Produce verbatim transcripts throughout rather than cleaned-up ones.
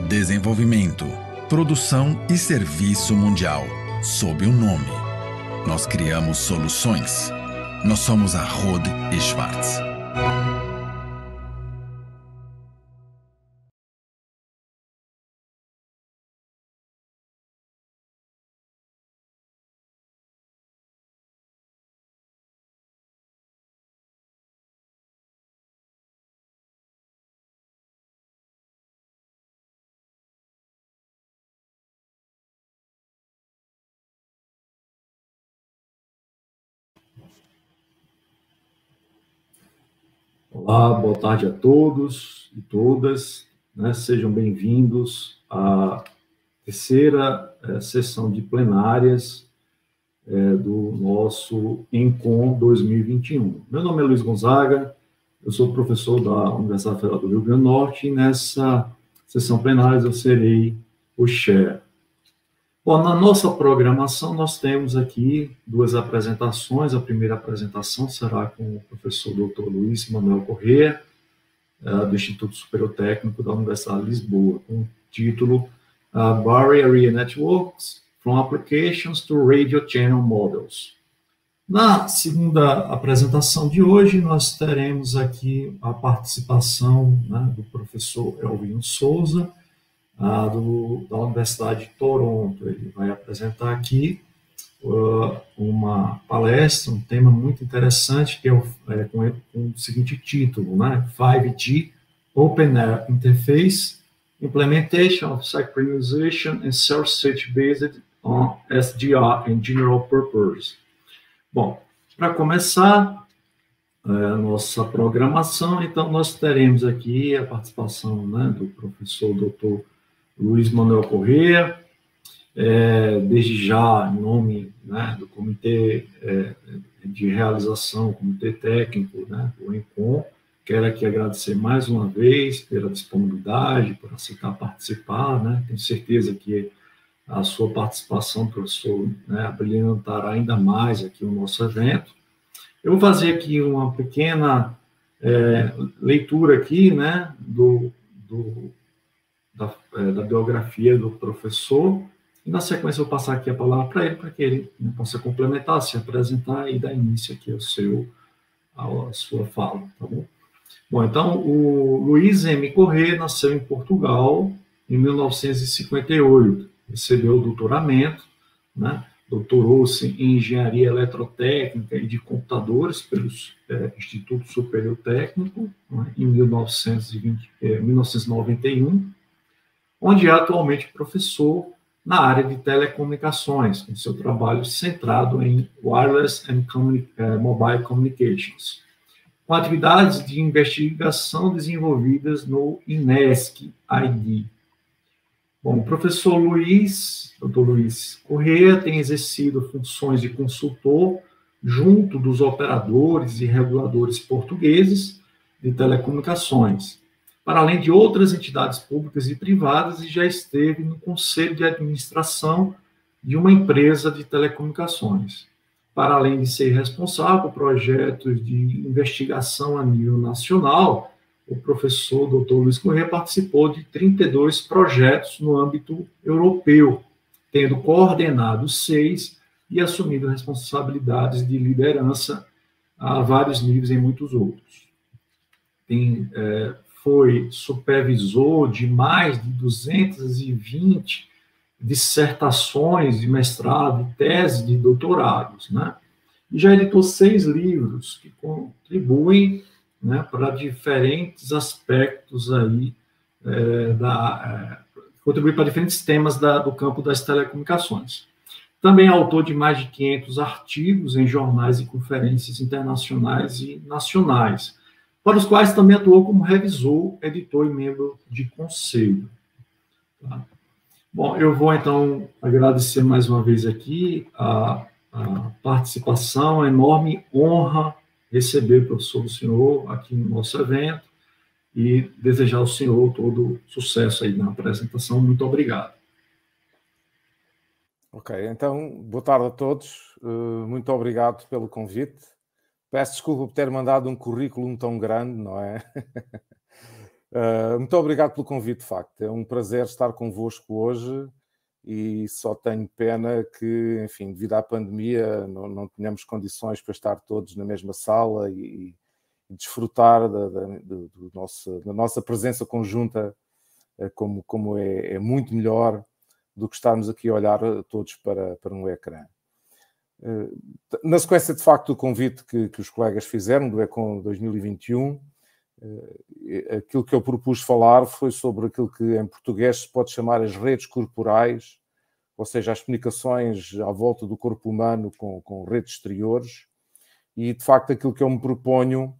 desenvolvimento, produção e serviço mundial, sob um nome. Nós criamos soluções. Nós somos a Rohde e Schwarz. Olá, boa tarde a todos e todas, né? Sejam bem-vindos à terceira é, sessão de plenárias é, do nosso ENCOM dois mil e vinte e um. Meu nome é Luiz Gonzaga, eu sou professor da Universidade Federal do Rio Grande do Norte e nessa sessão plenária eu serei o chair. Bom, na nossa programação, nós temos aqui duas apresentações. A primeira apresentação será com o professor doutor Luiz Manuel Corrêa, do Instituto Superior Técnico da Universidade de Lisboa, com o título uh, Barrier Area Networks, From Applications to Radio Channel Models. Na segunda apresentação de hoje, nós teremos aqui a participação, né, do professor Elvino Souza, Uh, do, da Universidade de Toronto. Ele vai apresentar aqui uh, uma palestra, um tema muito interessante, que é, o, é com, com o seguinte título, né? five G Open Air Interface, Implementation of Synchronization and Source Based on S D R and General Purpose. Bom, para começar a é, nossa programação, então nós teremos aqui a participação, né, do professor doutor Luiz Manuel Corrêa, é, desde já, em nome, né, do Comitê é, de Realização, Comitê Técnico, né, do ENCOM, quero aqui agradecer mais uma vez pela disponibilidade, por aceitar participar, né, tenho certeza que a sua participação, professor, né, brilhantará ainda mais aqui o nosso evento. Eu vou fazer aqui uma pequena é, leitura aqui, né, do... do Da, da biografia do professor, e na sequência eu vou passar aqui a palavra para ele, para que ele, né, possa complementar, se apresentar e dar início aqui ao seu, à sua fala, tá bom? Bom, então, o Luiz M. Corrêa nasceu em Portugal em mil novecentos e cinquenta e oito, recebeu o doutoramento, né, doutorou-se em Engenharia Eletrotécnica e de Computadores pelo é, Instituto Superior Técnico, né, em mil novecentos e vinte, é, mil novecentos e noventa e um, onde é atualmente professor na área de telecomunicações, com seu trabalho centrado em Wireless and Communi- uh, Mobile Communications, com atividades de investigação desenvolvidas no INESC I D. Bom, o professor Luiz, doutor Luiz Corrêa, tem exercido funções de consultor junto dos operadores e reguladores portugueses de telecomunicações, para além de outras entidades públicas e privadas, e já esteve no Conselho de Administração de uma empresa de telecomunicações. Para além de ser responsável por projetos de investigação a nível nacional, o professor doutor Luiz Corrêa participou de trinta e dois projetos no âmbito europeu, tendo coordenado seis e assumido responsabilidades de liderança a vários níveis em muitos outros. Tem... É, foi supervisor de mais de duzentas e vinte dissertações de mestrado e tese de doutorados, né? E já editou seis livros que contribuem, né, para diferentes aspectos aí, é, da, é, contribuem para diferentes temas da, do campo das telecomunicações. Também é autor de mais de quinhentos artigos em jornais e conferências internacionais e nacionais, para os quais também atuou como revisor, editor e membro de conselho. Tá? Bom, eu vou, então, agradecer mais uma vez aqui a, a participação, a enorme honra receber o professor do senhor aqui no nosso evento e desejar ao senhor todo sucesso aí na apresentação. Muito obrigado. Ok, então, boa tarde a todos. Muito obrigado pelo convite. Peço desculpa por ter mandado um currículo tão grande, não é? Uh, muito obrigado pelo convite, de facto. É um prazer estar convosco hoje e só tenho pena que, enfim, devido à pandemia, não, não tenhamos condições para estar todos na mesma sala e, e desfrutar da, da, do, do nosso, da nossa presença conjunta, como, como é, é muito melhor do que estarmos aqui a olhar todos para, para um ecrã. Na sequência, de facto, do convite que, que os colegas fizeram do Econ dois mil e vinte e um, aquilo que eu propus falar foi sobre aquilo que em português se pode chamar as redes corporais, ou seja, as comunicações à volta do corpo humano com, com redes exteriores, e de facto aquilo que eu me proponho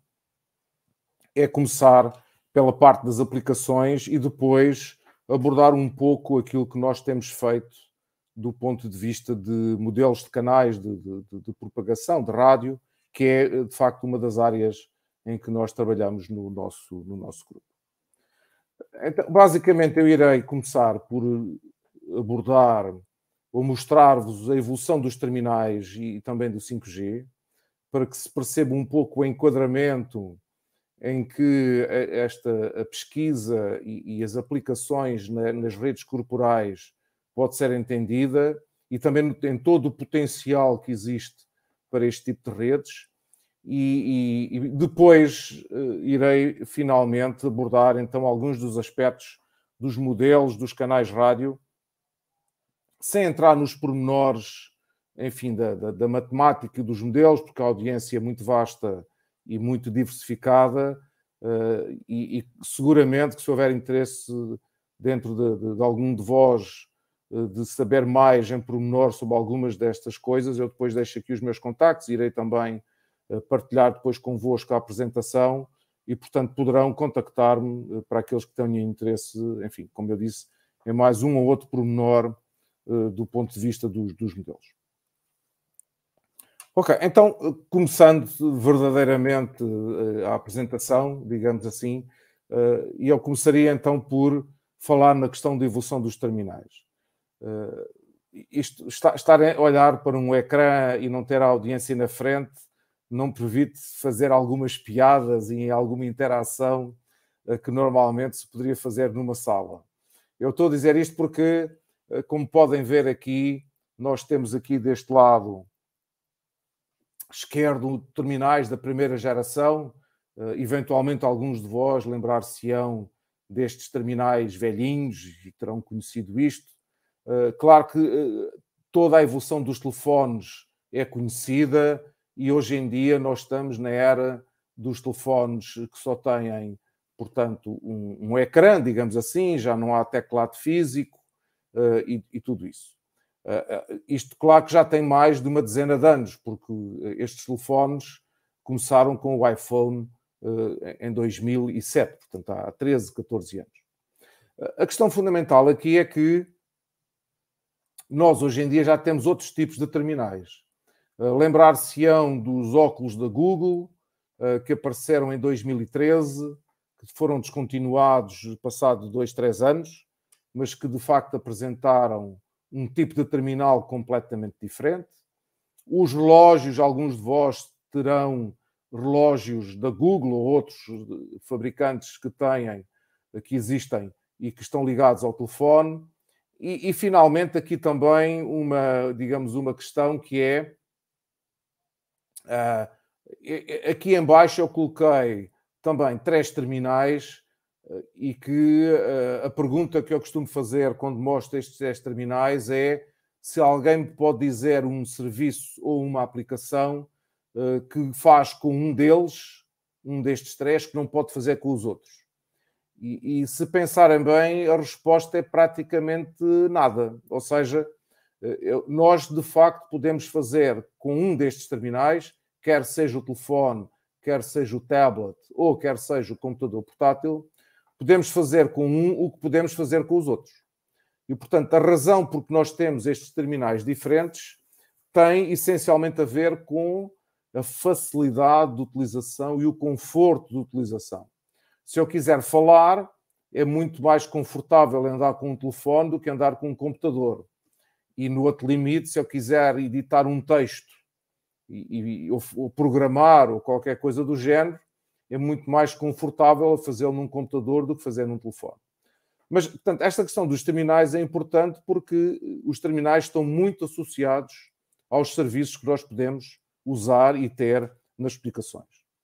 é começar pela parte das aplicações e depois abordar um pouco aquilo que nós temos feito do ponto de vista de modelos de canais de, de, de propagação, de rádio, que é de facto uma das áreas em que nós trabalhamos no nosso, no nosso grupo. Então, basicamente, eu irei começar por abordar ou mostrar-vos a evolução dos terminais e também do cinco G, para que se perceba um pouco o enquadramento em que esta a pesquisa e, e as aplicações na, nas redes corporais pode ser entendida e também em todo o potencial que existe para este tipo de redes. E, e, e depois uh, irei finalmente abordar então alguns dos aspectos dos modelos dos canais rádio, sem entrar nos pormenores, enfim, da, da, da matemática e dos modelos, porque a audiência é muito vasta e muito diversificada, uh, e, e seguramente que se houver interesse dentro de, de, de algum de vós uh, de saber mais em pormenor sobre algumas destas coisas, eu depois deixo aqui os meus contactos, irei também partilhar depois convosco a apresentação e, portanto, poderão contactar-me para aqueles que tenham interesse, enfim, como eu disse, em mais um ou outro pormenor uh, do ponto de vista dos, dos modelos. Ok, então, começando verdadeiramente uh, a apresentação, digamos assim, uh, e eu começaria então por falar na questão da evolução dos terminais. Uh, isto, está, estar a olhar para um ecrã e não ter a audiência na frente não permite fazer algumas piadas e alguma interação que normalmente se poderia fazer numa sala. Eu estou a dizer isto porque, como podem ver aqui, nós temos aqui deste lado esquerdo terminais da primeira geração, eventualmente alguns de vós lembrar-se-ão destes terminais velhinhos e terão conhecido isto. Claro que toda a evolução dos telefones é conhecida, e hoje em dia nós estamos na era dos telefones que só têm, portanto, um, um ecrã, digamos assim, já não há teclado físico uh, e, e tudo isso. Uh, uh, isto, claro que já tem mais de uma dezena de anos, porque estes telefones começaram com o iPhone uh, em dois mil e sete, portanto há treze, catorze anos. Uh, a questão fundamental aqui é que nós hoje em dia já temos outros tipos de terminais. Uh, lembrar-se-ão dos óculos da Google, uh, que apareceram em dois mil e treze, que foram descontinuados passado dois, três anos, mas que de facto apresentaram um tipo de terminal completamente diferente. Os relógios, alguns de vós terão relógios da Google ou outros fabricantes que têm, que existem e que estão ligados ao telefone. E, e finalmente aqui também uma, digamos, uma questão que é Uh, aqui em baixo eu coloquei também três terminais uh, e que uh, a pergunta que eu costumo fazer quando mostro estes três terminais é se alguém me pode dizer um serviço ou uma aplicação uh, que faz com um deles, um destes três, que não pode fazer com os outros. E, e se pensarem bem, a resposta é praticamente nada. Ou seja, nós de facto podemos fazer com um destes terminais, quer seja o telefone, quer seja o tablet ou quer seja o computador portátil, podemos fazer com um o que podemos fazer com os outros. E, portanto, a razão por que nós temos estes terminais diferentes tem essencialmente a ver com a facilidade de utilização e o conforto de utilização. Se eu quiser falar, é muito mais confortável andar com um telefone do que andar com um computador. E no outro limite, se eu quiser editar um texto e, e, ou, ou programar ou qualquer coisa do género, é muito mais confortável a fazê-lo num computador do que fazer num telefone. Mas, portanto, esta questão dos terminais é importante porque os terminais estão muito associados aos serviços que nós podemos usar e ter nas aplicações.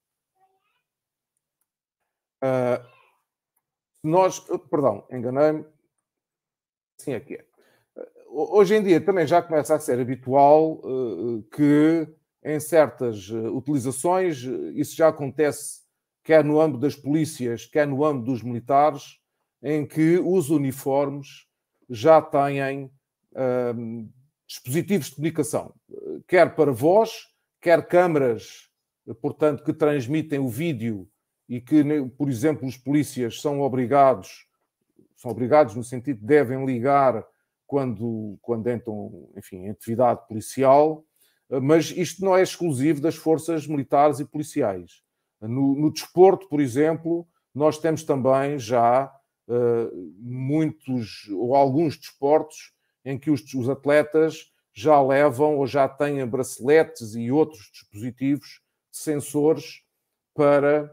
Uh, nós, perdão, enganei-me. Sim, aqui é. Hoje em dia também já começa a ser habitual uh, que em certas uh, utilizações, uh, isso já acontece quer no âmbito das polícias, quer no âmbito dos militares, em que os uniformes já têm uh, dispositivos de comunicação, quer para voz, quer câmaras, portanto, que transmitem o vídeo e que, por exemplo, os polícias são obrigados, são obrigados no sentido de devem ligar quando, quando entram, enfim, em atividade policial, mas isto não é exclusivo das forças militares e policiais. No, no desporto, por exemplo, nós temos também já uh, muitos ou alguns desportos em que os, os atletas já levam ou já têm braceletes e outros dispositivos, sensores, para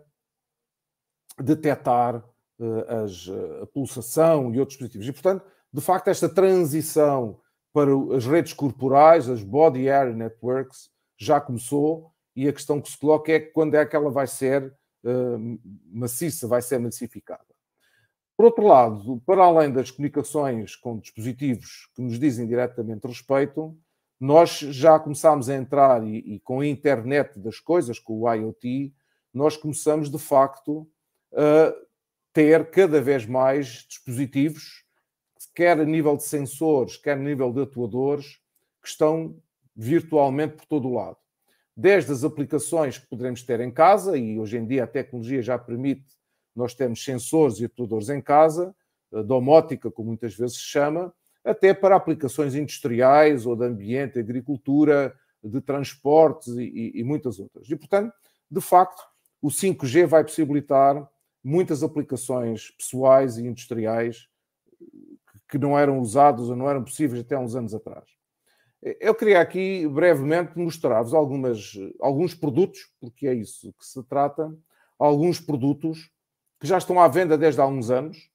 detectar uh, as, a pulsação e outros dispositivos. E, portanto, de facto, esta transição para as redes corporais, as Body Area Networks, já começou, e a questão que se coloca é quando é que ela vai ser uh, maciça, vai ser massificada. Por outro lado, para além das comunicações com dispositivos que nos dizem diretamente respeito, nós já começámos a entrar, e, e com a internet das coisas, com o IoT, nós começamos, de facto, a ter cada vez mais dispositivos, quer a nível de sensores, quer a nível de atuadores, que estão virtualmente por todo o lado. Desde as aplicações que poderemos ter em casa, e hoje em dia a tecnologia já permite, nós temos sensores e atuadores em casa, domótica, como muitas vezes se chama, até para aplicações industriais ou de ambiente, agricultura, de transportes e, e muitas outras. E, portanto, de facto, o cinco G vai possibilitar muitas aplicações pessoais e industriais que não eram usados ou não eram possíveis até há uns anos atrás. Eu queria aqui brevemente mostrar-vos algumas, alguns produtos, porque é isso que se trata, alguns produtos que já estão à venda desde há uns anos,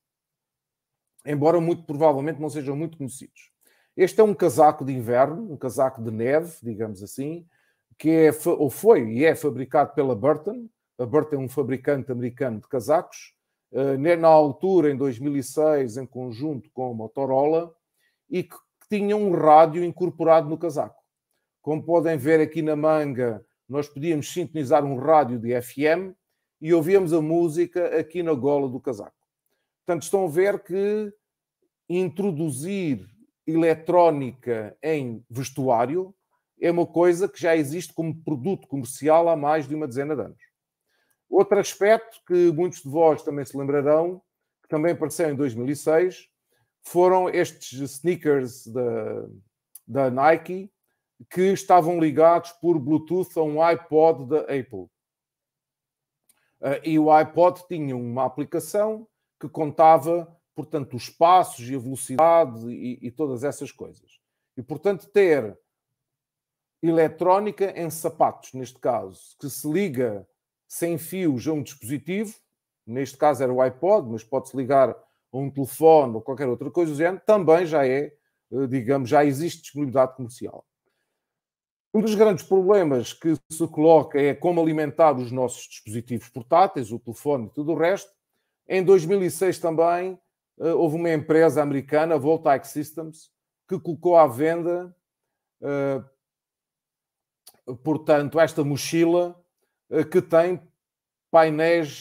embora muito provavelmente não sejam muito conhecidos. Este é um casaco de inverno, um casaco de neve, digamos assim, que é, ou foi e é fabricado pela Burton. A Burton é um fabricante americano de casacos, na altura, em dois mil e seis, em conjunto com a Motorola, e que tinha um rádio incorporado no casaco. Como podem ver aqui na manga, nós podíamos sintonizar um rádio de F M e ouvíamos a música aqui na gola do casaco. Portanto, estão a ver que introduzir eletrónica em vestuário é uma coisa que já existe como produto comercial há mais de uma dezena de anos. Outro aspecto que muitos de vós também se lembrarão, que também apareceu em dois mil e seis, foram estes sneakers da, da Nike que estavam ligados por Bluetooth a um iPod da Apple. Uh, e o iPod tinha uma aplicação que contava, portanto, os passos e a velocidade e, e todas essas coisas. E, portanto, ter eletrónica em sapatos, neste caso, que se liga sem fios a um dispositivo, neste caso era o iPod, mas pode-se ligar a um telefone ou qualquer outra coisa do género, também já é, digamos, já existe disponibilidade comercial. Um dos grandes problemas que se coloca é como alimentar os nossos dispositivos portáteis, o telefone e tudo o resto. Em dois mil e seis também houve uma empresa americana, a Voltaic Systems, que colocou à venda, portanto, esta mochila que tem painéis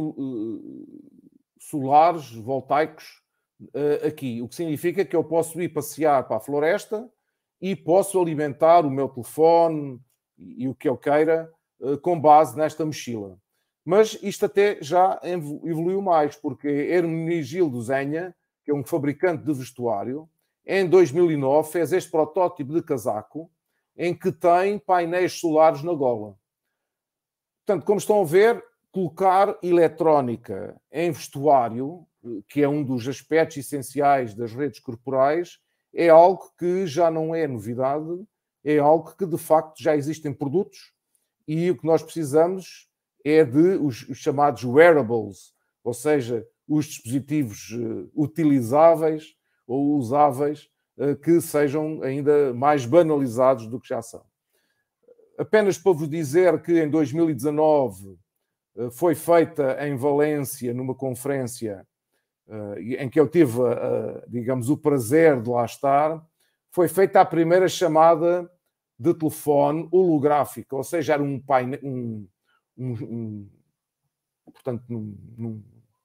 solares, voltaicos, aqui. O que significa que eu posso ir passear para a floresta e posso alimentar o meu telefone e o que eu queira com base nesta mochila. Mas isto até já evoluiu mais, porque Hermenegildo Zenha, que é um fabricante de vestuário, em dois mil e nove fez este protótipo de casaco em que tem painéis solares na gola. Portanto, como estão a ver, colocar eletrónica em vestuário, que é um dos aspectos essenciais das redes corporais, é algo que já não é novidade, é algo que de facto já existem produtos e o que nós precisamos é de os, os chamados wearables, ou seja, os dispositivos uh, utilizáveis ou usáveis uh, que sejam ainda mais banalizados do que já são. Apenas para vos dizer que em dois mil e dezanove uh, foi feita em Valência, numa conferência uh, em que eu tive, uh, digamos, o prazer de lá estar, foi feita a primeira chamada de telefone holográfica, ou seja, era um painel, um, um, um, portanto, num, num,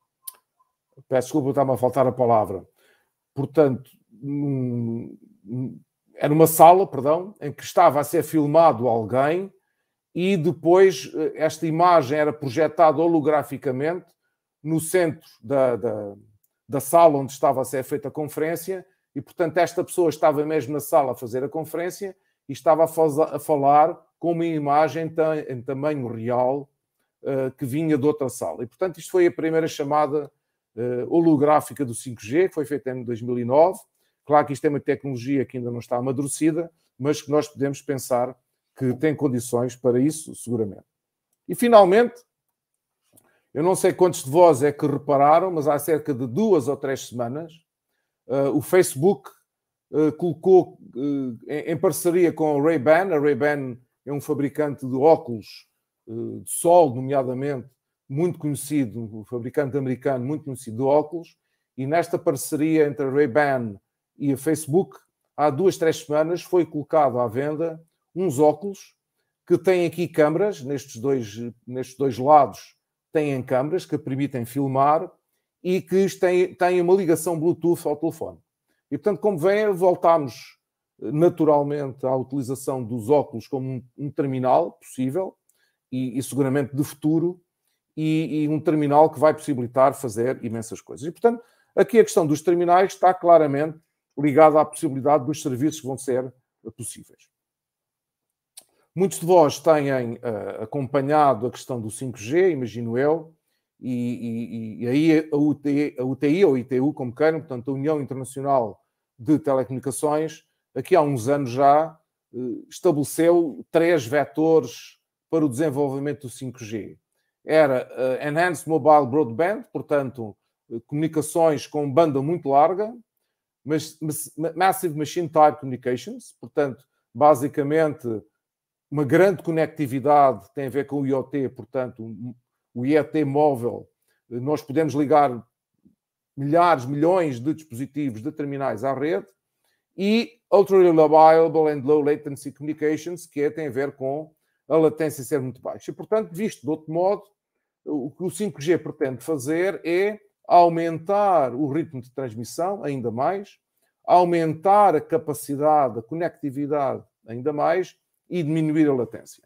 peço desculpa, está-me a faltar a palavra, portanto, num, era uma sala, perdão, em que estava a ser filmado alguém e depois esta imagem era projetada holograficamente no centro da, da, da sala onde estava a ser feita a conferência e, portanto, esta pessoa estava mesmo na sala a fazer a conferência e estava a falar com uma imagem em tamanho real uh, que vinha de outra sala. E, portanto, isto foi a primeira chamada uh, holográfica do cinco G, que foi feita em dois mil e nove. Claro que isto é uma tecnologia que ainda não está amadurecida, mas que nós podemos pensar que tem condições para isso, seguramente. E, finalmente, eu não sei quantos de vós é que repararam, mas há cerca de duas ou três semanas, uh, o Facebook Uh, colocou uh, em, em parceria com a Ray-Ban. A Ray-Ban é um fabricante de óculos uh, de sol, nomeadamente, muito conhecido, um fabricante americano muito conhecido de óculos, e nesta parceria entre a Ray-Ban e a Facebook, há duas, três semanas, foi colocado à venda uns óculos que têm aqui câmaras, nestes dois, nestes dois lados têm câmaras que permitem filmar e que têm, têm uma ligação Bluetooth ao telefone. E, portanto, como vem, voltámos naturalmente à utilização dos óculos como um, um terminal possível e, e seguramente de futuro e, e um terminal que vai possibilitar fazer imensas coisas. E, portanto, aqui a questão dos terminais está claramente ligada à possibilidade dos serviços que vão ser possíveis. Muitos de vós têm uh, acompanhado a questão do cinco G, imagino eu, e, e, e aí a U T I, a U T I ou I T U, como queiram, portanto, a União Internacional de Telecomunicações, aqui há uns anos já, estabeleceu três vetores para o desenvolvimento do cinco G. Era uh, Enhanced Mobile Broadband, portanto, comunicações com banda muito larga, mas Massive Machine Type Communications, portanto, basicamente, uma grande conectividade tem a ver com o I O T, portanto, o I O T móvel, nós podemos ligar milhares, milhões de dispositivos, de terminais à rede, e Ultra Reliable and Low Latency Communications, que é, tem a ver com a latência ser muito baixa. E, portanto, visto de outro modo, o que o cinco G pretende fazer é aumentar o ritmo de transmissão ainda mais, aumentar a capacidade, a conectividade ainda mais e diminuir a latência.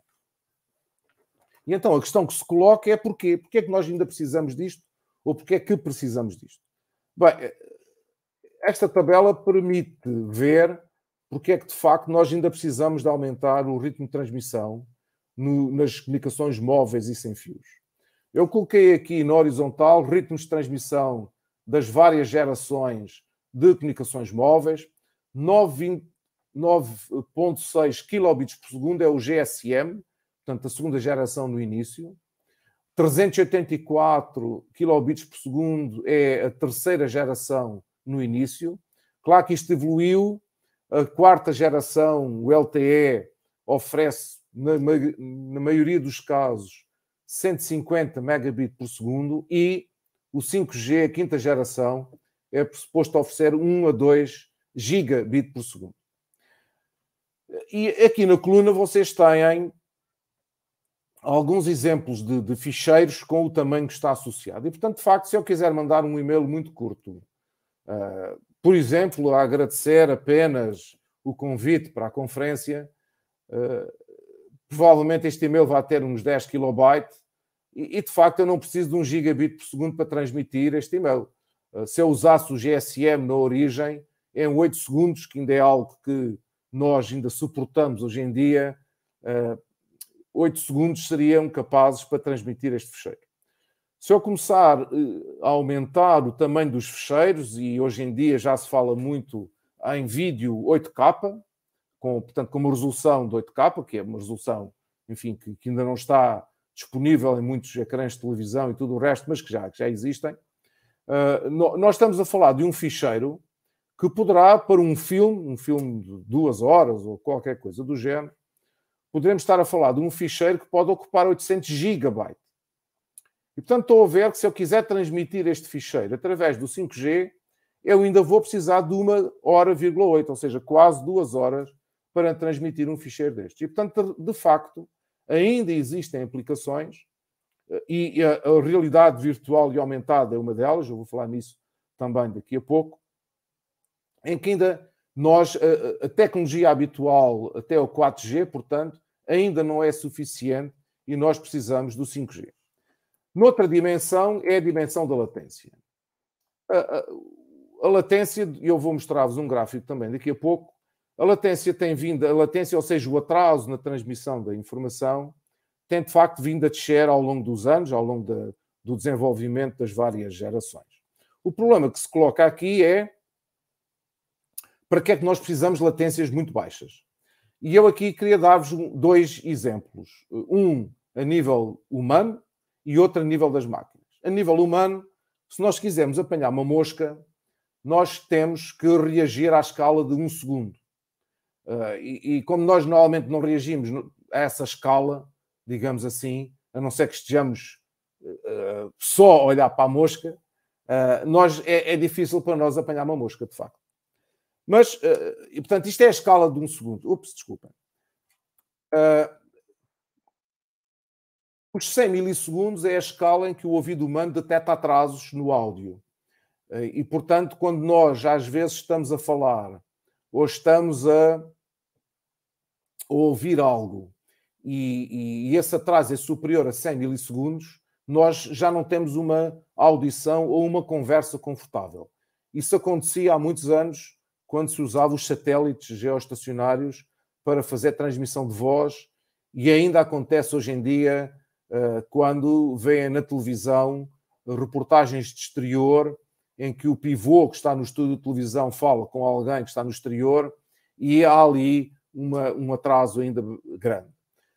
E então a questão que se coloca é porquê? Porquê é que nós ainda precisamos disto? Ou porquê é que precisamos disto? Bem, esta tabela permite ver porque é que, de facto, nós ainda precisamos de aumentar o ritmo de transmissão no, nas comunicações móveis e sem fios. Eu coloquei aqui na horizontal ritmos de transmissão das várias gerações de comunicações móveis. nove vírgula seis kilobits por segundo é o G S M, portanto, a segunda geração no início. trezentos e oitenta e quatro kilobits por segundo é a terceira geração no início. Claro que isto evoluiu. A quarta geração, o L T E, oferece, na, na maioria dos casos, cento e cinquenta megabits por segundo e o cinco G, a quinta geração, é suposto oferecer um a dois gigabits por segundo. E aqui na coluna vocês têm alguns exemplos de, de ficheiros com o tamanho que está associado. E, portanto, de facto, se eu quiser mandar um e-mail muito curto, uh, por exemplo, a agradecer apenas o convite para a conferência, uh, provavelmente este e-mail vai ter uns dez kilobytes e, e, de facto, eu não preciso de um gigabit por segundo para transmitir este e-mail. Uh, se eu usasse o G S M na origem, em oito segundos, que ainda é algo que nós ainda suportamos hoje em dia, uh, oito segundos seriam capazes para transmitir este ficheiro. Se eu começar a aumentar o tamanho dos ficheiros, e hoje em dia já se fala muito em vídeo oito K, com, portanto, com uma resolução de oito K, que é uma resolução, enfim, que, que ainda não está disponível em muitos ecrãs de televisão e tudo o resto, mas que já, que já existem. Uh, no, nós estamos a falar de um ficheiro que poderá, para um filme, um filme de duas horas ou qualquer coisa do género, poderemos estar a falar de um ficheiro que pode ocupar oitocentos gigabytes. E, portanto, estou a ver que se eu quiser transmitir este ficheiro através do cinco G, eu ainda vou precisar de uma hora, vírgula oito, ou seja, quase duas horas para transmitir um ficheiro destes. E, portanto, de facto, ainda existem aplicações, e a, a realidade virtual e aumentada é uma delas, eu vou falar nisso também daqui a pouco, em que ainda nós, a, a tecnologia habitual até o quatro G, portanto, ainda não é suficiente e nós precisamos do cinco G. Noutra dimensão é a dimensão da latência. A, a, a latência, eu vou mostrar-vos um gráfico também daqui a pouco, a latência tem vindo, a latência, ou seja, o atraso na transmissão da informação, tem de facto vindo a descer ao longo dos anos, ao longo de, do desenvolvimento das várias gerações. O problema que se coloca aqui é para que é que nós precisamos de latências muito baixas. E eu aqui queria dar-vos dois exemplos. Um a nível humano e outro a nível das máquinas. A nível humano, se nós quisermos apanhar uma mosca, nós temos que reagir à escala de um segundo. Uh, e, e como nós normalmente não reagimos a essa escala, digamos assim, a não ser que estejamos uh, só a olhar para a mosca, uh, nós, é, é difícil para nós apanhar uma mosca, de facto. Mas, uh, e, portanto, isto é a escala de um segundo. Ups, desculpem. Uh, os cem milissegundos é a escala em que o ouvido humano detecta atrasos no áudio. Uh, e, portanto, quando nós, às vezes, estamos a falar ou estamos a, a ouvir algo e, e esse atraso é superior a cem milissegundos, nós já não temos uma audição ou uma conversa confortável. Isso acontecia há muitos anos, quando se usava os satélites geoestacionários para fazer transmissão de voz, e ainda acontece hoje em dia quando vêem na televisão reportagens de exterior em que o pivô que está no estúdio de televisão fala com alguém que está no exterior e há ali uma, um atraso ainda grande.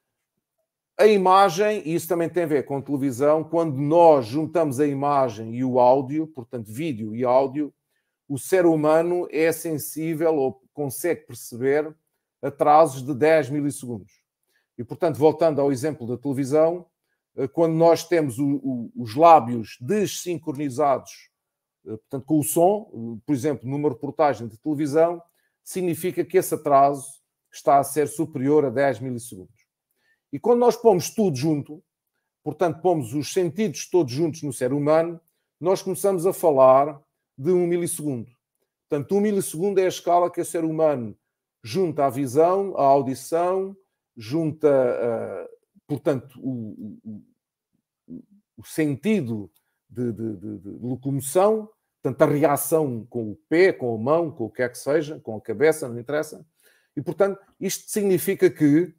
A imagem, e isso também tem a ver com a televisão, quando nós juntamos a imagem e o áudio, portanto vídeo e áudio, o ser humano é sensível ou consegue perceber atrasos de dez milissegundos. E, portanto, voltando ao exemplo da televisão, quando nós temos o, o, os lábios desincronizados, portanto, com o som, por exemplo, numa reportagem de televisão, significa que esse atraso está a ser superior a dez milissegundos. E quando nós pomos tudo junto, portanto, pomos os sentidos todos juntos no ser humano, nós começamos a falar de um milissegundo. Portanto, um milissegundo é a escala que o ser humano junta à visão, à audição, junta, uh, portanto, o, o, o sentido de, de, de, de locomoção, portanto, a reação com o pé, com a mão, com o que é que seja, com a cabeça, não interessa. E, portanto, isto significa que,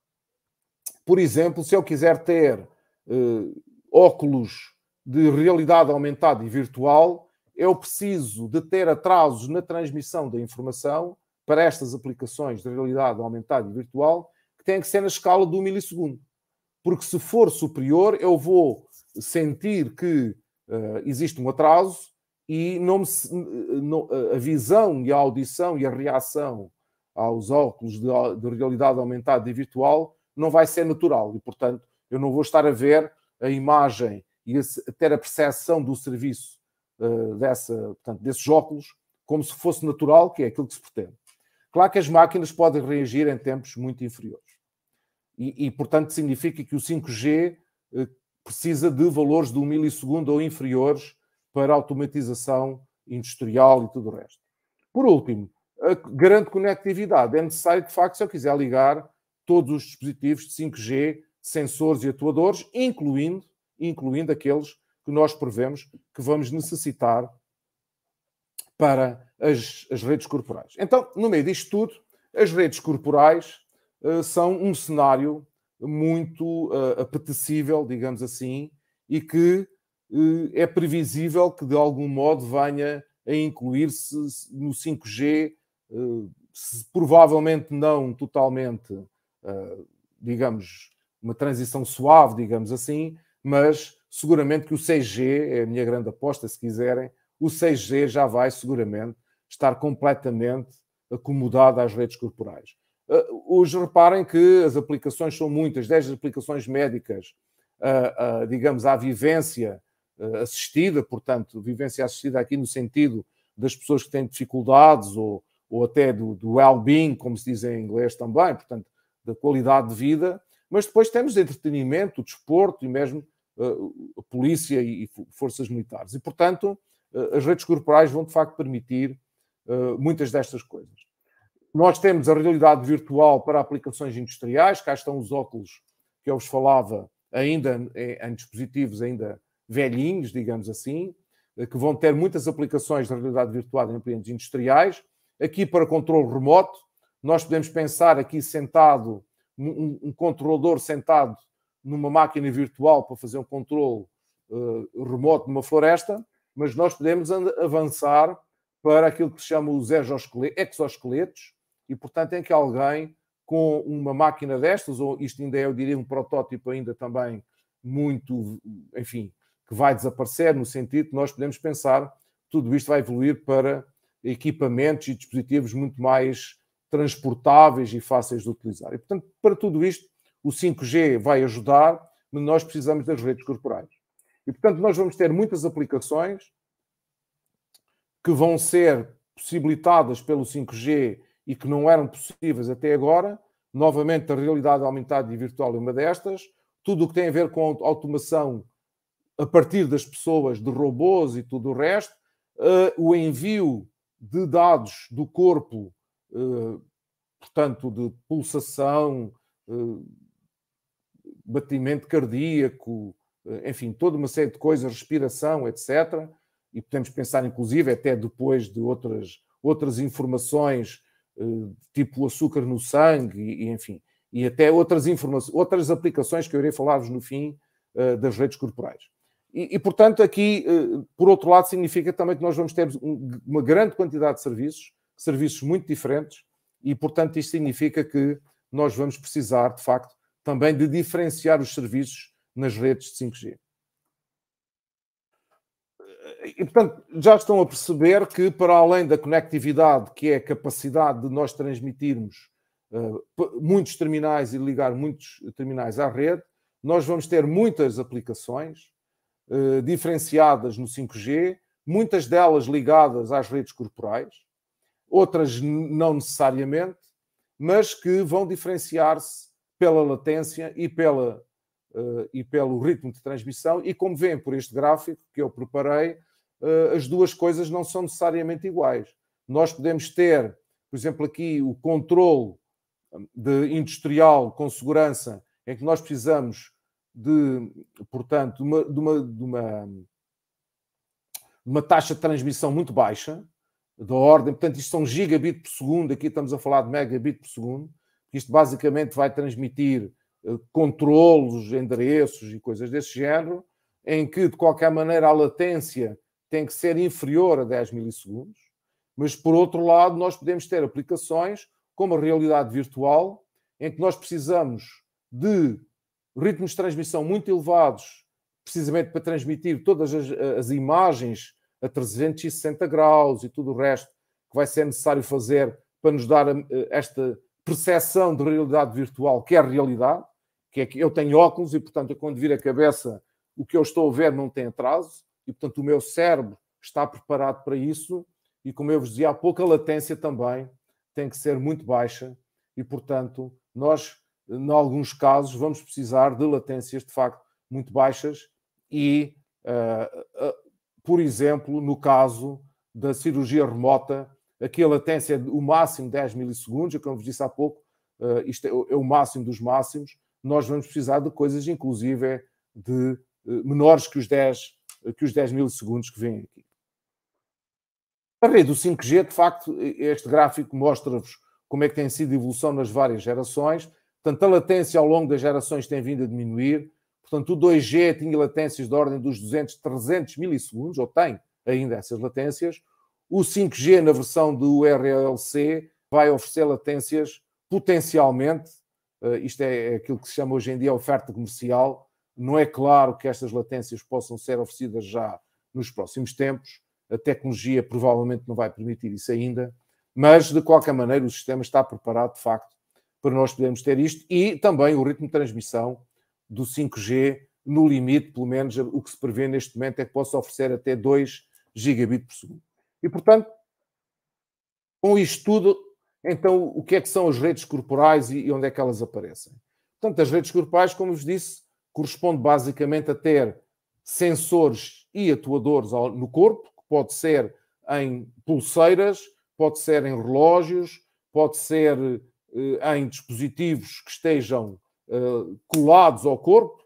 por exemplo, se eu quiser ter uh, óculos de realidade aumentada e virtual, eu preciso de ter atrasos na transmissão da informação para estas aplicações de realidade aumentada e virtual, que têm que ser na escala de um milissegundo. Porque se for superior, eu vou sentir que uh, existe um atraso e não me, não, a visão e a audição e a reação aos óculos de, de realidade aumentada e virtual não vai ser natural. E, portanto, eu não vou estar a ver a imagem e a ter a percepção do serviço uh, dessa, portanto, desses óculos como se fosse natural, que é aquilo que se pretende. Claro que as máquinas podem reagir em tempos muito inferiores. E, e portanto, significa que o cinco G uh, precisa de valores de um milissegundo ou inferiores para automatização industrial e tudo o resto. Por último, a grande conectividade. É necessário, de facto, se eu quiser ligar todos os dispositivos de cinco G, sensores e atuadores, incluindo, incluindo aqueles que nós prevemos que vamos necessitar para as, as redes corporais. Então, no meio disto tudo, as redes corporais uh, são um cenário muito uh, apetecível, digamos assim, e que uh, é previsível que, de algum modo, venha a incluir-se no cinco G, uh, se, provavelmente não totalmente, uh, digamos, uma transição suave, digamos assim, mas seguramente que o seis G, é a minha grande aposta, se quiserem, o seis G já vai seguramente estar completamente acomodado às redes corporais. Hoje reparem que as aplicações são muitas, desde aplicações médicas, a, a, digamos, à vivência assistida, portanto, vivência assistida aqui no sentido das pessoas que têm dificuldades ou, ou até do, do well-being, como se diz em inglês também, portanto, da qualidade de vida, mas depois temos entretenimento, o desporto e mesmo uh, a polícia e, e forças militares. E, portanto, uh, as redes corporais vão, de facto, permitir uh, muitas destas coisas. Nós temos a realidade virtual para aplicações industriais, cá estão os óculos que eu vos falava, ainda em, em dispositivos ainda velhinhos, digamos assim, que vão ter muitas aplicações de realidade virtual em ambientes industriais. Aqui para controle remoto, nós podemos pensar aqui sentado, um, um controlador sentado numa máquina virtual para fazer um controle uh, remoto numa floresta, mas nós podemos avançar para aquilo que se chama os exoesqueletos, e portanto em que alguém com uma máquina destas, ou isto ainda é, eu diria, um protótipo ainda também muito, enfim, que vai desaparecer, no sentido que nós podemos pensar que tudo isto vai evoluir para equipamentos e dispositivos muito mais transportáveis e fáceis de utilizar. E, portanto, para tudo isto, o cinco G vai ajudar, mas nós precisamos das redes corporais. E, portanto, nós vamos ter muitas aplicações que vão ser possibilitadas pelo cinco G e que não eram possíveis até agora. Novamente, a realidade aumentada e virtual é uma destas. Tudo o que tem a ver com a automação a partir das pessoas, de robôs e tudo o resto, uh, o envio de dados do corpo, uh, portanto, de pulsação, uh, batimento cardíaco, uh, enfim, toda uma série de coisas, respiração, etcétera. E podemos pensar, inclusive, até depois de outras, outras informações, uh, tipo açúcar no sangue, e, e enfim, e até outras, informações, outras aplicações que eu irei falar-vos no fim uh, das redes corporais. E, e, portanto, aqui, por outro lado, significa também que nós vamos ter uma grande quantidade de serviços, serviços muito diferentes, e, portanto, isto significa que nós vamos precisar, de facto, também de diferenciar os serviços nas redes de cinco G. E, portanto, já estão a perceber que, para além da conectividade, que é a capacidade de nós transmitirmos uh, muitos terminais e ligar muitos terminais à rede, nós vamos ter muitas aplicações Uh, diferenciadas no cinco G, muitas delas ligadas às redes corporais, outras não necessariamente, mas que vão diferenciar-se pela latência e, pela, uh, e pelo ritmo de transmissão. E como veem por este gráfico que eu preparei, uh, as duas coisas não são necessariamente iguais. Nós podemos ter, por exemplo, aqui o controle de industrial com segurança, em que nós precisamos de, portanto, de uma, de, uma, de, uma, de uma taxa de transmissão muito baixa, da ordem, portanto, isto são gigabit por segundo, aqui estamos a falar de megabit por segundo, isto basicamente vai transmitir uh, controlos, endereços e coisas desse género, em que, de qualquer maneira, a latência tem que ser inferior a dez milissegundos, mas, por outro lado, nós podemos ter aplicações como a realidade virtual, em que nós precisamos de ritmos de transmissão muito elevados, precisamente para transmitir todas as, as imagens a trezentos e sessenta graus e tudo o resto que vai ser necessário fazer para nos dar esta percepção de realidade virtual, que é a realidade, que é que eu tenho óculos e, portanto, eu, quando vir a cabeça, o que eu estou a ver não tem atraso e, portanto, o meu cérebro está preparado para isso e, como eu vos dizia há pouco, a latência também tem que ser muito baixa e, portanto, nós, em alguns casos, vamos precisar de latências, de facto, muito baixas e, uh, uh, por exemplo, no caso da cirurgia remota, aqui a latência é o máximo dez milissegundos, como vos disse há pouco, uh, isto é, é o máximo dos máximos, nós vamos precisar de coisas, inclusive, de uh, menores que os dez, que os dez milissegundos que vêm aqui. A rede do cinco G, de facto, este gráfico mostra-vos como é que tem sido a evolução nas várias gerações. Portanto, a latência ao longo das gerações tem vindo a diminuir. Portanto, o dois G tinha latências de ordem dos duzentos, trezentos milissegundos, ou tem ainda essas latências. O cinco G, na versão do R L C, vai oferecer latências potencialmente Uh, isto é aquilo que se chama hoje em dia oferta comercial. Não é claro que estas latências possam ser oferecidas já nos próximos tempos. A tecnologia provavelmente não vai permitir isso ainda, mas de qualquer maneira o sistema está preparado de facto para nós podermos ter isto, e também o ritmo de transmissão do cinco G no limite, pelo menos o que se prevê neste momento é que possa oferecer até dois gigabits por segundo. E portanto, com isto tudo, então o que é que são as redes corporais e onde é que elas aparecem? Portanto, as redes corporais, como vos disse, corresponde basicamente a ter sensores e atuadores no corpo, que pode ser em pulseiras, pode ser em relógios, pode ser eh, em dispositivos que estejam eh, colados ao corpo,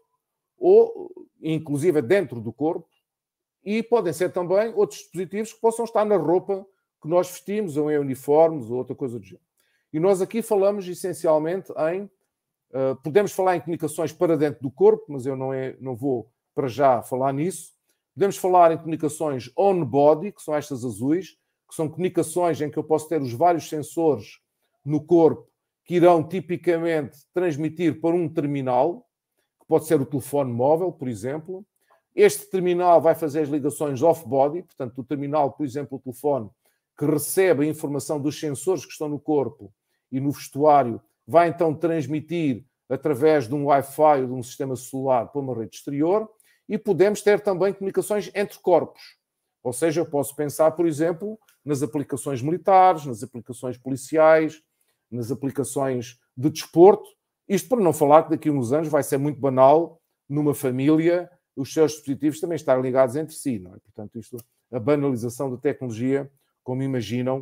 ou inclusive dentro do corpo, e podem ser também outros dispositivos que possam estar na roupa que nós vestimos, ou em uniformes, ou outra coisa do género. E nós aqui falamos essencialmente em... Uh, podemos falar em comunicações para dentro do corpo, mas eu não, é, não vou para já falar nisso. Podemos falar em comunicações on-body, que são estas azuis, que são comunicações em que eu posso ter os vários sensores no corpo que irão tipicamente transmitir para um terminal, que pode ser o telefone móvel, por exemplo. Este terminal vai fazer as ligações off-body, portanto, o terminal, por exemplo, o telefone, que recebe a informação dos sensores que estão no corpo e no vestuário, vai então transmitir através de um Wi-Fi ou de um sistema celular para uma rede exterior, e podemos ter também comunicações entre corpos. Ou seja, eu posso pensar, por exemplo, nas aplicações militares, nas aplicações policiais, nas aplicações de desporto. Isto para não falar que daqui a uns anos vai ser muito banal numa família os seus dispositivos também estarem ligados entre si, não é? Portanto, isto, a banalização da tecnologia, como imaginam,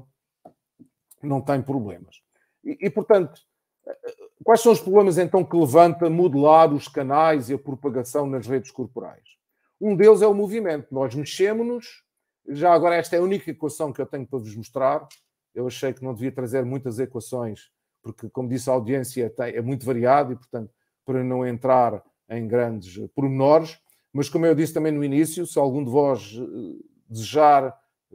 não tem problemas. E, e portanto, quais são os problemas, então, que levanta modelar os canais e a propagação nas redes corporais? Um deles é o movimento. Nós mexemos-nos. Já agora, esta é a única equação que eu tenho para vos mostrar. Eu achei que não devia trazer muitas equações, porque, como disse a audiência, é muito variado e, portanto, para não entrar em grandes pormenores. Mas, como eu disse também no início, se algum de vós desejar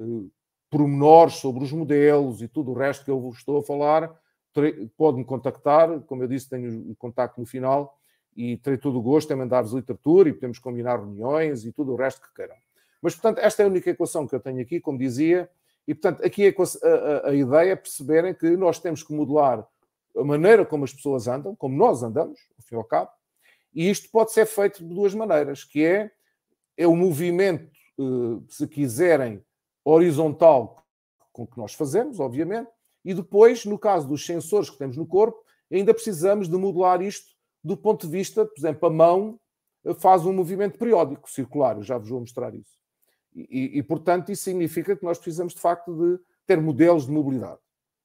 pormenores sobre os modelos e tudo o resto que eu vos estou a falar, pode-me contactar, como eu disse, tenho o contacto no final e terei todo o gosto em mandar-vos literatura e podemos combinar reuniões e tudo o resto que queiram. Mas, portanto, esta é a única equação que eu tenho aqui, como dizia, e, portanto, aqui a, a, a ideia é perceberem que nós temos que modelar a maneira como as pessoas andam, como nós andamos, ao fim e ao cabo, e isto pode ser feito de duas maneiras, que é, é o movimento, se quiserem, horizontal com que nós fazemos, obviamente, e depois, no caso dos sensores que temos no corpo, ainda precisamos de modelar isto do ponto de vista, por exemplo, a mão faz um movimento periódico, circular, eu já vos vou mostrar isso. E, e, portanto, isso significa que nós precisamos, de facto, de ter modelos de mobilidade.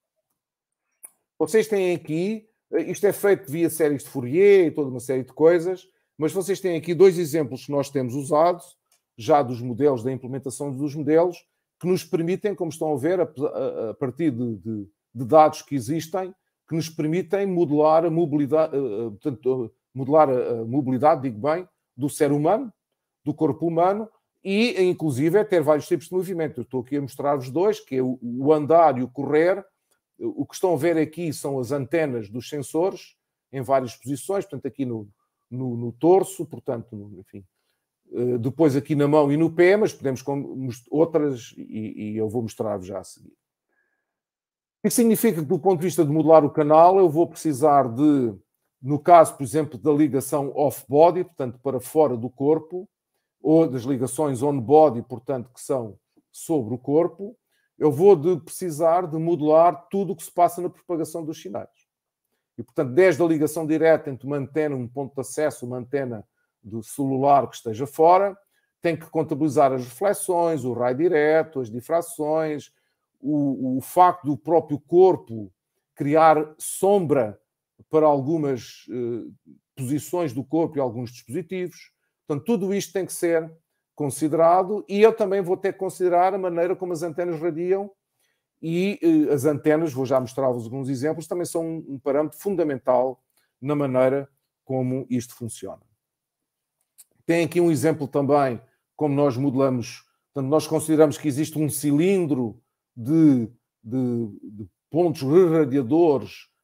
Vocês têm aqui, isto é feito via séries de Fourier e toda uma série de coisas, mas vocês têm aqui dois exemplos que nós temos usado, já dos modelos, da implementação dos modelos, que nos permitem, como estão a ver, a, a, a partir de, de, de dados que existem, que nos permitem modelar a mobilidade, portanto, modelar a mobilidade, digo bem, do ser humano, do corpo humano, e, inclusive, ter vários tipos de movimento. Eu estou aqui a mostrar-vos dois, que é o, o andar e o correr. O que estão a ver aqui são as antenas dos sensores, em várias posições, portanto, aqui no, no, no torso, portanto, no, enfim, depois aqui na mão e no pé, mas podemos com outras, e, e eu vou mostrar-vos já a seguir. Isso significa que, do ponto de vista de modelar o canal, eu vou precisar de, no caso, por exemplo, da ligação off-body, portanto, para fora do corpo, ou das ligações on-body, portanto, que são sobre o corpo, eu vou de precisar de modelar tudo o que se passa na propagação dos sinais. E, portanto, desde a ligação direta entre uma antena, um ponto de acesso, uma antena do celular que esteja fora, tem que contabilizar as reflexões, o raio direto, as difrações, o, o facto do próprio corpo criar sombra para algumas eh, posições do corpo e alguns dispositivos. Portanto, tudo isto tem que ser considerado, e eu também vou ter que considerar a maneira como as antenas radiam, e eh, as antenas, vou já mostrar-vos alguns exemplos, também são um, um parâmetro fundamental na maneira como isto funciona. Tem aqui um exemplo também, como nós modelamos, portanto, nós consideramos que existe um cilindro de, de, de pontos radiadores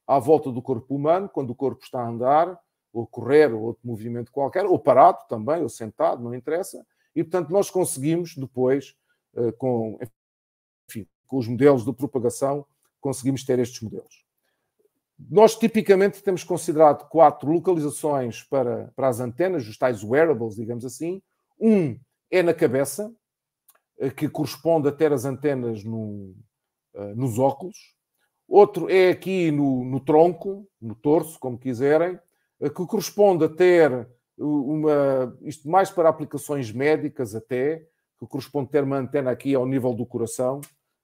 à volta do corpo humano, quando o corpo está a andar, ou correr, ou outro movimento qualquer, ou parado também, ou sentado, não interessa. E, portanto, nós conseguimos depois, com, enfim, com os modelos de propagação, conseguimos ter estes modelos. Nós, tipicamente, temos considerado quatro localizações para, para as antenas, os tais wearables, digamos assim. Um é na cabeça, que corresponde a ter as antenas no, nos óculos. Outro é aqui no, no tronco, no torso, como quiserem, que corresponde a ter uma, isto mais para aplicações médicas até, que corresponde a ter uma antena aqui ao nível do coração.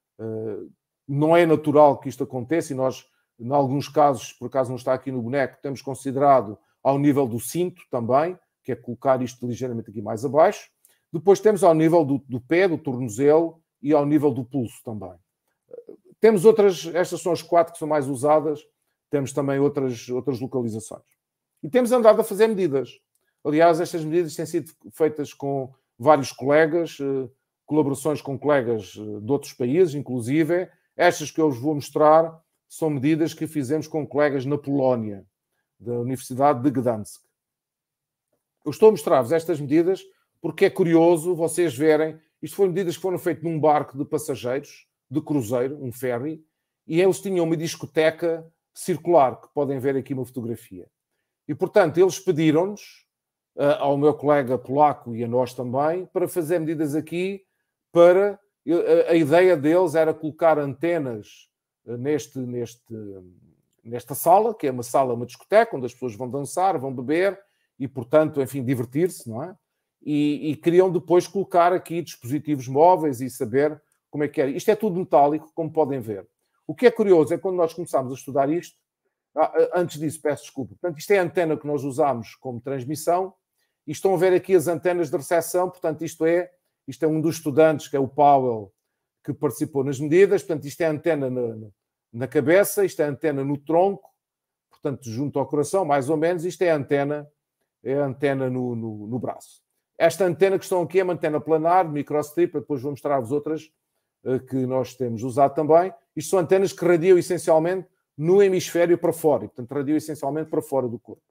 Não é natural que isto aconteça e nós, em alguns casos, por acaso não está aqui no boneco, temos considerado ao nível do cinto também, que é colocar isto ligeiramente aqui mais abaixo. Depois temos ao nível do, do pé, do tornozelo e ao nível do pulso também. Temos outras, estas são as quatro que são mais usadas, temos também outras, outras localizações. E temos andado a fazer medidas. Aliás, estas medidas têm sido feitas com vários colegas, colaborações com colegas de outros países, inclusive. Estas que eu vos vou mostrar são medidas que fizemos com colegas na Polónia, da Universidade de Gdansk. Eu estou a mostrar-vos estas medidas porque é curioso vocês verem. Isto foram medidas que foram feitas num barco de passageiros, de cruzeiro, um ferry, e eles tinham uma discoteca circular, que podem ver aqui uma fotografia. E, portanto, eles pediram-nos, uh, ao meu colega polaco e a nós também, para fazer medidas aqui, para... A, a ideia deles era colocar antenas uh, neste, neste, nesta sala, que é uma sala, uma discoteca, onde as pessoas vão dançar, vão beber e, portanto, enfim, divertir-se, não é? E, e queriam depois colocar aqui dispositivos móveis e saber como é que era. Isto é tudo metálico, como podem ver. O que é curioso é que quando nós começámos a estudar isto, antes disso, peço desculpa, portanto, isto é a antena que nós usamos como transmissão, e estão a ver aqui as antenas de recepção, portanto, isto é, isto é um dos estudantes, que é o Powell, que participou nas medidas, portanto, isto é a antena na, na cabeça, isto é a antena no tronco, portanto, junto ao coração, mais ou menos, isto é a antena, é a antena no, no, no braço. Esta antena que estão aqui é uma antena planar, microstrip, depois vou mostrar-vos outras que nós temos usado também. Isto são antenas que radiam essencialmente no hemisfério para fora, e, portanto, radiam essencialmente para fora do corpo.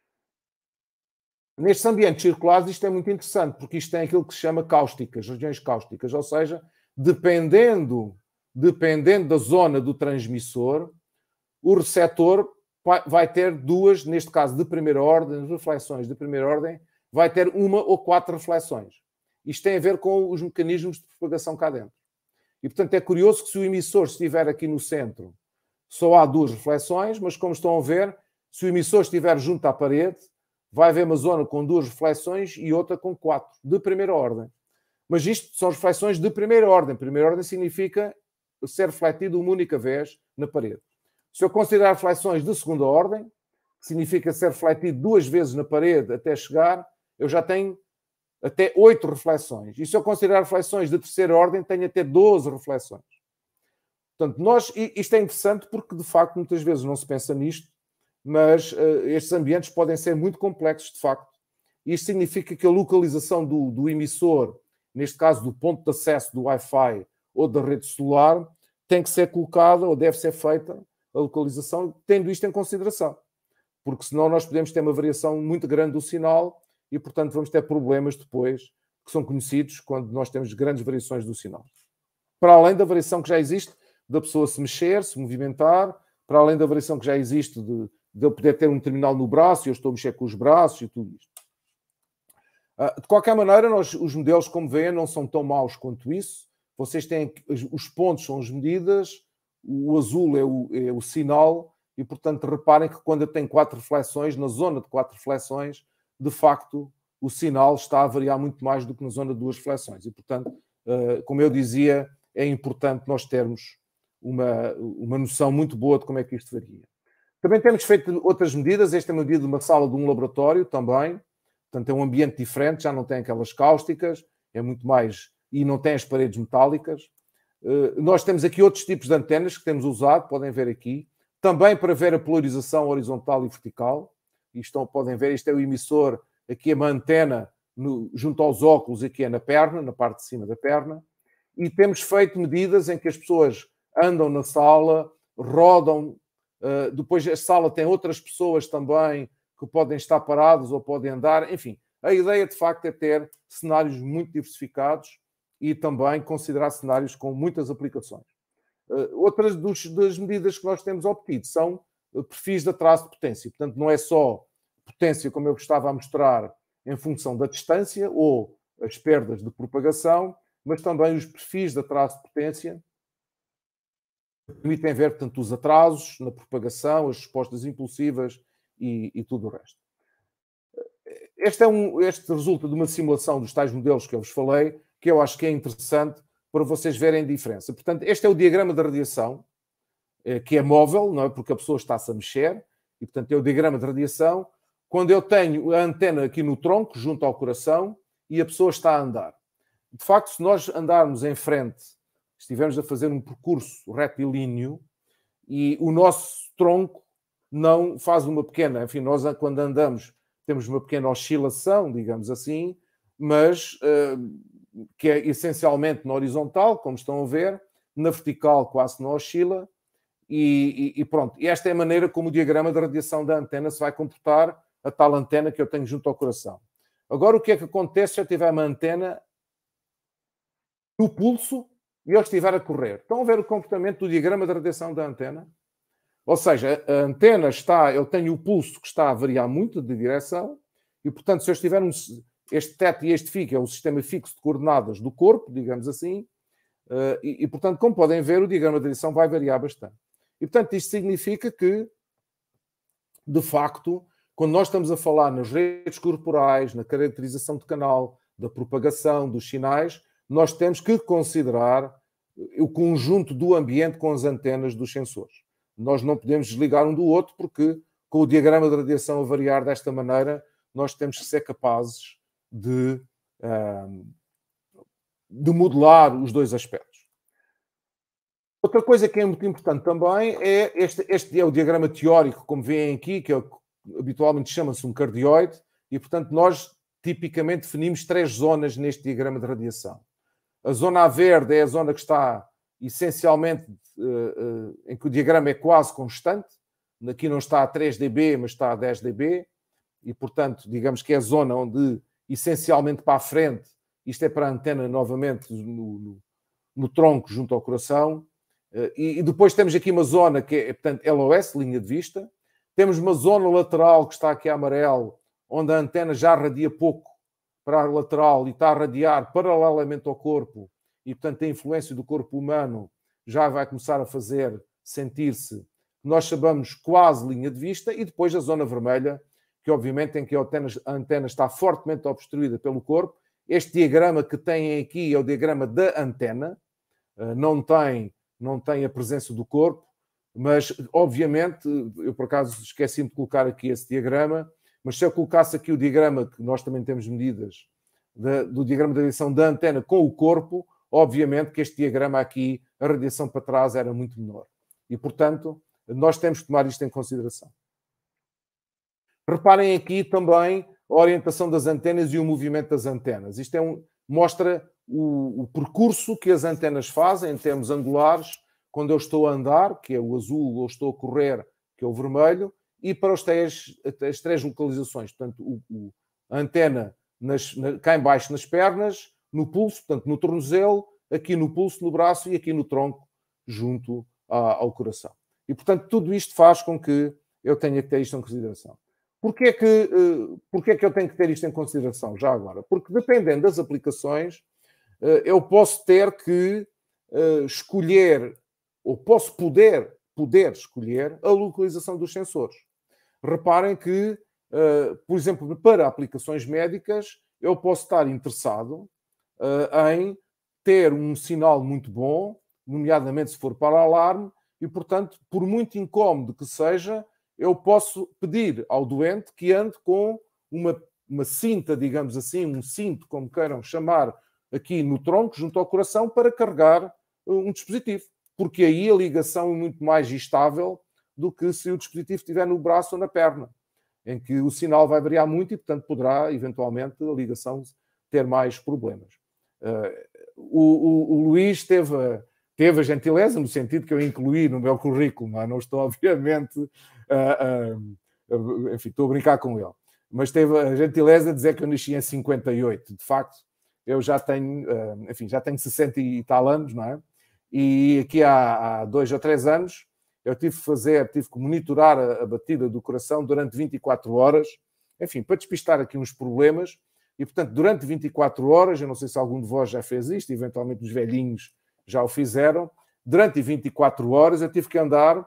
Nestes ambientes circulares, isto é muito interessante, porque isto tem aquilo que se chama cáusticas, regiões cáusticas, ou seja, dependendo, dependendo da zona do transmissor, o receptor vai ter duas, neste caso de primeira ordem, reflexões de primeira ordem, vai ter uma ou quatro reflexões. Isto tem a ver com os mecanismos de propagação cá dentro. E, portanto, é curioso que se o emissor estiver aqui no centro, só há duas reflexões, mas como estão a ver, se o emissor estiver junto à parede, vai haver uma zona com duas reflexões e outra com quatro, de primeira ordem. Mas isto são reflexões de primeira ordem. Primeira ordem significa ser refletido uma única vez na parede. Se eu considerar reflexões de segunda ordem, que significa ser refletido duas vezes na parede até chegar, eu já tenho até oito reflexões. E se eu considerar reflexões de terceira ordem, tenho até doze reflexões. Portanto, nós, isto é interessante porque, de facto, muitas vezes não se pensa nisto, mas uh, estes ambientes podem ser muito complexos, de facto. Isto significa que a localização do, do emissor, neste caso do ponto de acesso do Wi-Fi ou da rede celular, tem que ser colocada ou deve ser feita a localização, tendo isto em consideração. Porque senão nós podemos ter uma variação muito grande do sinal e, portanto, vamos ter problemas depois, que são conhecidos quando nós temos grandes variações do sinal. Para além da variação que já existe da pessoa se mexer, se movimentar, para além da variação que já existe de, de eu poder ter um terminal no braço e eu estou a mexer com os braços e tudo isto. De qualquer maneira, nós, os modelos, como veem, não são tão maus quanto isso. Vocês têm, os pontos são as medidas, o azul é o, é o sinal e, portanto, reparem que quando eu tenho quatro reflexões, na zona de quatro reflexões, de facto, o sinal está a variar muito mais do que na zona de duas reflexões. E, portanto, como eu dizia, é importante nós termos uma, uma noção muito boa de como é que isto varia. Também temos feito outras medidas. Esta é uma medida de uma sala de um laboratório também. Portanto, é um ambiente diferente, já não tem aquelas cáusticas, é muito mais... e não tem as paredes metálicas. Nós temos aqui outros tipos de antenas que temos usado, podem ver aqui, também para ver a polarização horizontal e vertical. Isto, podem ver, isto é o emissor, aqui é uma antena no, junto aos óculos, aqui é na perna, na parte de cima da perna. E temos feito medidas em que as pessoas andam na sala, rodam Uh, depois a sala tem outras pessoas também que podem estar parados ou podem andar. Enfim, a ideia de facto é ter cenários muito diversificados e também considerar cenários com muitas aplicações. Uh, outras dos, das medidas que nós temos obtido são uh, perfis de atraso de potência. Portanto, não é só potência, como eu gostava a mostrar, em função da distância ou as perdas de propagação, mas também os perfis de atraso de potência permitem ver, portanto, os atrasos na propagação, as respostas impulsivas e, e tudo o resto. Este, é um, este resulta de uma simulação dos tais modelos que eu vos falei, que eu acho que é interessante para vocês verem a diferença. Portanto, este é o diagrama da radiação, que é móvel, não é? Porque a pessoa está-se a mexer, e, portanto, é o diagrama de radiação, quando eu tenho a antena aqui no tronco, junto ao coração, e a pessoa está a andar. De facto, se nós andarmos em frente, estivermos a fazer um percurso retilíneo, e o nosso tronco não faz uma pequena... Enfim, nós quando andamos temos uma pequena oscilação, digamos assim, mas uh, que é essencialmente na horizontal, como estão a ver, na vertical quase não oscila, e, e, e pronto. E esta é a maneira como o diagrama de radiação da antena se vai comportar, a tal antena que eu tenho junto ao coração. Agora, o que é que acontece se eu tiver uma antena no pulso e eu estiver a correr? Estão a ver o comportamento do diagrama de radiação da antena? Ou seja, a antena está, eu tenho o pulso que está a variar muito de direção e, portanto, se eu estiver um, este teto e este fico é o sistema fixo de coordenadas do corpo, digamos assim, uh, e, e, portanto, como podem ver, o diagrama de radiação vai variar bastante. E, portanto, isto significa que, de facto, quando nós estamos a falar nas redes corporais, na caracterização de canal, da propagação, dos sinais, nós temos que considerar o conjunto do ambiente com as antenas dos sensores. Nós não podemos desligar um do outro porque, com o diagrama de radiação a variar desta maneira, nós temos que ser capazes de, de modelar os dois aspectos. Outra coisa que é muito importante também é este, este é o diagrama teórico, como veem aqui, que é, habitualmente chama-se um cardioide, e, portanto, nós tipicamente definimos três zonas neste diagrama de radiação. A zona verde é a zona que está essencialmente uh, uh, em que o diagrama é quase constante. Aqui não está a três decibéis, mas está a dez decibéis. E, portanto, digamos que é a zona onde, essencialmente para a frente, isto é para a antena novamente no, no, no tronco junto ao coração. Uh, e, e depois temos aqui uma zona que é, portanto, L O S, linha de vista. Temos uma zona lateral que está aqui a amarelo, onde a antena já radia pouco para a lateral e está a radiar paralelamente ao corpo e, portanto, a influência do corpo humano já vai começar a fazer sentir-se, nós chamamos quase linha de vista, e depois a zona vermelha, que obviamente em que a antena, a antena está fortemente obstruída pelo corpo. Este diagrama que têm aqui é o diagrama da antena, não tem, não tem a presença do corpo, mas obviamente, eu por acaso esqueci-me de colocar aqui esse diagrama, mas se eu colocasse aqui o diagrama, que nós também temos medidas, de, do diagrama de radiação da antena com o corpo, obviamente que este diagrama aqui, a radiação para trás era muito menor. E, portanto, nós temos que tomar isto em consideração. Reparem aqui também a orientação das antenas e o movimento das antenas. Isto é um, mostra o, o percurso que as antenas fazem em termos angulares, quando eu estou a andar, que é o azul, ou estou a correr, que é o vermelho, e para os três, as três localizações. Portanto, o, o, a antena nas, na, cá em baixo nas pernas, no pulso, portanto, no tornozelo, aqui no pulso, no braço e aqui no tronco, junto a, ao coração. E, portanto, tudo isto faz com que eu tenha que ter isto em consideração. Porquê é que, uh, porquê é que eu tenho que ter isto em consideração, já agora? Porque, dependendo das aplicações, uh, eu posso ter que uh, escolher, ou posso poder, poder escolher a localização dos sensores. Reparem que, uh, por exemplo, para aplicações médicas, eu posso estar interessado uh, em ter um sinal muito bom, nomeadamente se for para alarme, e, portanto, por muito incómodo que seja, eu posso pedir ao doente que ande com uma, uma cinta, digamos assim, um cinto, como queiram chamar, aqui no tronco, junto ao coração, para carregar um dispositivo. Porque aí a ligação é muito mais estável do que se o dispositivo estiver no braço ou na perna, em que o sinal vai variar muito e, portanto, poderá, eventualmente, a ligação ter mais problemas. Uh, o, o, o Luís esteve a, teve a gentileza, no sentido que eu incluí no meu currículo, não, é? Não estou, obviamente, uh, uh, uh, enfim, estou a brincar com ele, mas teve a gentileza de dizer que eu nasci em cinquenta e oito. De facto, eu já tenho, uh, enfim, já tenho sessenta e tal anos, não é? E aqui há, há dois ou três anos eu tive que fazer, tive que monitorar a, a batida do coração durante vinte e quatro horas, enfim, para despistar aqui uns problemas. E, portanto, durante vinte e quatro horas, eu não sei se algum de vós já fez isto, eventualmente os velhinhos já o fizeram, durante vinte e quatro horas eu tive que andar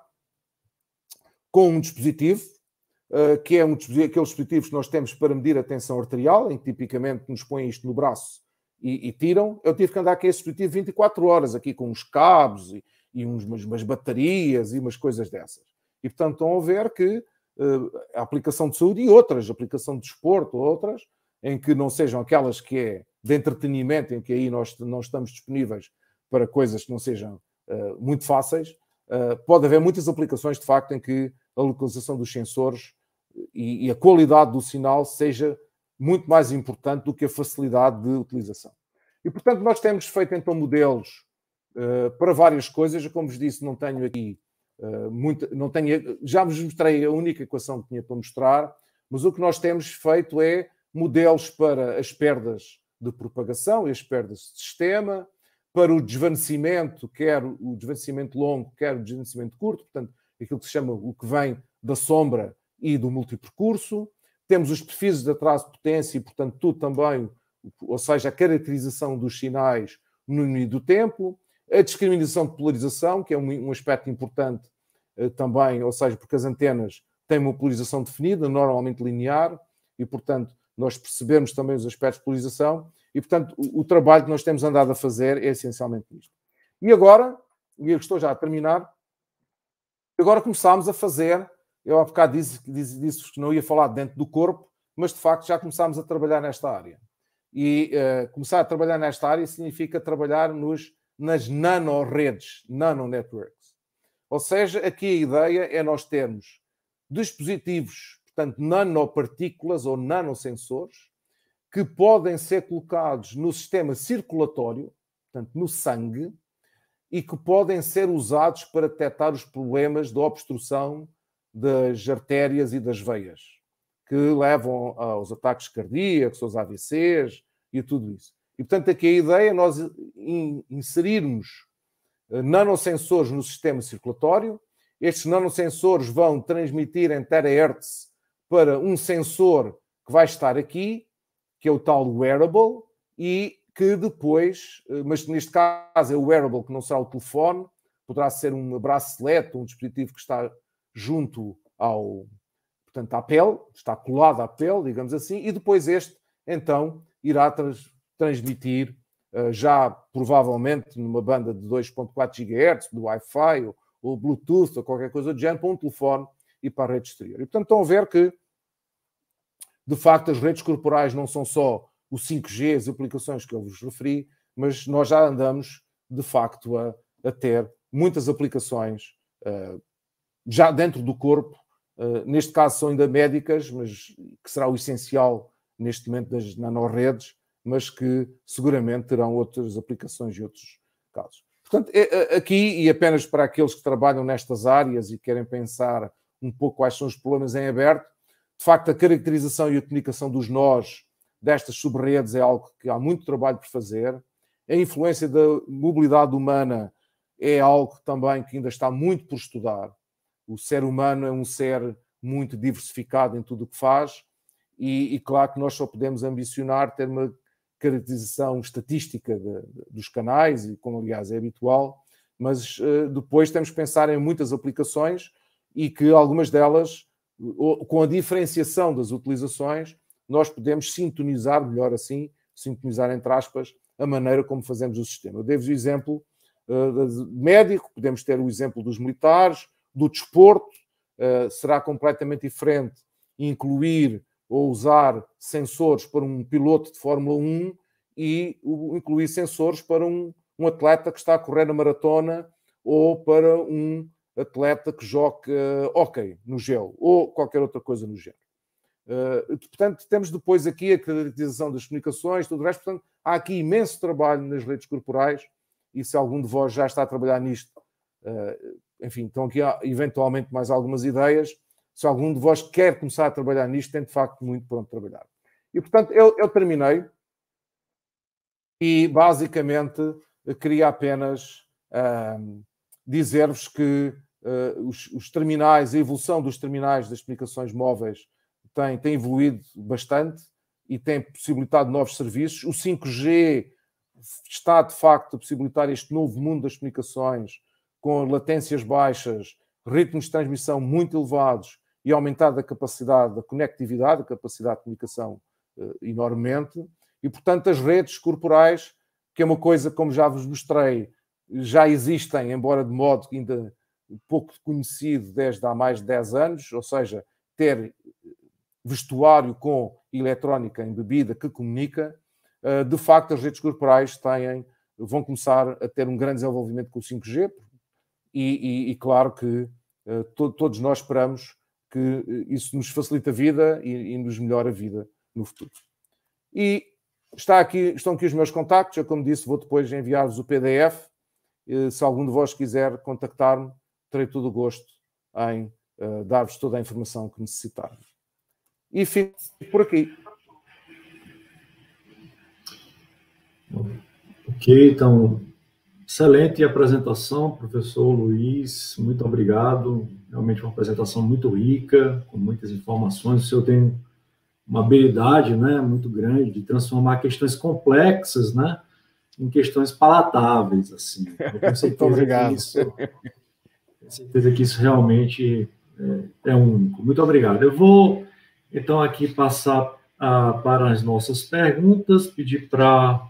com um dispositivo, uh, que é um dispositivo, aqueles dispositivos que nós temos para medir a tensão arterial, em que tipicamente nos põem isto no braço e, e tiram. Eu tive que andar com esse dispositivo vinte e quatro horas, aqui com uns cabos e, e uns, umas, umas baterias e umas coisas dessas. E, portanto, estão a ver que uh, a aplicação de saúde e outras, a aplicação de desporto, outras, em que não sejam aquelas que é de entretenimento, em que aí nós não estamos disponíveis para coisas que não sejam uh, muito fáceis, uh, pode haver muitas aplicações, de facto, em que a localização dos sensores e, e a qualidade do sinal seja muito mais importante do que a facilidade de utilização. E, portanto, nós temos feito, então, modelos uh, para várias coisas. Como vos disse, não tenho aqui uh, muito... Não tenho, já vos mostrei a única equação que tinha para mostrar, mas o que nós temos feito é modelos para as perdas de propagação e as perdas de sistema, para o desvanecimento, quer o desvanecimento longo, quer o desvanecimento curto, portanto, aquilo que se chama o que vem da sombra e do multipercurso. Temos os perfis de atraso de potência e, portanto, tudo também, ou seja, a caracterização dos sinais no limite do tempo, a discriminação de polarização, que é um, um aspecto importante uh, também, ou seja, porque as antenas têm uma polarização definida, normalmente linear, e, portanto, nós percebemos também os aspectos de polarização e, portanto, o, o trabalho que nós temos andado a fazer é essencialmente isto. E agora, e eu estou já a terminar, agora começámos a fazer, eu há bocado disse, disse, disse que não ia falar dentro do corpo, mas de facto já começámos a trabalhar nesta área. E uh, começar a trabalhar nesta área significa trabalhar nos, nas nanoredes, nanonetworks. Ou seja, aqui a ideia é nós termos dispositivos, portanto, nanopartículas ou nanosensores, que podem ser colocados no sistema circulatório, portanto, no sangue, e que podem ser usados para detectar os problemas de obstrução das artérias e das veias, que levam aos ataques cardíacos, aos A V Cs e a tudo isso. E, portanto, aqui a ideia é nós inserirmos nanosensores no sistema circulatório. Estes nanosensores vão transmitir em terahertz para um sensor que vai estar aqui, que é o tal wearable, e que depois, mas neste caso é o wearable que não será o telefone, poderá ser um bracelete, um dispositivo que está junto ao, portanto, à pele, está colado à pele, digamos assim, e depois este, então, irá trans, transmitir, uh, já provavelmente numa banda de dois ponto quatro gigahertz, do Wi-Fi, ou, ou Bluetooth, ou qualquer coisa do género, para um telefone e para a rede exterior. E, portanto, estão a ver que, de facto, as redes corporais não são só o cinco G, as aplicações que eu vos referi, mas nós já andamos, de facto, a, a ter muitas aplicações uh, já dentro do corpo, uh, neste caso são ainda médicas, mas que será o essencial neste momento das nanoredes, mas que seguramente terão outras aplicações e outros casos. Portanto, é, é, aqui, e apenas para aqueles que trabalham nestas áreas e querem pensar um pouco quais são os problemas em aberto, de facto, a caracterização e a comunicação dos nós destas subredes é algo que há muito trabalho por fazer. A influência da mobilidade humana é algo também que ainda está muito por estudar. O ser humano é um ser muito diversificado em tudo o que faz e, e claro que nós só podemos ambicionar ter uma caracterização estatística de, de, dos canais, e como aliás é habitual, mas uh, depois temos que pensar em muitas aplicações e que algumas delas, com a diferenciação das utilizações, nós podemos sintonizar, melhor assim, sintonizar entre aspas, a maneira como fazemos o sistema. Eu dei-vos o exemplo uh, médico, podemos ter o exemplo dos militares, do desporto, uh, será completamente diferente incluir ou usar sensores para um piloto de Fórmula um e incluir sensores para um, um atleta que está a correr na maratona ou para um atleta que joga uh, hóquei no gelo ou qualquer outra coisa no gelo. Uh, portanto, temos depois aqui a caracterização das comunicações, tudo o resto. Portanto, há aqui imenso trabalho nas redes corporais e se algum de vós já está a trabalhar nisto, uh, enfim, estão aqui eventualmente mais algumas ideias. Se algum de vós quer começar a trabalhar nisto, tem de facto muito pronto trabalhar. E, portanto, eu, eu terminei e, basicamente, queria apenas uh, dizer-vos que uh, os, os terminais, a evolução dos terminais das comunicações móveis tem, tem evoluído bastante e tem possibilitado novos serviços. O cinco G está, de facto, a possibilitar este novo mundo das comunicações com latências baixas, ritmos de transmissão muito elevados e aumentada a capacidade da conectividade, a capacidade de comunicação uh, enormemente. E, portanto, as redes corporais, que é uma coisa, como já vos mostrei, já existem, embora de modo ainda pouco conhecido desde há mais de dez anos, ou seja, ter vestuário com eletrónica embebida que comunica, uh, de facto, as redes corporais têm, vão começar a ter um grande desenvolvimento com o cinco G, e, e, e claro que uh, to, todos nós esperamos que isso nos facilite a vida e, e nos melhore a vida no futuro. E está aqui, estão aqui os meus contactos. Eu, como disse, vou depois enviar-vos o P D F. Se algum de vós quiser contactar-me, terei todo o gosto em uh, dar-vos toda a informação que necessitarem. E fico por aqui. Ok, então, excelente apresentação, professor Luiz, muito obrigado. Realmente uma apresentação muito rica, com muitas informações. O senhor tem uma habilidade, né, muito grande de transformar questões complexas, né, em questões palatáveis, assim. Eu tenho certeza, muito obrigado. Que isso, tenho certeza que isso realmente é, é único. Muito obrigado. Eu vou, então, aqui passar a, para as nossas perguntas, pedir para...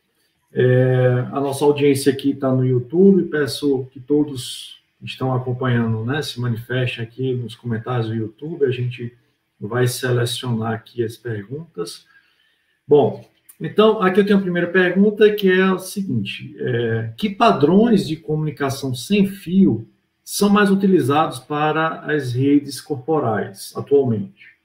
É, a nossa audiência aqui está no YouTube, peço que todos que estão acompanhando, né, se manifestem aqui nos comentários do YouTube, a gente vai selecionar aqui as perguntas. Bom, então, aqui eu tenho a primeira pergunta, que é a seguinte, é, que padrões de comunicação sem fio são mais utilizados para as redes corporais atualmente?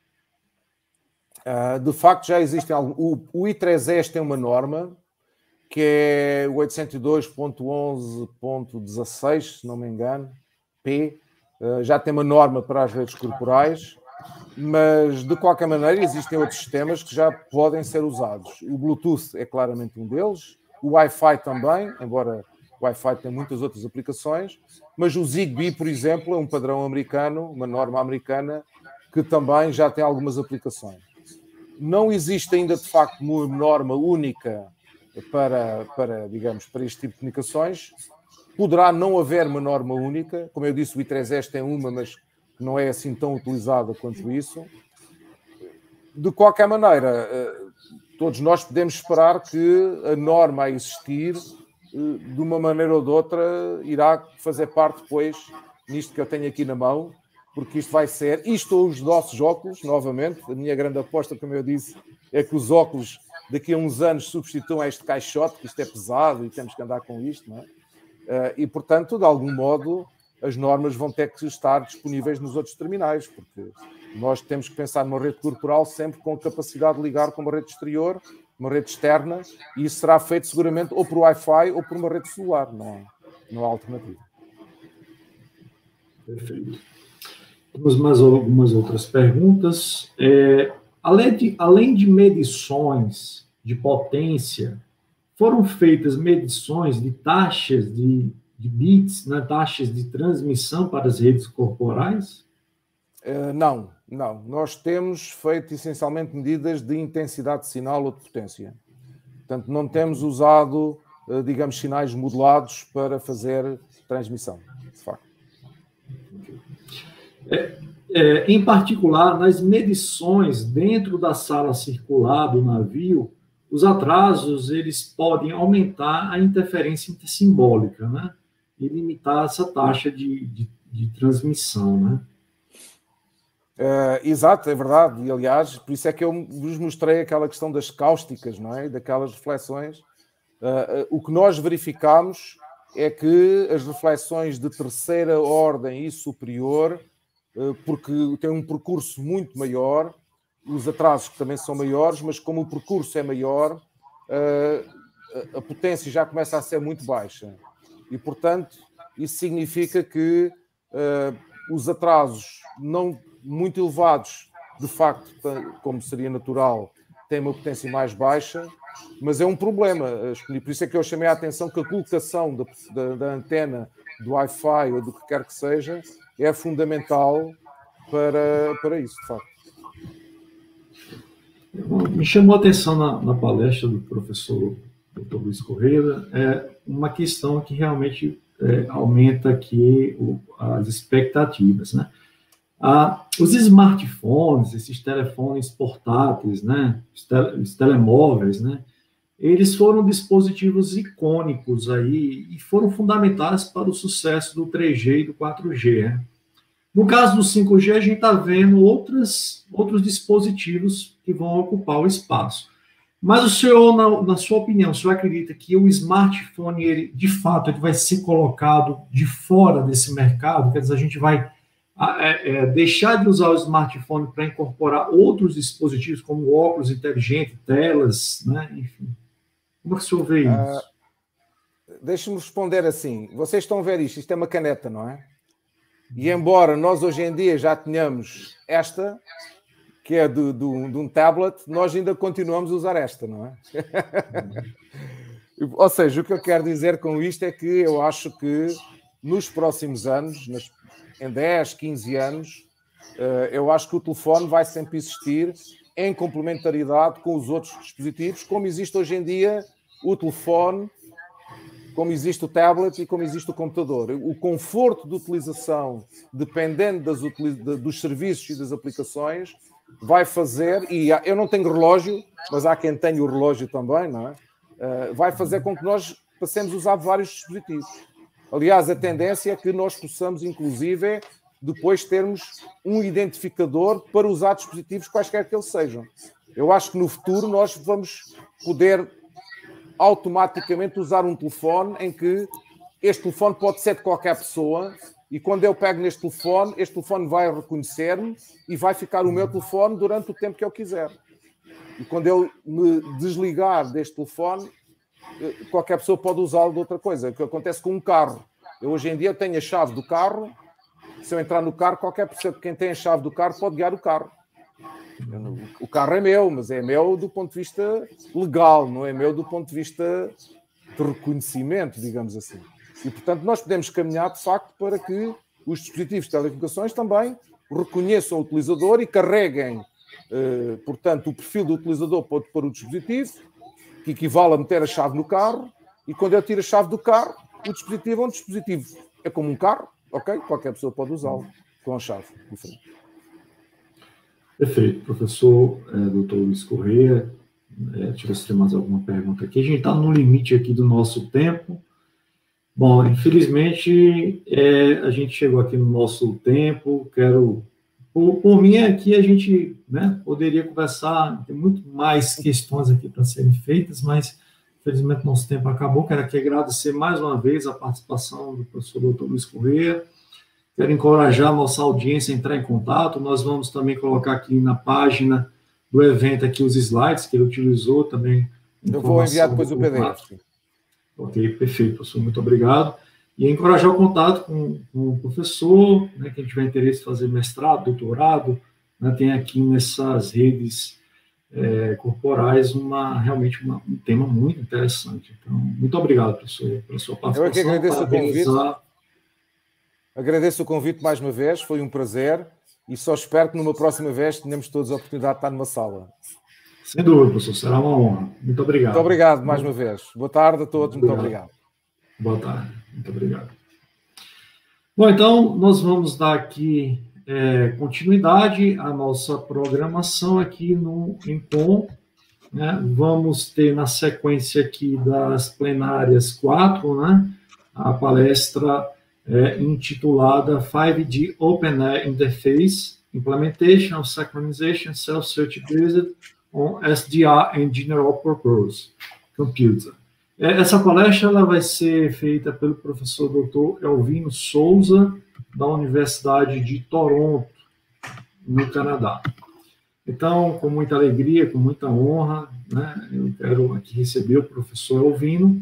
Uh, de facto, já existem alguns. O, o I três S tem uma norma, que é o oitocentos e dois ponto onze ponto dezasseis, se não me engano, P, uh, já tem uma norma para as redes corporais, mas, de qualquer maneira, existem outros sistemas que já podem ser usados. O Bluetooth é claramente um deles, o Wi-Fi também, embora o Wi-Fi tenha muitas outras aplicações, mas o Zigbee, por exemplo, é um padrão americano, uma norma americana, que também já tem algumas aplicações. Não existe ainda, de facto, uma norma única para, para, digamos, para este tipo de comunicações. Poderá não haver uma norma única, como eu disse, o I três S tem uma, mas não é assim tão utilizada quanto isso. De qualquer maneira, todos nós podemos esperar que a norma a existir, de uma maneira ou de outra, irá fazer parte depois, nisto que eu tenho aqui na mão, porque isto vai ser, isto ou os nossos óculos, novamente, a minha grande aposta, como eu disse, é que os óculos daqui a uns anos substituam este caixote, que isto é pesado e temos que andar com isto, não é? E, portanto, de algum modo, as normas vão ter que estar disponíveis nos outros terminais, porque nós temos que pensar numa rede corporal sempre com a capacidade de ligar com uma rede exterior, uma rede externa, e isso será feito seguramente ou por Wi-Fi ou por uma rede celular, não há, não há alternativa. Perfeito. Temos mais algumas outras perguntas. É, além, de, além de medições de potência, foram feitas medições de taxas de, de bits, né, taxas de transmissão para as redes corporais? Uh, não, não. Nós temos feito essencialmente medidas de intensidade de sinal ou de potência. Portanto, não temos usado, uh, digamos, sinais modulados para fazer transmissão, de facto. É, é, em particular, nas medições dentro da sala circular do navio, os atrasos eles podem aumentar a interferência intersimbólica, né? E limitar essa taxa de, de, de transmissão, né? Uh, exato, é verdade. E, aliás, por isso é que eu vos mostrei aquela questão das cáusticas, não é? Daquelas reflexões. Uh, uh, o que nós verificamos é que as reflexões de terceira ordem e superior, uh, porque tem um percurso muito maior, os atrasos que também são maiores, mas como o percurso é maior, uh, a potência já começa a ser muito baixa. E, portanto, isso significa que uh, os atrasos não muito elevados, de facto, como seria natural, têm uma potência mais baixa, mas é um problema. Por isso é que eu chamei a atenção que a colocação da, da, da antena do Wi-Fi ou do que quer que seja é fundamental para, para isso, de facto. Me chamou a atenção na, na palestra do professor doutor Luiz Correia é uma questão que realmente é, aumenta aqui o, as expectativas, né? Ah, os smartphones, esses telefones portáteis, né, os, tele, os telemóveis, né, eles foram dispositivos icônicos aí e foram fundamentais para o sucesso do três G e do quatro G. Né? No caso do cinco G, a gente está vendo outras, outros dispositivos que vão ocupar o espaço. Mas o senhor, na, na sua opinião, o senhor acredita que o smartphone, ele, de fato, ele vai ser colocado de fora desse mercado? Quer dizer, a gente vai é, é, deixar de usar o smartphone para incorporar outros dispositivos, como óculos inteligentes, telas, né? Enfim. Como é que o senhor vê isso? Uh, Deixe-me responder assim. Vocês estão a ver isto, isto é uma caneta, não é? E embora nós hoje em dia já tenhamos esta, que é de, de, um, de um tablet, nós ainda continuamos a usar esta, não é? Ou seja, o que eu quero dizer com isto é que eu acho que nos próximos anos, nas, em dez, quinze anos, uh, eu acho que o telefone vai sempre existir em complementaridade com os outros dispositivos, como existe hoje em dia o telefone, como existe o tablet e como existe o computador. O conforto de utilização, dependendo das, dos serviços e das aplicações, vai fazer, e eu não tenho relógio, mas há quem tenha o relógio também, não é? Uh, vai fazer com que nós passemos a usar vários dispositivos. Aliás, a tendência é que nós possamos, inclusive, depois termos um identificador para usar dispositivos quaisquer que eles sejam. Eu acho que no futuro nós vamos poder automaticamente usar um telefone em que este telefone pode ser de qualquer pessoa e quando eu pego neste telefone, este telefone vai reconhecer-me e vai ficar o meu telefone durante o tempo que eu quiser. E quando eu me desligar deste telefone, qualquer pessoa pode usá-lo de outra coisa. O que acontece com um carro. Eu hoje em dia tenho a chave do carro. Se eu entrar no carro, qualquer pessoa, quem tem a chave do carro, pode guiar o carro. O carro é meu, mas é meu do ponto de vista legal, não é meu do ponto de vista de reconhecimento, digamos assim. E, portanto, nós podemos caminhar, de facto, para que os dispositivos de telecomunicações também reconheçam o utilizador e carreguem, eh, portanto, o perfil do utilizador para, para o dispositivo, que equivale a meter a chave no carro, e quando eu tiro a chave do carro, o dispositivo é um dispositivo. É como um carro, ok? Qualquer pessoa pode usá-lo com a chave diferente. Perfeito. Professor é, doutor Luiz Correia, é, deixa eu ver se tem mais alguma pergunta aqui. A gente está no limite aqui do nosso tempo. Bom, infelizmente, é, a gente chegou aqui no nosso tempo. Quero, por, por mim, aqui a gente, né, poderia conversar, tem muito mais questões aqui para serem feitas, mas, infelizmente, nosso tempo acabou. Quero aqui agradecer mais uma vez a participação do professor doutor Luiz Correia. Quero encorajar a nossa audiência a entrar em contato. Nós vamos também colocar aqui na página do evento aqui os slides que ele utilizou também. Eu vou enviar depois o P D F. Ok, perfeito, professor. Muito obrigado. E encorajar o contato com, com o professor, né, quem tiver interesse em fazer mestrado, doutorado, né, tem aqui nessas redes é, corporais uma, realmente uma, um tema muito interessante. Então, muito obrigado, professor, pela sua participação. Eu é que agradeço o convite. Agradeço o convite mais uma vez, foi um prazer e só espero que numa próxima vez tenhamos todos a oportunidade de estar numa sala. Sem dúvida, professor, será uma honra. Muito obrigado. Muito obrigado mais uma vez. Boa tarde a todos, muito obrigado. Muito obrigado. Boa tarde, muito obrigado. Bom, então, nós vamos dar aqui é, continuidade à nossa programação aqui no Encom. Né? Vamos ter na sequência aqui das plenárias quatro, né? A palestra É, intitulada five G Open Air Interface, Implementation of Synchronization Self-Search Based on S D R and General Purpose Computer. É, essa palestra ela vai ser feita pelo professor doutor Elvino Souza, da Universidade de Toronto, no Canadá. Então, com muita alegria, com muita honra, né, eu quero aqui receber o professor Elvino,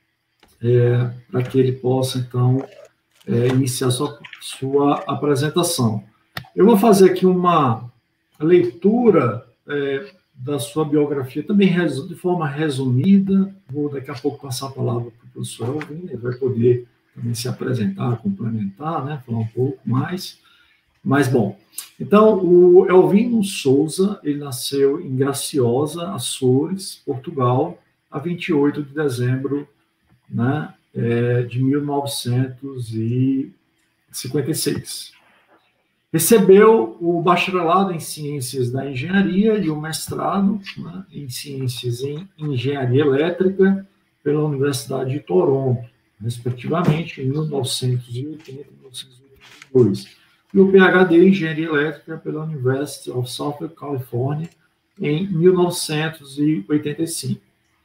é, para que ele possa, então, é, iniciar sua, sua apresentação. Eu vou fazer aqui uma leitura é, da sua biografia, também de forma resumida. Vou daqui a pouco passar a palavra para o professor Elvino, ele vai poder também se apresentar, complementar, né, falar um pouco mais. Mas, bom, então, o Elvino Souza, ele nasceu em Graciosa, Açores, Portugal, a vinte e oito de dezembro, né, é, de mil novecentos e cinquenta e seis. Recebeu o bacharelado em Ciências da Engenharia e o mestrado, né, em Ciências em Engenharia Elétrica pela Universidade de Toronto, respectivamente, em mil novecentos e oitenta e mil novecentos e oitenta e dois. E o PhD em Engenharia Elétrica pela University of Southern California em mil novecentos e oitenta e cinco.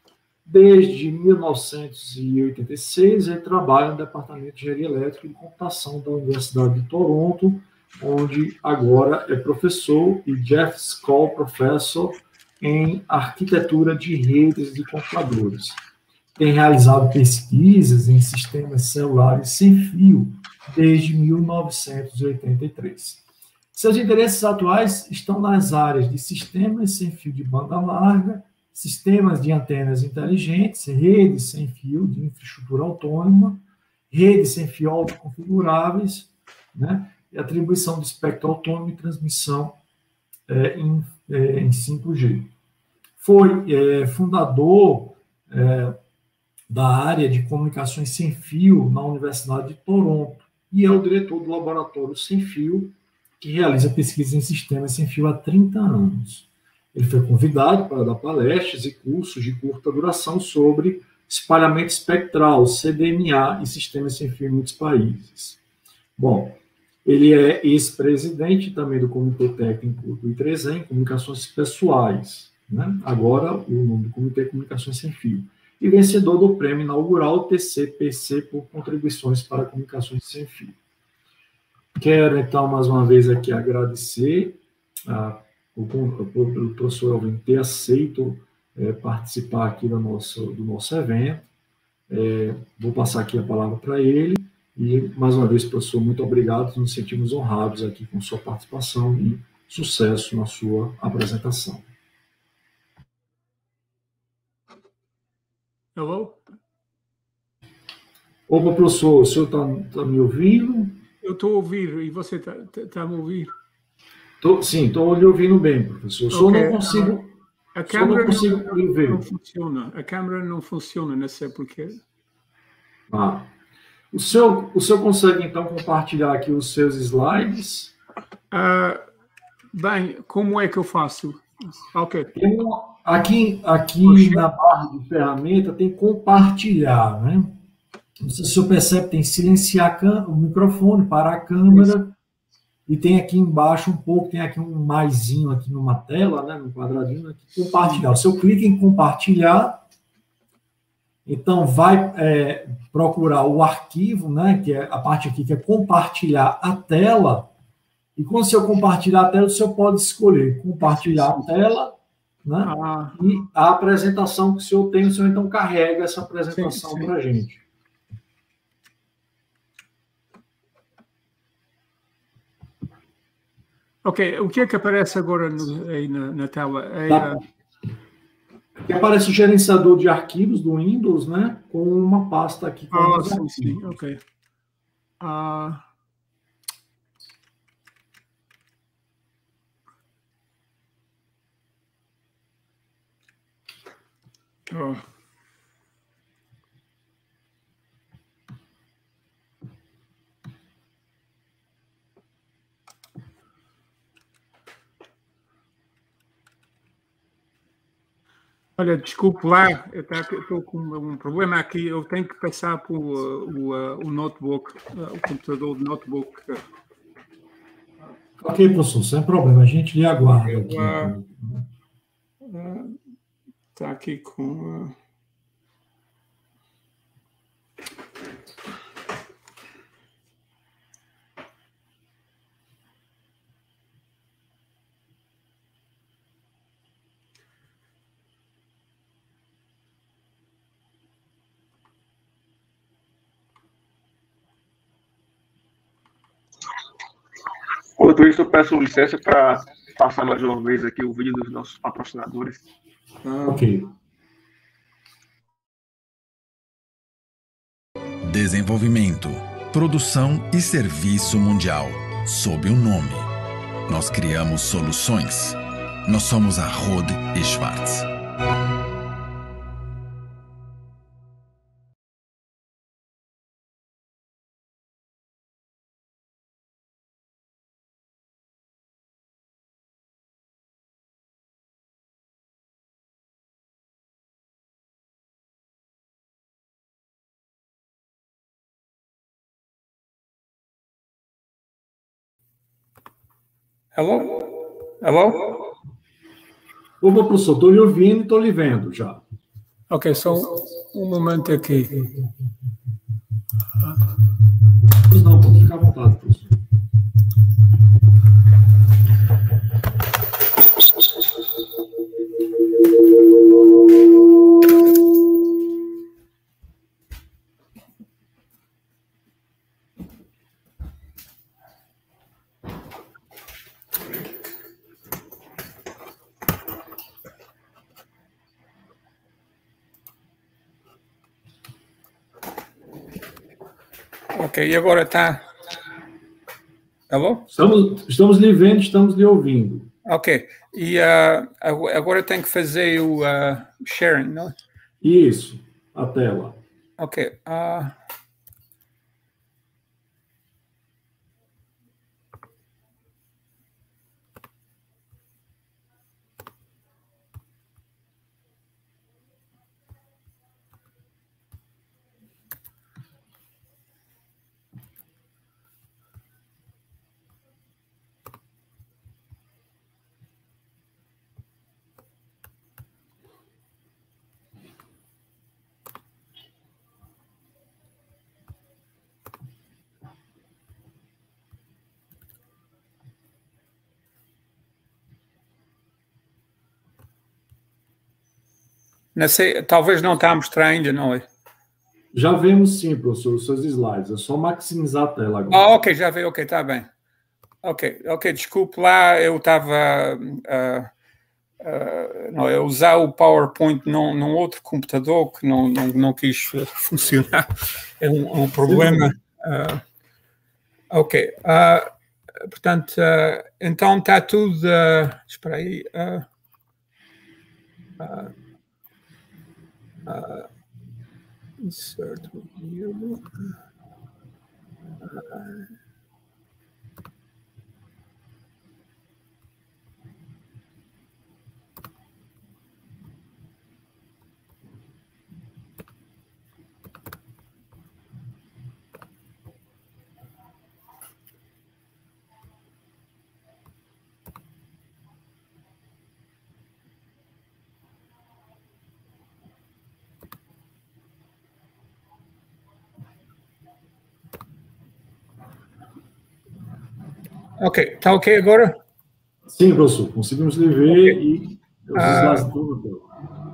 Desde mil novecentos e oitenta e seis, ele trabalha no Departamento de Engenharia Elétrica e Computação da Universidade de Toronto, onde agora é professor e Jeff Skoll Professor em Arquitetura de Redes de Computadores. Tem realizado pesquisas em sistemas celulares sem fio desde mil novecentos e oitenta e três. Seus interesses atuais estão nas áreas de sistemas sem fio de banda larga, sistemas de antenas inteligentes, redes sem fio de infraestrutura autônoma, redes sem fio autoconfiguráveis, né, e atribuição de espectro autônomo e transmissão é, em, é, em cinco G. Foi é, fundador é, da área de comunicações sem fio na Universidade de Toronto e é o diretor do Laboratório Sem Fio, que realiza pesquisas em sistemas sem fio há trinta anos. Ele foi convidado para dar palestras e cursos de curta duração sobre espalhamento espectral, C D M A e sistemas sem fio em muitos países. Bom, ele é ex-presidente também do Comitê Técnico do I três E em Comunicações Pessoais, né? Agora o nome do Comitê é Comunicações Sem Fio, e vencedor do prêmio inaugural T C P C por contribuições para comunicações sem fio. Quero, então, mais uma vez aqui agradecer a, o, o professor Elvino ter aceito é, participar aqui do nosso, do nosso evento. É, vou passar aqui a palavra para ele e, mais uma vez, professor, muito obrigado. Nos sentimos honrados aqui com sua participação e sucesso na sua apresentação. Hello? Opa, professor, o senhor está tá me ouvindo? Eu estou a ouvir, e você está tá a me ouvir? Tô, sim, estou lhe ouvindo bem, professor. Só okay. não consigo, a, a câmera não, consigo não, lhe ver. Não funciona. A câmera não funciona, não sei porquê. Ah. O senhor, o senhor consegue, então, compartilhar aqui os seus slides? Uh, bem, como é que eu faço? Ok. Aqui, aqui na barra de ferramenta tem compartilhar, né? Não sei se o senhor percebe, tem silenciar o microfone, parar a câmera, isso. E tem aqui embaixo um pouco, tem aqui um maisinho aqui numa tela, né, no quadradinho, aqui, compartilhar. O senhor clica em compartilhar, então vai é, procurar o arquivo, né, que é a parte aqui que é compartilhar a tela, e quando o senhor compartilhar a tela, o senhor pode escolher compartilhar a tela, né, ah. e a apresentação que o senhor tem, o senhor então carrega essa apresentação para a gente. Ok, o que é que aparece agora no, aí na, na tela? É, tá. Aqui aparece o gerenciador de arquivos do Windows, né? Com uma pasta aqui. Ah, oh, sim, sim, ok. Uh... Oh. Olha, desculpe lá, eu estou com um problema aqui, eu tenho que passar para o, o, o notebook, o computador de notebook. Ok, professor, sem problema, a gente lhe aguarda eu, aqui. Está uh, uh, aqui com... Uh... Enquanto isso, eu peço licença para passar mais uma vez aqui o vídeo dos nossos patrocinadores. Ah, ok. Desenvolvimento, produção e serviço mundial, sob o nome. Nós criamos soluções. Nós somos a Rohde e Schwarz. Hello? Hello? Opa, professor, estou lhe ouvindo e estou lhe vendo já. Ok, só um momento aqui. Pois não, pode ficar à vontade, professor. Ok, e agora está... Alô? Estamos, estamos lhe vendo, estamos lhe ouvindo. Ok, e uh, agora tem que fazer o uh, sharing, não é? Isso, a tela. Ok. Uh... Não sei, talvez não está a mostrar ainda, não é? Já vemos sim, professor, os seus slides. É só maximizar a tela agora. Ah, ok, já veio, ok, está bem. Ok, ok, desculpe lá, eu estava uh, uh, não, eu usar o PowerPoint num, num outro computador que não, não, não quis funcionar. É um, um problema. Uh, ok, uh, portanto, uh, então está tudo. Uh, espera aí. Uh, uh, uh, insert review. Uh, Ok, está ok agora? Sim, professor, conseguimos lhe ver okay. E os slides uh, tudo bem.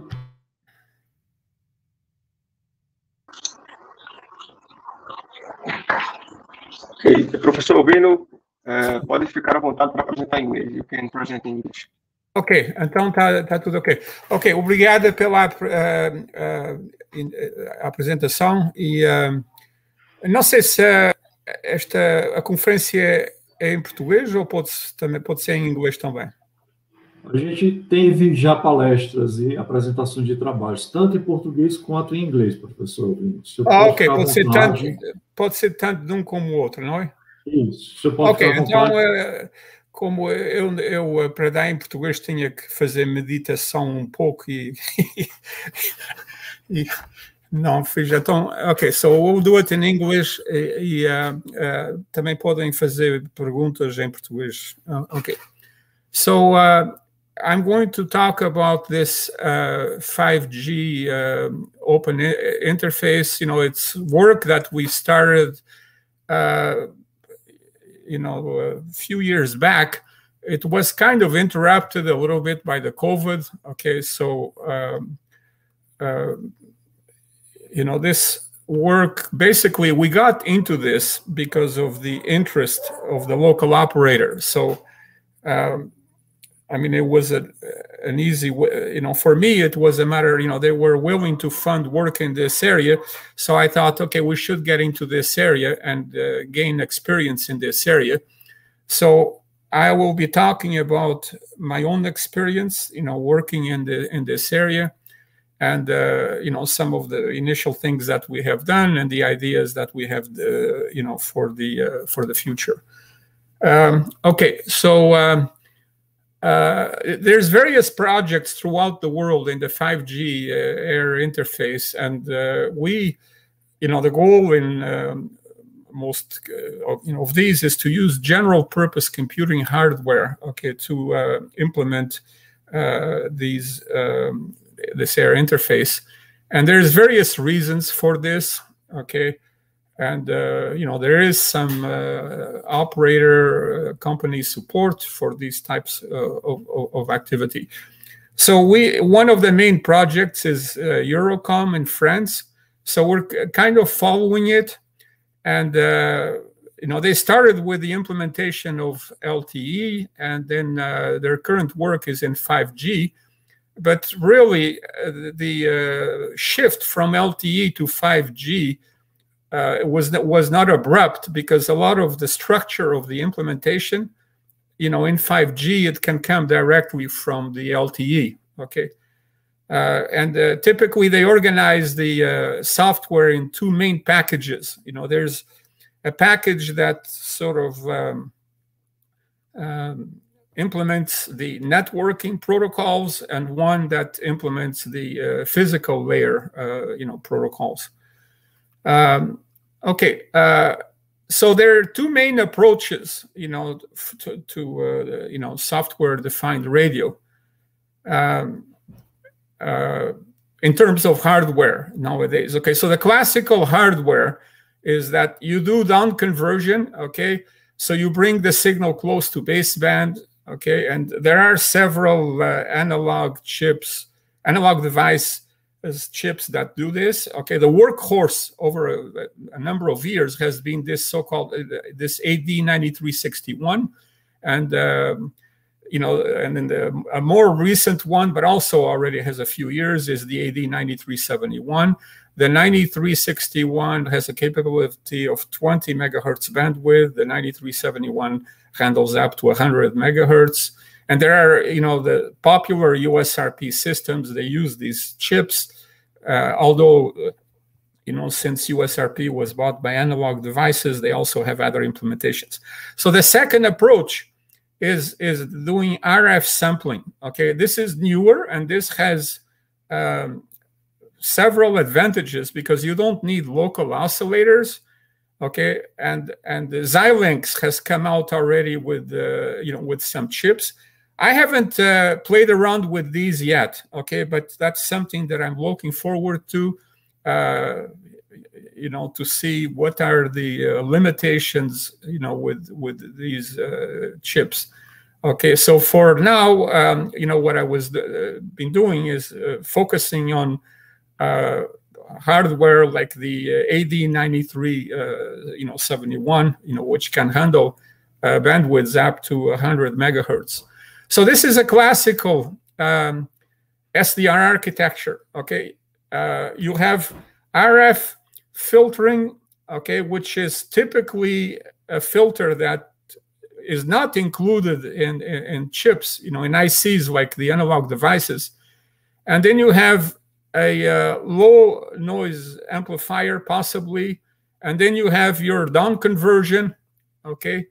Ok, professor Albino, uh, pode ficar à vontade para apresentar em inglês. You can present in English. Ok, então está tá tudo ok. Ok, obrigada pela uh, uh, apresentação e uh, não sei se esta a conferência é em português ou pode, também, pode ser em inglês também? A gente teve já palestras e apresentações de trabalhos, tanto em português quanto em inglês, professor. Ah, ok, pode ser, tanto, pode ser tanto de um como o outro, não é? Isso, o senhor pode okay, ficar à então, vontade. Uh, como eu, eu, para dar em português, tinha que fazer meditação um pouco e, e não fiz. Então, ok, so we'll do it in English e, e uh, uh, também podem fazer perguntas em português. Uh, ok, so uh, I'm going to talk about this uh, five G uh, open interface. You know, it's work that we started uh, you know, a few years back. It was kind of interrupted a little bit by the COVID. Okay, so, um, uh, you know, this work, basically, we got into this because of the interest of the local operator. So, um, I mean, it was a, an easy, you know, for me, it was a matter, you know, they were willing to fund work in this area. So I thought, okay, we should get into this area and uh, gain experience in this area. So I will be talking about my own experience, you know, working in the in this area, and uh, you know, some of the initial things that we have done and the ideas that we have, uh, you know, for the uh, for the future. Um, okay, so um, uh, there's various projects throughout the world in the five G uh, air interface, and uh, we, you know, the goal in um, most uh, of, you know, of these is to use general purpose computing hardware, okay, to uh, implement uh, these um, this air interface. And there's various reasons for this, okay, and uh, you know, there is some uh, operator uh, company support for these types uh, of, of, of activity. So we, one of the main projects is uh, Eurocom in France, so we're kind of following it. And, uh, you know, they started with the implementation of L T E, and then uh, their current work is in five G. But really, uh, the uh, shift from L T E to five G uh, was, was not abrupt, because a lot of the structure of the implementation, you know, in five G, it can come directly from the L T E, okay? Uh, and uh, typically they organize the uh, software in two main packages. You know, there's a package that sort of um, um, implements the networking protocols, and one that implements the uh, physical layer, uh, you know, protocols. Um, okay, uh, so there are two main approaches, you know, to, to uh, you know, software-defined radio. Um, Uh, in terms of hardware nowadays. Okay, so the classical hardware is that you do down conversion, okay? So you bring the signal close to baseband, okay? And there are several uh, analog chips, analog device chips that do this, okay? The workhorse over a, a number of years has been this so-called, uh, this A D ninety-three sixty-one, and um, you know, and then the, a more recent one, but also already has a few years, is the A D ninety-three seventy-one. The ninety-three sixty-one has a capability of twenty megahertz bandwidth. The ninety-three seventy-one handles up to one hundred megahertz. And there are, you know, the popular U S R P systems, they use these chips, uh, although, you know, since U S R P was bought by Analog Devices, they also have other implementations. So the second approach is is doing R F sampling. Okay, this is newer, and this has um, several advantages, because you don't need local oscillators. Okay, and and the Xilinx has come out already with uh, you know, with some chips. I haven't uh, played around with these yet. Okay, but that's something that I'm looking forward to. Uh, you know, to see what are the uh, limitations, you know, with with these uh, chips. Okay, so for now, um, you know, what I was uh, been doing is uh, focusing on uh, hardware like the uh, A D ninety-three, uh, you know, seventy-one, you know, which can handle uh, bandwidths up to one hundred megahertz. So this is a classical um, S D R architecture. Okay, uh, you have R F filtering, okay, which is typically a filter that is not included in, in, in chips, you know, in I Cs like the Analog Devices. And then you have a uh, low noise amplifier, possibly, and then you have your down conversion, okay,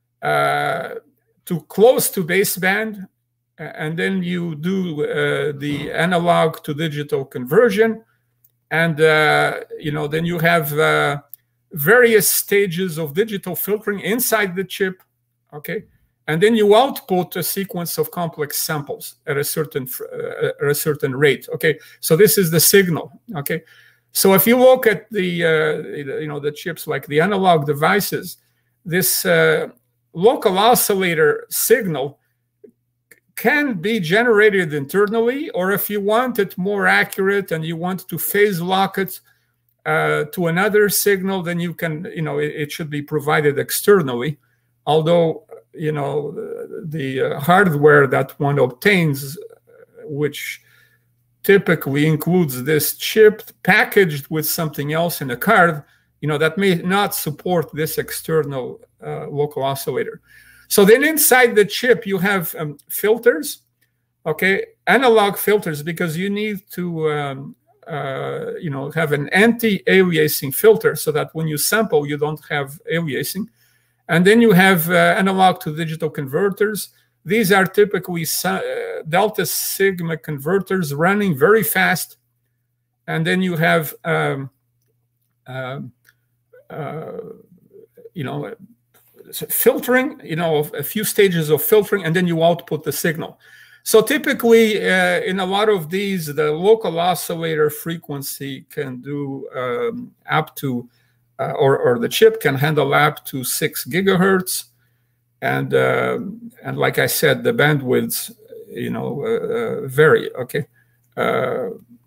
uh, to close to baseband, and then you do uh, the analog to digital conversion. And, uh, you know, then you have uh, various stages of digital filtering inside the chip, okay? And then you output a sequence of complex samples at a certain, uh, at a certain rate, okay? So this is the signal, okay? So if you look at the, uh, you know, the chips like the Analog Devices, this uh, local oscillator signal can be generated internally, or if you want it more accurate and you want to phase lock it, uh, to another signal, then you can, you know, it, it should be provided externally. Although, you know, the, the uh, hardware that one obtains, which typically includes this chip packaged with something else in a card, you know, that may not support this external uh, local oscillator. So then inside the chip, you have um, filters, okay, analog filters, because you need to, um, uh, you know, have an anti-aliasing filter so that when you sample, you don't have aliasing. And then you have uh, analog to digital converters. These are typically uh, delta sigma converters running very fast. And then you have, um, um, uh, you know, filtering, you know, a few stages of filtering, and then you output the signal. So typically, uh, in a lot of these, the local oscillator frequency can do um, up to, uh, or, or the chip can handle up to six gigahertz. And, uh, and like I said, the bandwidths, you know, uh, vary, okay, uh,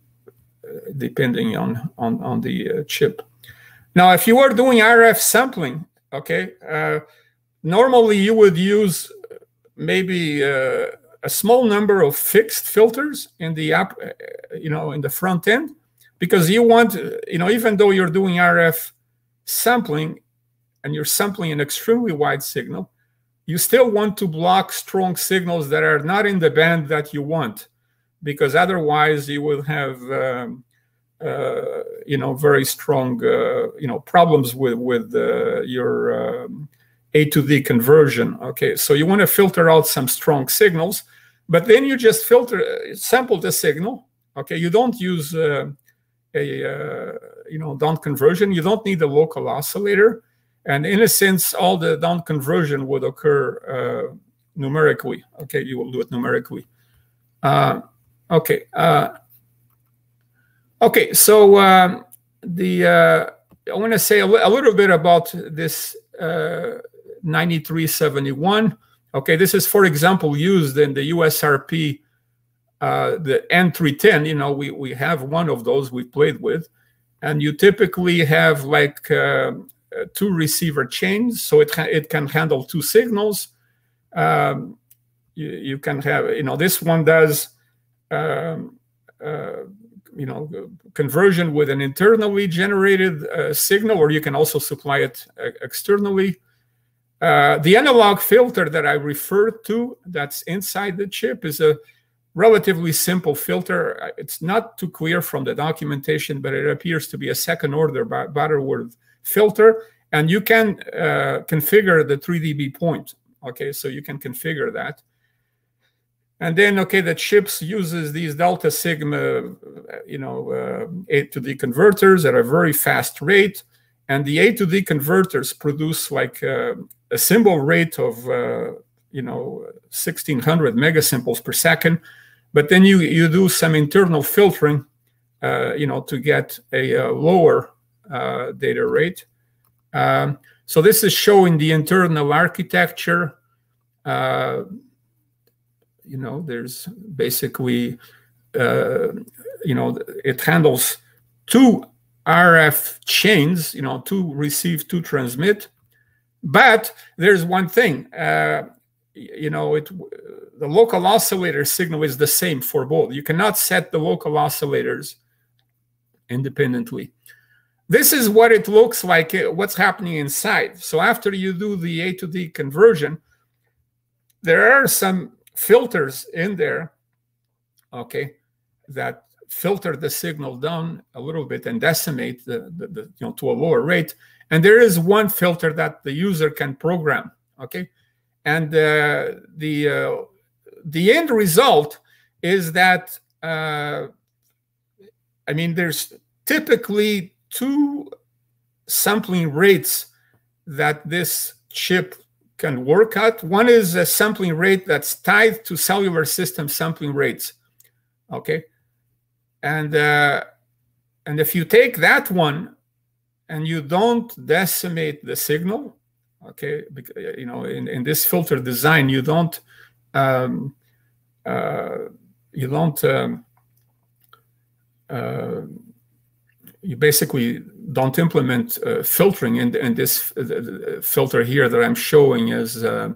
depending on, on, on the uh, chip. Now, if you were doing R F sampling, okay, uh, normally you would use maybe uh, a small number of fixed filters in the app, uh, you know, in the front end, because you want, you know, even though you're doing R F sampling and you're sampling an extremely wide signal, you still want to block strong signals that are not in the band that you want, because otherwise you will have, um, uh, you know, very strong, uh, you know, problems with with uh, your um, A to D conversion. Okay, so you want to filter out some strong signals, but then you just filter, sample the signal. Okay, you don't use uh, a uh, you know, down conversion. You don't need a local oscillator. And in a sense, all the down conversion would occur uh, numerically. Okay, you will do it numerically. Uh, okay. Uh, okay, so um, the uh, I want to say a, li a little bit about this uh, ninety-three seventy-one. Okay, this is, for example, used in the U S R P, uh, the N three ten. You know, we we have one of those we played with, and you typically have like Uh, Uh, two receiver chains, so it, it can handle two signals. Um, you, you can have, you know, this one does, um, uh, you know, conversion with an internally generated uh, signal, or you can also supply it uh, externally. Uh, the analog filter that I referred to, that's inside the chip, is a relatively simple filter. It's not too clear from the documentation, but it appears to be a second order Butterworth filter, and you can uh, configure the three D B point. Okay, so you can configure that. And then, okay, the chips uses these delta sigma, you know, uh, A to D converters at a very fast rate, and the A to D converters produce like uh, a symbol rate of, uh, you know, sixteen hundred megasymbol per second. But then you you do some internal filtering, uh, you know, to get a, a lower uh, data rate. Um, so this is showing the internal architecture. Uh, you know, there's basically, uh, you know, it handles two R F chains, you know, two receive, two transmit. But there's one thing, uh, you know, it the local oscillator signal is the same for both. You cannot set the local oscillators independently. This is what it looks like, what's happening inside. So after you do the A to D conversion, there are some filters in there, okay, that filter the signal down a little bit and decimate the, the, the you know, to a lower rate. And there is one filter that the user can program, okay? And uh, the, uh, the end result is that, uh, I mean, there's typically two sampling rates that this chip can work at. One is a sampling rate that's tied to cellular system sampling rates, okay? And, uh, and if you take that one and you don't decimate the signal, okay, because, you know, in, in this filter design, you don't, um, uh, you don't, um, uh, you basically don't implement uh, filtering in, in this uh, filter here that I'm showing as, uh,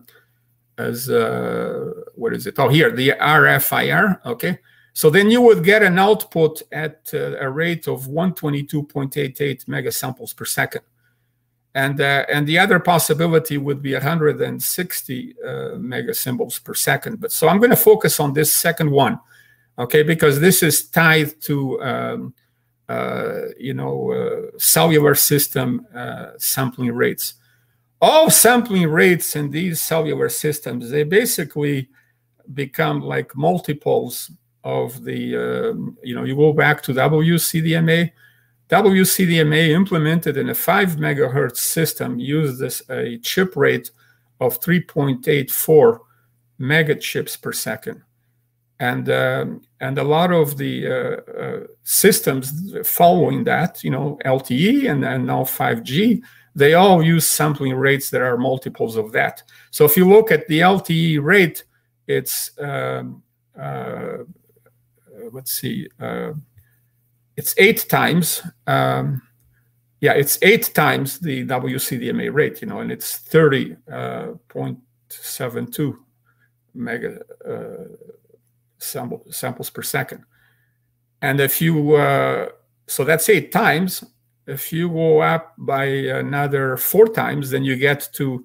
as uh, what is it? Oh, here, the R F I R, okay? So then you would get an output at uh, a rate of one twenty-two point eight eight megasamples per second. And, uh, and the other possibility would be one hundred sixty uh, megasymbols per second. But so I'm going to focus on this second one, okay, because this is tied to, um, uh, you know, uh, cellular system uh, sampling rates. All sampling rates in these cellular systems, they basically become like multiples of the, uh, you know, you go back to W C D M A. W C D M A implemented in a five megahertz system used this a chip rate of three point eight four megachips per second. And, um, and a lot of the uh, uh, systems following that, you know, L T E and, and now five G, they all use sampling rates that are multiples of that. So if you look at the L T E rate, it's, um, uh, let's see, uh, it's eight times, um, yeah, it's eight times the W C D M A rate, you know, and it's thirty point seven two mega uh, sample, samples per second. And if you, uh, so that's eight times. If you go up by another four times, then you get to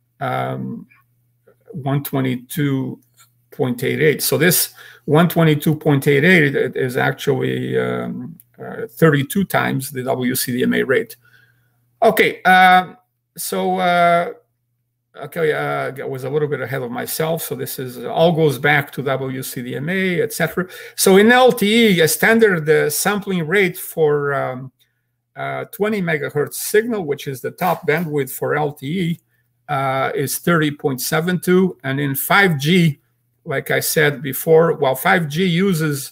um, one twenty-two point eight eight. So this one twenty-two point eight eight is actually um, uh, thirty-two times the W C D M A rate. Okay, uh, so uh, okay, uh, I was a little bit ahead of myself. So this is all goes back to W C D M A, et cetera. So in L T E, a standard uh, sampling rate for um, uh, twenty megahertz signal, which is the top bandwidth for L T E, uh, is thirty point seven two, and in five G, like I said before, while five G uses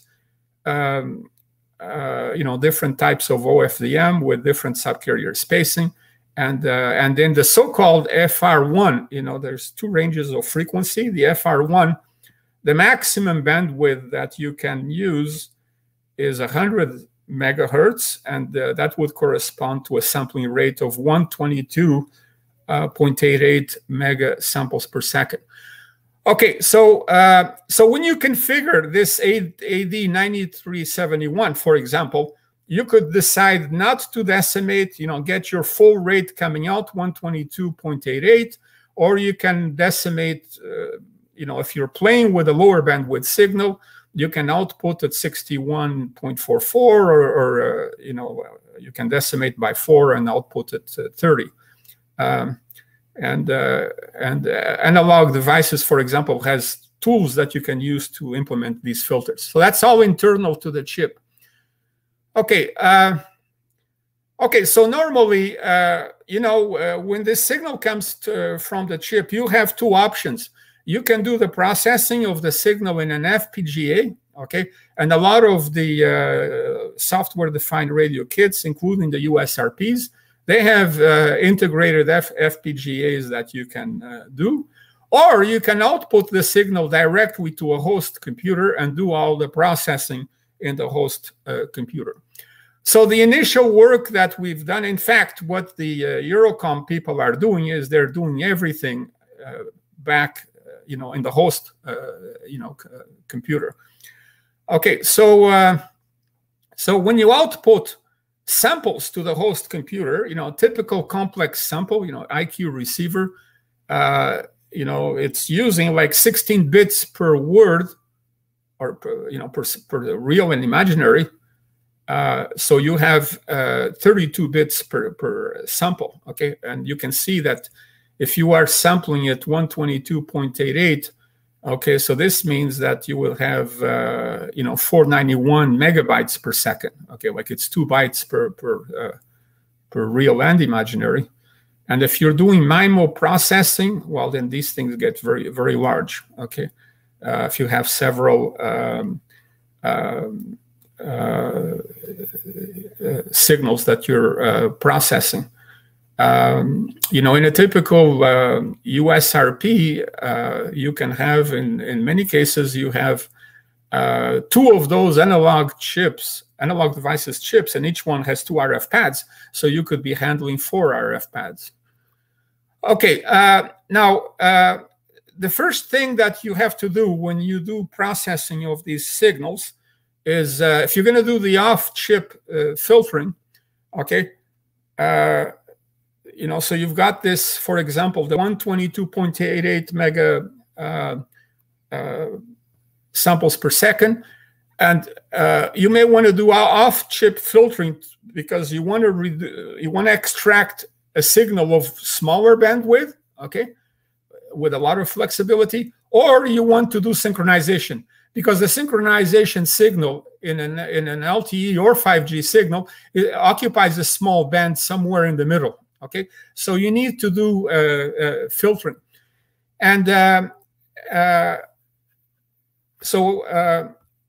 um, uh, you know, different types of O F D M with different subcarrier spacing, and uh, and then the so-called F R one, you know, there's two ranges of frequency. The F R one, the maximum bandwidth that you can use is one hundred megahertz, and uh, that would correspond to a sampling rate of one twenty-two point eight eight mega samples per second. Okay, so uh, so when you configure this A D ninety-three seventy-one, for example, you could decide not to decimate, you know, get your full rate coming out, one twenty-two point eight eight, or you can decimate, uh, you know, if you're playing with a lower bandwidth signal, you can output at sixty-one point four four, or, or uh, you know, you can decimate by four and output at uh, thirty. Um, And uh, and uh, analog devices, for example, has tools that you can use to implement these filters. So that's all internal to the chip. Okay. Uh, okay. So normally, uh, you know, uh, when this signal comes to, from the chip, you have two options. You can do the processing of the signal in an F P G A. Okay. And a lot of the uh, software-defined radio kits, including the U S R Ps, they have uh, integrated F FPGAs that you can uh, do, or you can output the signal directly to a host computer and do all the processing in the host uh, computer. So the initial work that we've done, in fact, what the uh, Eurocom people are doing is they're doing everything uh, back, uh, you know, in the host, uh, you know, uh, computer. Okay, so uh, so when you output samples to the host computer, you know, typical complex sample, you know, I Q receiver, uh, you know, it's using like sixteen bits per word, or per, you know, per, per real and imaginary. Uh, so you have uh, thirty-two bits per, per sample, okay? And you can see that if you are sampling at one twenty-two point eight eight, okay, so this means that you will have, uh, you know, four ninety-one megabytes per second. Okay, like it's two bytes per per uh, per real and imaginary. And if you're doing MIMO processing, well, then these things get very very large. Okay, uh, if you have several um, uh, uh, uh, signals that you're uh, processing. Um, you know, in a typical uh, U S R P, uh, you can have, in, in many cases, you have uh, two of those analog chips, analog devices chips, and each one has two R F pads. So you could be handling four R F pads. Okay, uh, now uh, the first thing that you have to do when you do processing of these signals is uh, if you're going to do the off-chip uh, filtering, okay, uh, you know, so you've got this, for example, the one twenty-two point eight eight mega uh, uh, samples per second, and uh, you may want to do off-chip filtering because you want to you want to extract a signal of smaller bandwidth, okay, with a lot of flexibility, or you want to do synchronization because the synchronization signal in an in an L T E or five G signal it occupies a small band somewhere in the middle. Okay, so you need to do uh, uh, filtering, and uh, uh, so uh,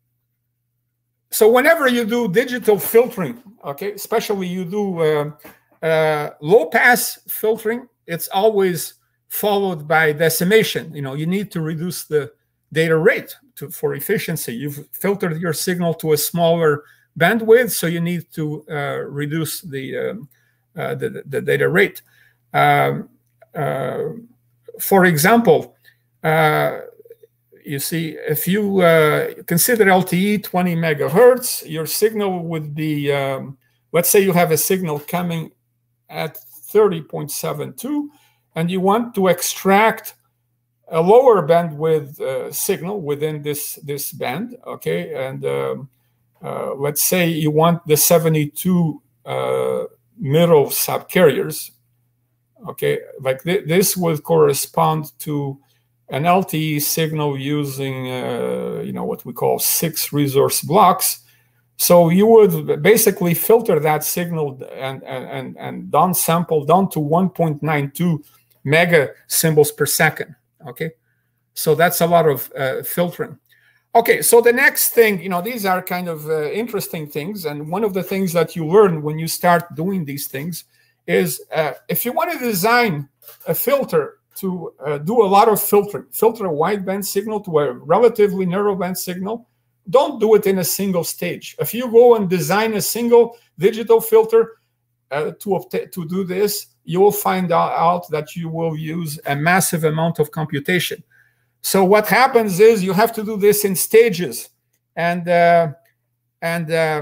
so whenever you do digital filtering, okay, especially you do uh, uh, low pass filtering, it's always followed by decimation. You know, you need to reduce the data rate to, for efficiency. You've filtered your signal to a smaller bandwidth, so you need to uh, reduce the um, Uh, the, the data rate. Um, uh, for example, uh, you see, if you uh, consider L T E twenty megahertz, your signal would be, um, let's say you have a signal coming at thirty point seven two, and you want to extract a lower bandwidth uh, signal within this, this band, okay? And um, uh, let's say you want the seventy-two uh, middle subcarriers, okay, like th this would correspond to an L T E signal using, uh, you know, what we call six resource blocks. So you would basically filter that signal and and and downsample down to one point nine two mega symbols per second. Okay, so that's a lot of uh, filtering. Okay, so the next thing, you know, these are kind of uh, interesting things. And one of the things that you learn when you start doing these things is uh, if you want to design a filter to uh, do a lot of filtering, filter a wideband signal to a relatively narrowband signal, don't do it in a single stage. If you go and design a single digital filter uh, to, to do this, you will find out that you will use a massive amount of computation. So what happens is you have to do this in stages, and uh, and uh,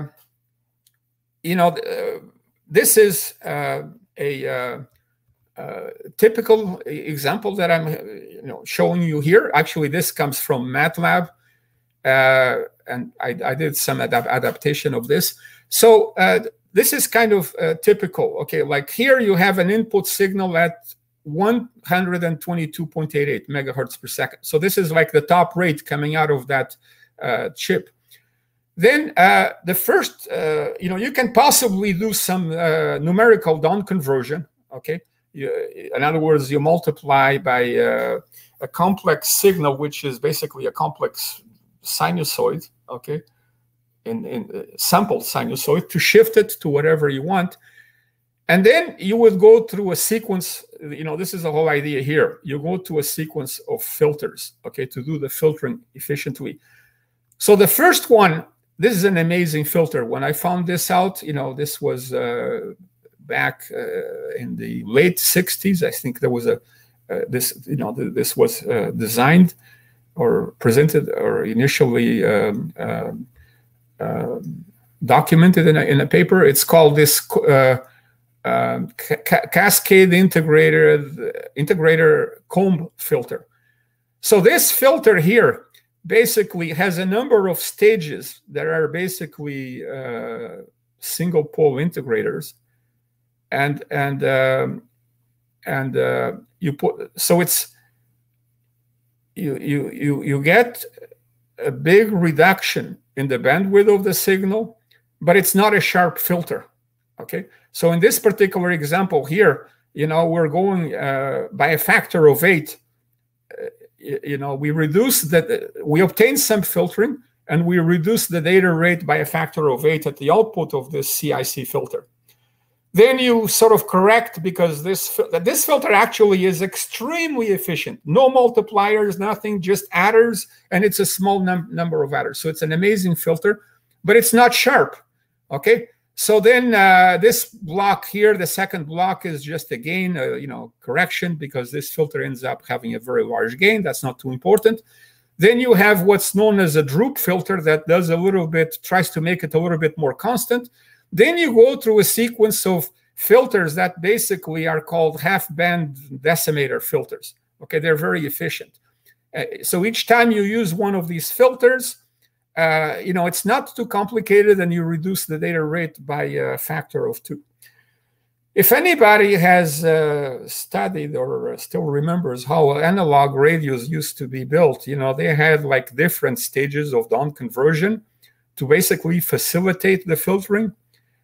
you know uh, this is uh, a uh, uh, typical example that I'm you know showing you here. Actually, this comes from MATLAB, uh, and I, I did some adap adaptation of this. So uh, this is kind of uh, typical. Okay, like here you have an input signal at one hundred twenty-two point eight eight megahertz per second. So this is like the top rate coming out of that uh, chip. Then uh, the first, uh, you know, you can possibly do some uh, numerical down conversion. Okay, you, in other words, you multiply by uh, a complex signal, which is basically a complex sinusoid. Okay, in in uh, sampled sinusoid to shift it to whatever you want. And then you would go through a sequence, you know, this is the whole idea here. You go to a sequence of filters, okay, to do the filtering efficiently. So the first one, this is an amazing filter. When I found this out, you know, this was uh, back uh, in the late sixties. I think there was a, uh, this, you know, th this was uh, designed or presented or initially um, uh, uh, documented in a, in a paper. It's called this, uh, Um, ca cascade integrator integrator comb filter. So this filter here basically has a number of stages that are basically uh, single pole integrators, and and um, and uh, you put so it's you you you you get a big reduction in the bandwidth of the signal, but it's not a sharp filter. Okay, so in this particular example here, you know, we're going uh, by a factor of eight. Uh, you, you know, we reduce that, we obtain some filtering, and we reduce the data rate by a factor of eight at the output of this C I C filter. Then you sort of correct, because this, this filter actually is extremely efficient. No multipliers, nothing, just adders, and it's a small num number of adders. So it's an amazing filter, but it's not sharp, okay? So then uh, this block here, the second block, is just a gain, uh, you know, correction, because this filter ends up having a very large gain. That's not too important. Then you have what's known as a droop filter that does a little bit, tries to make it a little bit more constant. Then you go through a sequence of filters that basically are called half-band decimator filters. Okay, they're very efficient. Uh, so each time you use one of these filters, uh, you know, it's not too complicated, and you reduce the data rate by a factor of two. If anybody has uh, studied or still remembers how analog radios used to be built, you know, they had like different stages of down conversion to basically facilitate the filtering.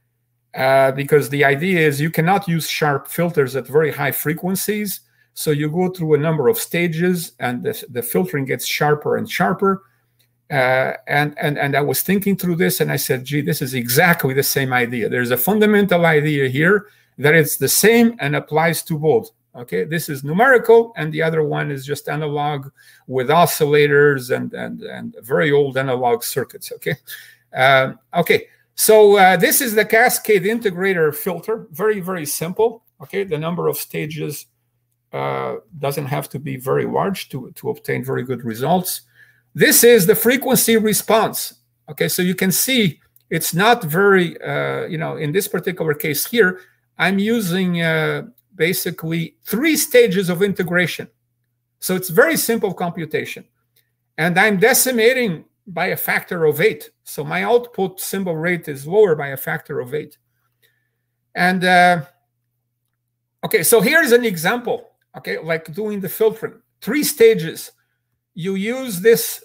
Uh, because the idea is you cannot use sharp filters at very high frequencies. So you go through a number of stages, and the, the filtering gets sharper and sharper. Uh, and, and, and I was thinking through this, and I said, gee, this is exactly the same idea. There's a fundamental idea here that it's the same and applies to both. Okay, this is numerical, and the other one is just analog with oscillators and, and, and very old analog circuits. Okay, uh, okay. So uh, this is the cascade integrator filter, very, very simple. Okay, the number of stages uh, doesn't have to be very large to, to obtain very good results. This is the frequency response. Okay, so you can see it's not very, uh, you know, in this particular case here, I'm using uh, basically three stages of integration. So it's very simple computation. And I'm decimating by a factor of eight. So my output symbol rate is lower by a factor of eight. And uh, okay, so here's an example, okay, like doing the filtering. Three stages. You use this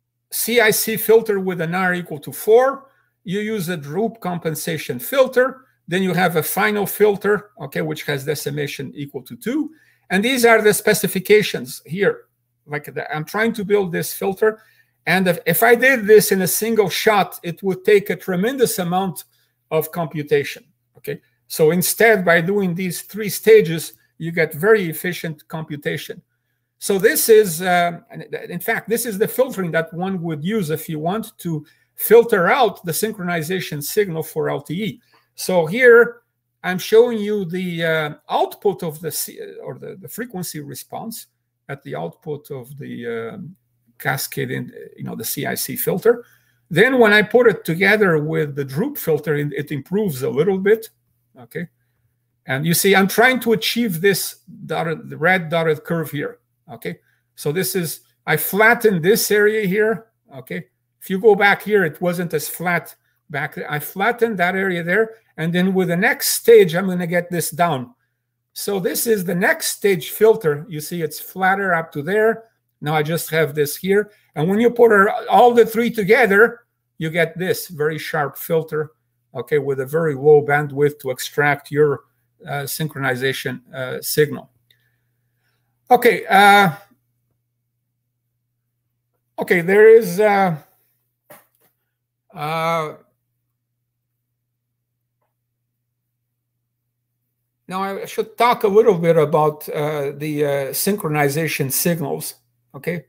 C I C filter with an R equal to four. You use a droop compensation filter. Then you have a final filter, okay, which has decimation equal to two. And these are the specifications here. Like the, I'm trying to build this filter. And if, if I did this in a single shot, it would take a tremendous amount of computation, okay? So instead, by doing these three stages, you get very efficient computation. So this is, uh, in fact, this is the filtering that one would use if you want to filter out the synchronization signal for L T E. So here, I'm showing you the uh, output of the, C or the, the frequency response at the output of the uh, cascade in, you know, the C I C filter. Then when I put it together with the droop filter, it improves a little bit, okay? And you see, I'm trying to achieve this dotted, the red dotted curve here, okay? So this is, I flattened this area here, okay? If you go back here, it wasn't as flat back there. I flattened that area there, and then with the next stage, I'm gonna get this down. So this is the next stage filter. You see it's flatter up to there. Now I just have this here. And when you put all the three together, you get this very sharp filter, okay, with a very low bandwidth to extract your uh, synchronization uh, signal. Okay. Uh, okay, there is... Uh, uh, now I should talk a little bit about uh, the uh, synchronization signals. Okay.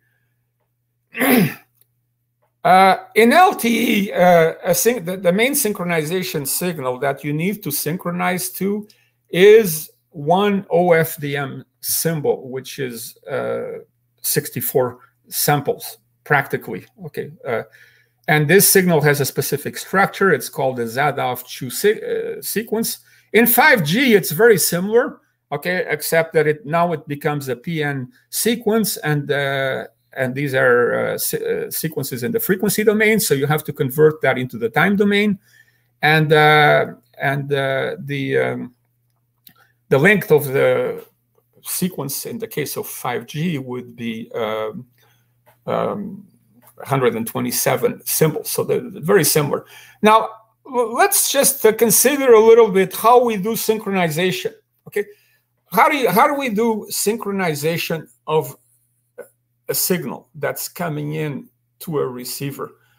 uh, in L T E, uh, a the, the main synchronization signal that you need to synchronize to is one O F D M symbol, which is uh, sixty-four samples, practically. Okay. Uh, and this signal has a specific structure. It's called the Zadov-Chu se uh, sequence. In five G, it's very similar. Okay, except that it now it becomes a P N sequence, and uh, and these are uh, se uh, sequences in the frequency domain. So you have to convert that into the time domain, and uh, and uh, the um, the length of the sequence in the case of five G would be um, um, one hundred twenty-seven symbols. So they're very similar. Now let's just uh, consider a little bit how we do synchronization. Okay. How do you, how do we do synchronization of a signal that's coming in to a receiver?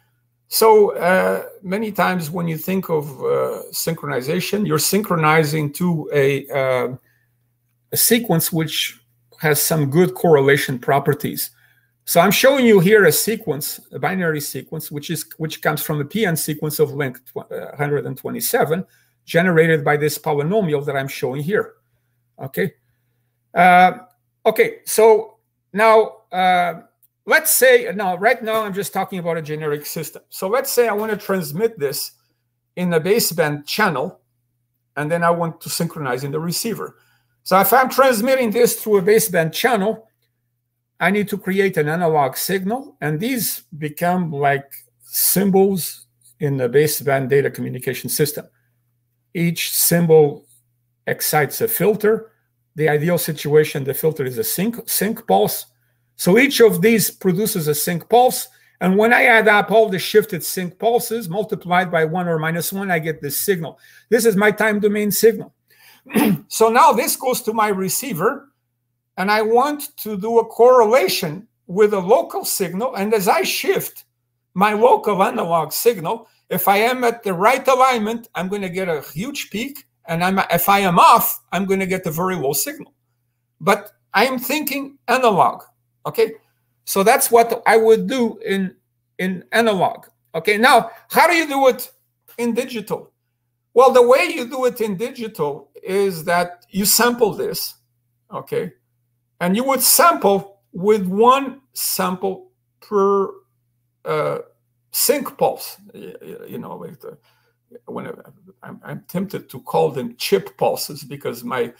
So uh, many times when you think of uh, synchronization, you're synchronizing to a, uh, a sequence which has some good correlation properties. So I'm showing you here a sequence, a binary sequence, which is which comes from a P N sequence of length one hundred twenty-seven, generated by this polynomial that I'm showing here. Okay. Uh, okay. So now uh, let's say now right now I'm just talking about a generic system. So let's say I want to transmit this in a baseband channel, and then I want to synchronize in the receiver. So if I'm transmitting this through a baseband channel, I need to create an analog signal, and these become like symbols in the baseband data communication system. Each symbol excites a filter. The ideal situation, the filter is a sync, sync pulse. So each of these produces a sync pulse, and when I add up all the shifted sync pulses multiplied by one or minus one, I get this signal. This is my time domain signal. So now this goes to my receiver, and I want to do a correlation with a local signal. And as I shift my local analog signal, if I am at the right alignment, I'm going to get a huge peak. And I'm, if I am off, I'm going to get a very low signal. But I am thinking analog. Okay. So that's what I would do in, in analog. Okay. Now, how do you do it in digital? Well, the way you do it in digital is that you sample this. Okay. And you would sample with one sample per uh, sync pulse. You, you know, like the, when I'm, I'm tempted to call them chip pulses because my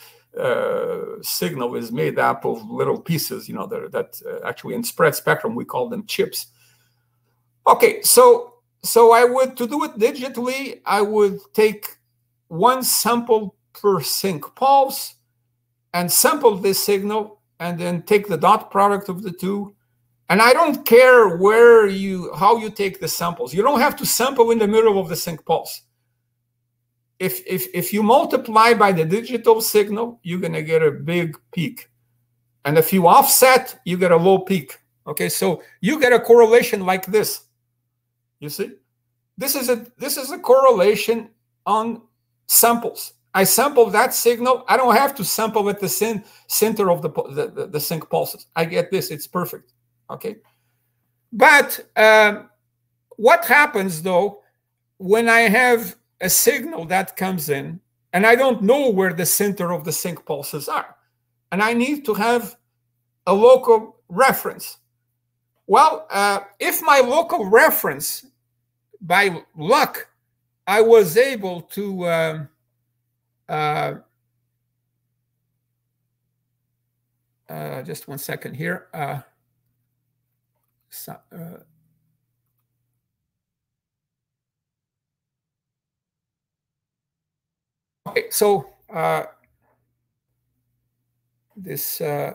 uh, signal is made up of little pieces, you know, that, that uh, actually in spread spectrum, we call them chips. Okay, so, so I would, to do it digitally, I would take one sample per sync pulse and sample this signal, and then take the dot product of the two. And I don't care where you, how you take the samples. You don't have to sample in the middle of the sync pulse. If, if, if you multiply by the digital signal, you're going to get a big peak. And if you offset, you get a low peak. Okay, so you get a correlation like this. You see? This is a, this is a correlation on samples. I sample that signal. I don't have to sample at the center of the, the, the, the sync pulses. I get this. It's perfect. Okay. But um, what happens, though, when I have a signal that comes in and I don't know where the center of the sync pulses are, and I need to have a local reference? Well, uh, if my local reference, by luck, I was able to... Um, Uh, uh, just one second here. Uh, so, uh, okay, so uh, this uh,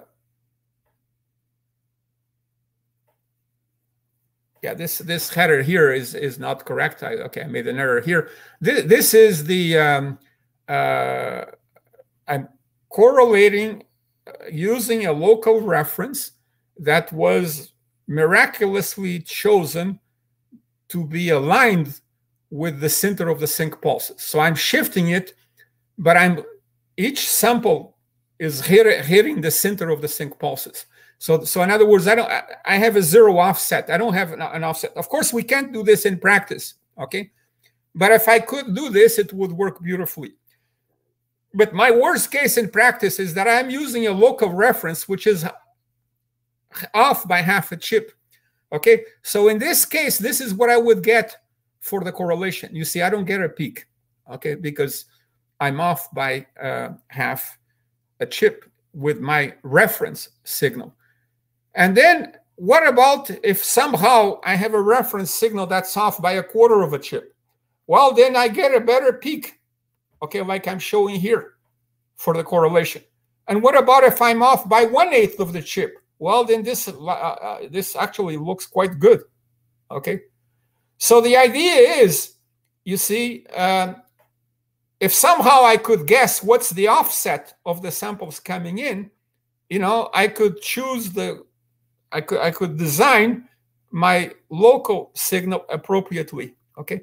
yeah, this this header here is is not correct. I, okay, I made an error here. This, this is the um, Uh, I'm correlating uh, using a local reference that was miraculously chosen to be aligned with the center of the sync pulses. So I'm shifting it, but I'm each sample is hit, hitting the center of the sync pulses. So, so in other words, I don't. I, I have a zero offset. I don't have an, an offset. Of course, we can't do this in practice. Okay, but if I could do this, it would work beautifully. But my worst case in practice is that I'm using a local reference, which is off by half a chip. Okay, so in this case, this is what I would get for the correlation. You see, I don't get a peak, okay, because I'm off by uh, half a chip with my reference signal. And then what about if somehow I have a reference signal that's off by a quarter of a chip? Well, then I get a better peak. Okay, like I'm showing here for the correlation. And what about if I'm off by one-eighth of the chip? Well, then this, uh, uh, this actually looks quite good. Okay, so the idea is, you see, um, if somehow I could guess what's the offset of the samples coming in, you know, I could choose the, I could, I could design my local signal appropriately, okay?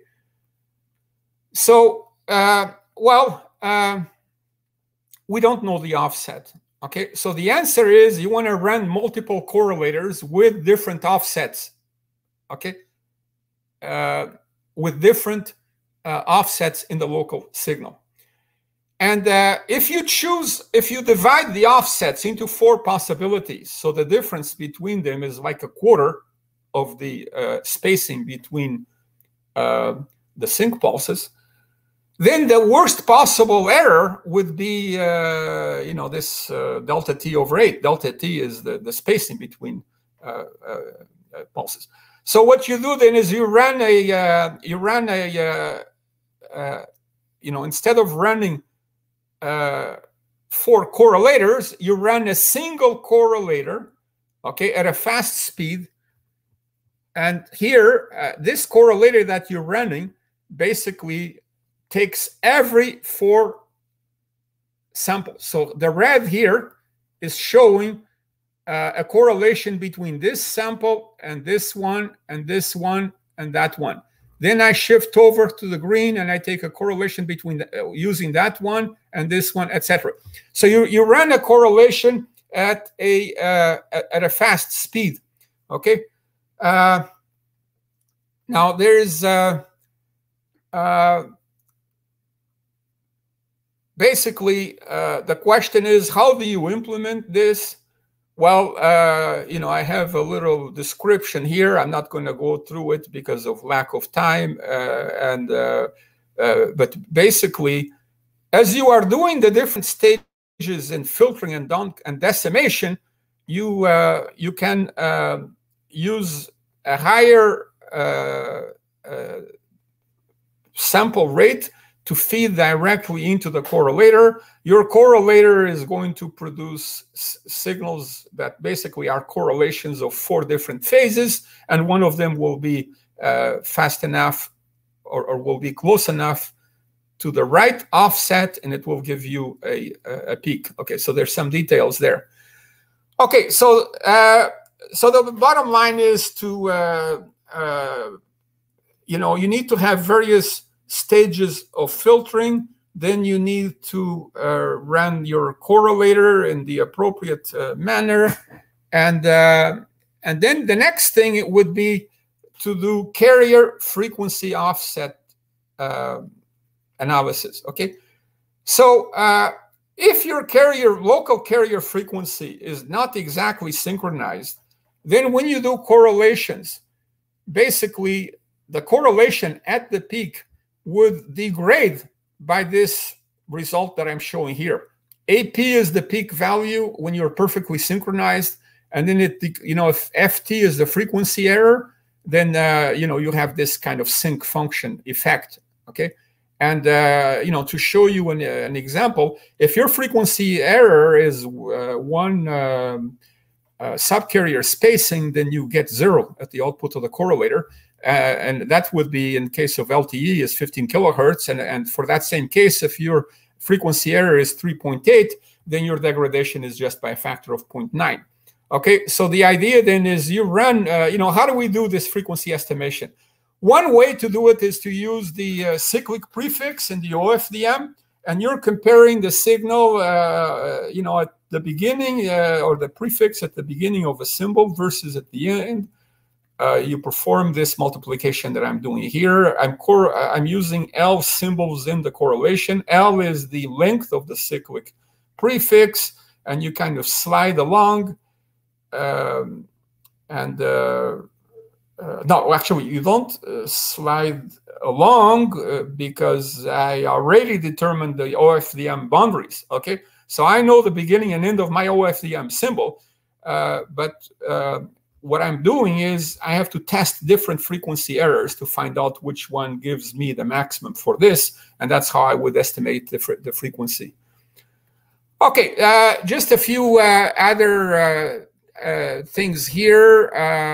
So, uh, well, uh, we don't know the offset, okay? So the answer is you want to run multiple correlators with different offsets, okay? Uh, with different uh, offsets in the local signal. And uh, if you choose, if you divide the offsets into four possibilities, so the difference between them is like a quarter of the uh, spacing between uh, the sync pulses, then the worst possible error would be, uh, you know, this uh, delta t over eight. Delta t is the, the spacing between uh, uh, uh, pulses. So what you do then is you run a, uh, you run a, uh, uh, you know, instead of running uh, four correlators, you run a single correlator, okay, at a fast speed. And here, uh, this correlator that you're running basically takes every four samples. So the red here is showing uh, a correlation between this sample and this one and this one and that one. Then I shift over to the green and I take a correlation between the, uh, using that one and this one, et cetera. So you, you run a correlation at a, uh, at a fast speed, okay? Uh, now there's... Uh, uh, Basically, uh, the question is, how do you implement this? Well, uh, you know, I have a little description here. I'm not going to go through it because of lack of time. Uh, and uh, uh, but basically, as you are doing the different stages in filtering and, and decimation, you uh, you can uh, use a higher uh, uh, sample rate to feed directly into the correlator. Your correlator is going to produce signals that basically are correlations of four different phases, and one of them will be uh, fast enough or, or will be close enough to the right offset, and it will give you a, a peak. Okay, so there's some details there. Okay, so uh, so the bottom line is to, uh, uh, you know, you need to have various stages of filtering. Then you need to uh, run your correlator in the appropriate uh, manner, and uh, and then the next thing it would be to do carrier frequency offset uh, analysis. Okay, so uh, if your carrier local carrier frequency is not exactly synchronized, then when you do correlations, basically the correlation at the peak would degrade by this result that I'm showing here. A P is the peak value when you're perfectly synchronized, and then it, you know, if F T is the frequency error, then uh, you know, you have this kind of sync function effect. Okay, and uh, you know, to show you an, uh, an example, if your frequency error is uh, one um, uh, subcarrier spacing, then you get zero at the output of the correlator. Uh, and that would be in case of L T E is fifteen kilohertz. And, and for that same case, if your frequency error is three point eight, then your degradation is just by a factor of zero point nine. Okay, so the idea then is you run, uh, you know, how do we do this frequency estimation? One way to do it is to use the uh, cyclic prefix in the O F D M, and you're comparing the signal, uh, you know, at the beginning uh, or the prefix at the beginning of a symbol versus at the end. Uh, you perform this multiplication that I'm doing here. I'm, cor I'm using L symbols in the correlation. L is the length of the cyclic prefix, and you kind of slide along. Um, and uh, uh, no, actually, you don't uh, slide along uh, because I already determined the O F D M boundaries. Okay, so I know the beginning and end of my O F D M symbol, uh, but uh, what I'm doing is I have to test different frequency errors to find out which one gives me the maximum for this, and that's how I would estimate the, fre the frequency. Okay, uh, just a few uh, other uh, uh, things here.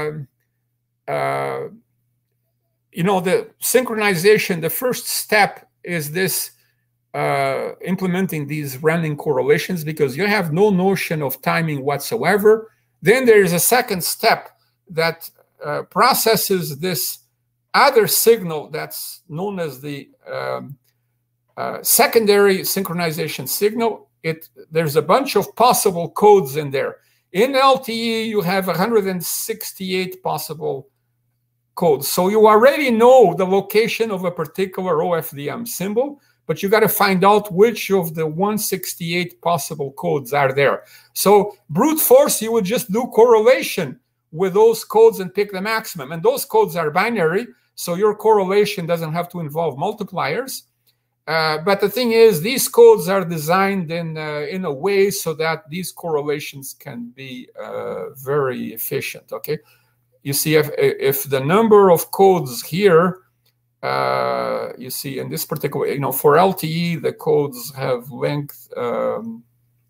Uh, uh, you know, the synchronization, the first step is this uh, implementing these running correlations, because you have no notion of timing whatsoever. Then there is a second step that uh, processes this other signal that's known as the um, uh, secondary synchronization signal. It, there's a bunch of possible codes in there. In L T E, you have one hundred sixty-eight possible codes. So you already know the location of a particular O F D M symbol, but you got to find out which of the one hundred sixty-eight possible codes are there. So brute force, you would just do correlation with those codes and pick the maximum. And those codes are binary, so your correlation doesn't have to involve multipliers. Uh, but the thing is, these codes are designed in, uh, in a way so that these correlations can be uh, very efficient, okay? You see, if, if the number of codes here, uh, you see in this particular, you know, for L T E, the codes have length, um,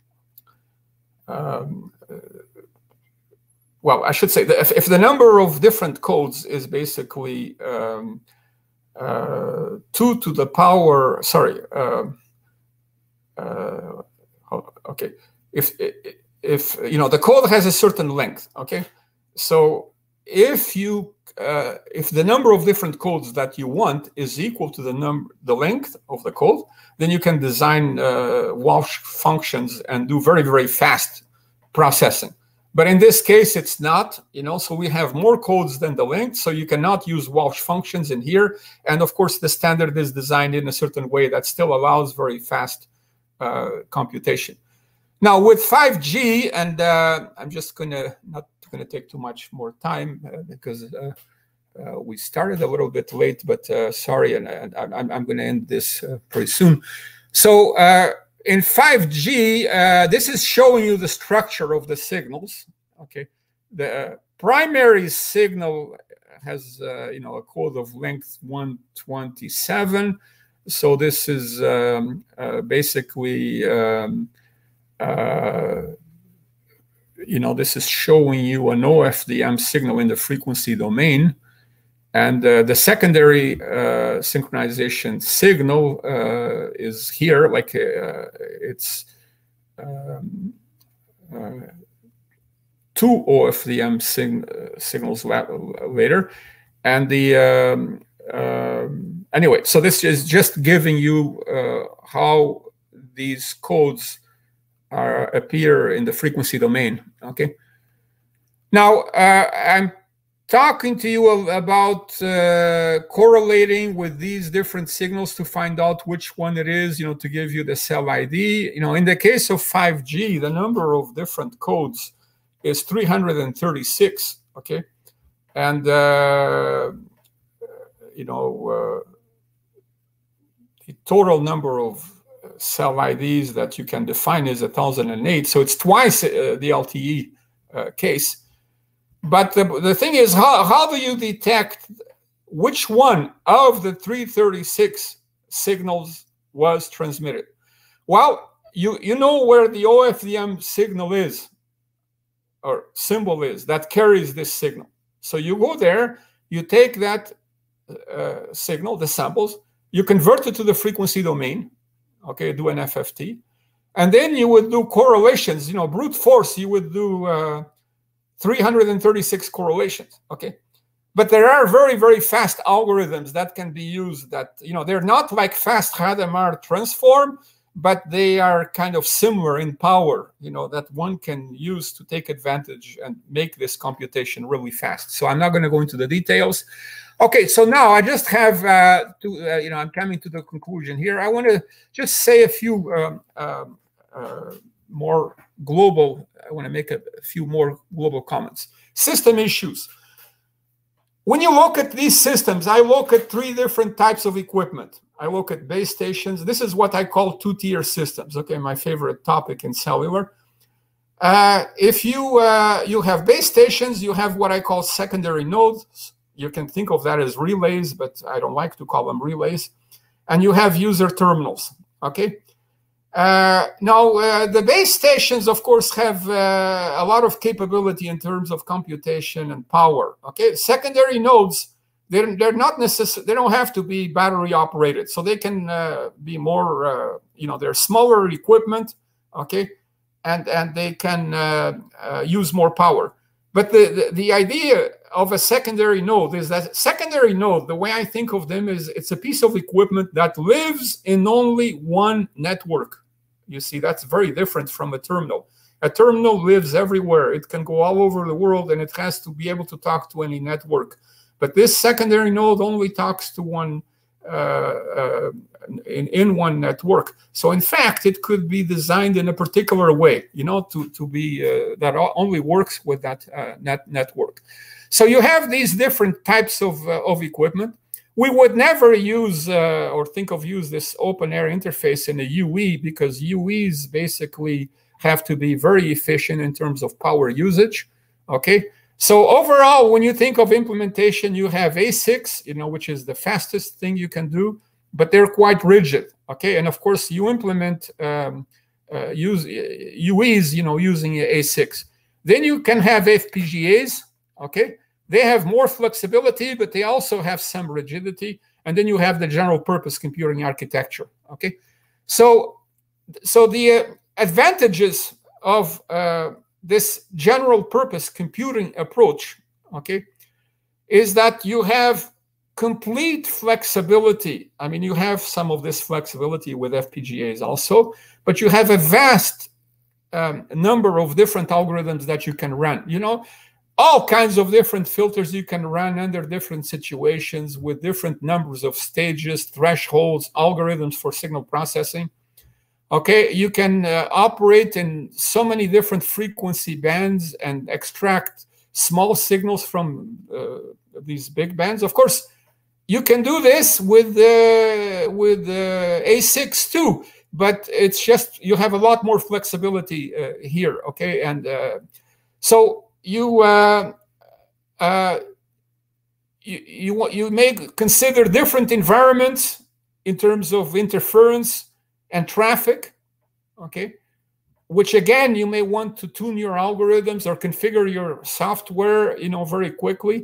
um, uh, well, I should say that if, if the number of different codes is basically um, uh, two to the power, sorry, uh, uh, okay, if, if, you know, the code has a certain length, okay? So if you, uh, if the number of different codes that you want is equal to the number, the length of the code, then you can design uh, Walsh functions and do very, very fast processing. But in this case, it's not, you know, so we have more codes than the length, so you cannot use Walsh functions in here. And of course, the standard is designed in a certain way that still allows very fast uh, computation. Now with five G, and uh, I'm just gonna, not gonna take too much more time uh, because uh, uh, we started a little bit late, but uh, sorry, and, and I'm, I'm gonna end this uh, pretty soon. So, uh, in five G, uh, this is showing you the structure of the signals. Okay, the uh, primary signal has uh, you know, a code of length one twenty-seven. So this is um, uh, basically um, uh, you know, this is showing you an O F D M signal in the frequency domain. And uh, the secondary uh, synchronization signal uh, is here, like uh, it's um, uh, two O F D M sig uh, signals la later. And the, um, um, anyway, so this is just giving you uh, how these codes are, appear in the frequency domain, okay? Now, uh, I'm talking to you about uh, correlating with these different signals to find out which one it is, you know, to give you the cell I D. You know, in the case of five G, the number of different codes is three hundred thirty-six, okay? And, uh, you know, uh, the total number of cell I Ds that you can define is one thousand eight, so it's twice uh, the L T E uh, case. But the, the thing is, how, how do you detect which one of the three hundred thirty-six signals was transmitted? Well, you, you know where the O F D M signal is, or symbol is, that carries this signal. So you go there, you take that uh, signal, the samples, you convert it to the frequency domain, okay, do an F F T, and then you would do correlations, you know, brute force, you would do uh, three hundred thirty-six correlations, okay? But there are very, very fast algorithms that can be used that, you know, they're not like fast Hadamard transform, but they are kind of similar in power, you know, that one can use to take advantage and make this computation really fast. So I'm not going to go into the details. Okay, so now I just have, uh, to, uh, you know, I'm coming to the conclusion here. I want to just say a few um, um, uh, more global, I want to make a, a few more global comments. System issues. When you look at these systems, I look at three different types of equipment. I look at base stations. This is what I call two-tier systems, okay, my favorite topic in cellular. Uh, if you, uh, you have base stations, you have what I call secondary nodes. You can think of that as relays, but I don't like to call them relays. And you have user terminals, okay? Uh, now, uh, the base stations, of course, have uh, a lot of capability in terms of computation and power, okay? Secondary nodes, they're, they're not necessary, they don't have to be battery operated, so they can uh, be more, uh, you know, they're smaller equipment, okay? And, and they can uh, uh, use more power. But the, the, the idea of a secondary node is that secondary node, the way I think of them is it's a piece of equipment that lives in only one network. You see, that's very different from a terminal. A terminal lives everywhere. It can go all over the world, and it has to be able to talk to any network. But this secondary node only talks to one uh, uh, in, in one network. So in fact, it could be designed in a particular way, you know, to, to be, uh, that only works with that uh, net network. So you have these different types of, uh, of equipment. We would never use uh, or think of use this open air interface in a U E because U Es basically have to be very efficient in terms of power usage, okay? So overall, when you think of implementation, you have A SICs, you know, which is the fastest thing you can do, but they're quite rigid, okay? And of course, you implement um, uh, use U Es, you know, using A SICs. Then you can have F P G As, okay? They have more flexibility, but they also have some rigidity. And then you have the general purpose computing architecture, okay? So, so the uh, advantages of uh, this general purpose computing approach, okay, is that you have complete flexibility. I mean, you have some of this flexibility with F P G As also, but you have a vast um, number of different algorithms that you can run, you know, all kinds of different filters you can run under different situations with different numbers of stages, thresholds, algorithms for signal processing. Okay, you can uh, operate in so many different frequency bands and extract small signals from uh, these big bands. Of course, you can do this with uh, with uh, A SICs too, but it's just you have a lot more flexibility uh, here. Okay, and uh, so you uh, uh, you you you may consider different environments in terms of interference and traffic, okay, which again, you may want to tune your algorithms or configure your software, you know, very quickly.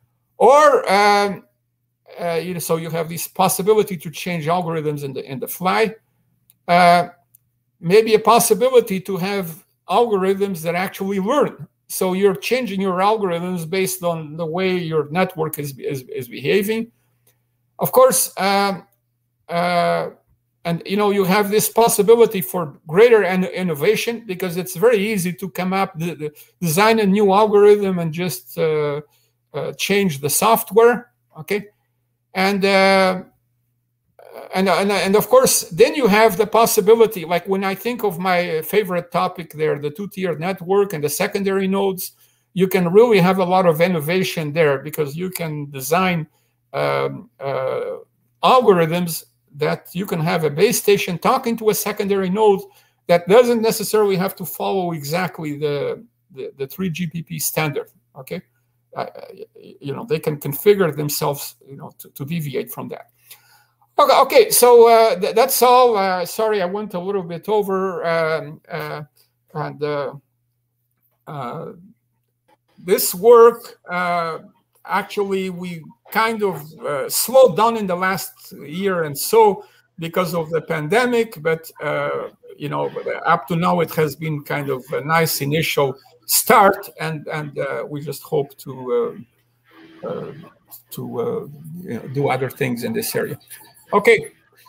Or, um, uh, you know, so you have this possibility to change algorithms in the, in the fly. Uh, maybe a possibility to have algorithms that actually learn. So you're changing your algorithms based on the way your network is, is, is behaving. Of course, um, uh, and, you know, you have this possibility for greater innovation because it's very easy to come up, the, the, design a new algorithm and just uh, uh, change the software, okay? And, uh, and, and, and of course, then you have the possibility, like when I think of my favorite topic there, the two-tier network and the secondary nodes, you can really have a lot of innovation there because you can design um, uh, algorithms that you can have a base station talking to a secondary node that doesn't necessarily have to follow exactly the, the, the three G P P standard, okay? Uh, you know, they can configure themselves, you know, to, to deviate from that. Okay, okay so uh, th that's all. Uh, sorry, I went a little bit over. Um, uh, and uh, uh, this work, uh, actually, we kind of uh, slowed down in the last year and so because of the pandemic, but uh, you know, up to now it has been kind of a nice initial start, and and uh, we just hope to uh, uh, to uh, you know, do other things in this area. Okay.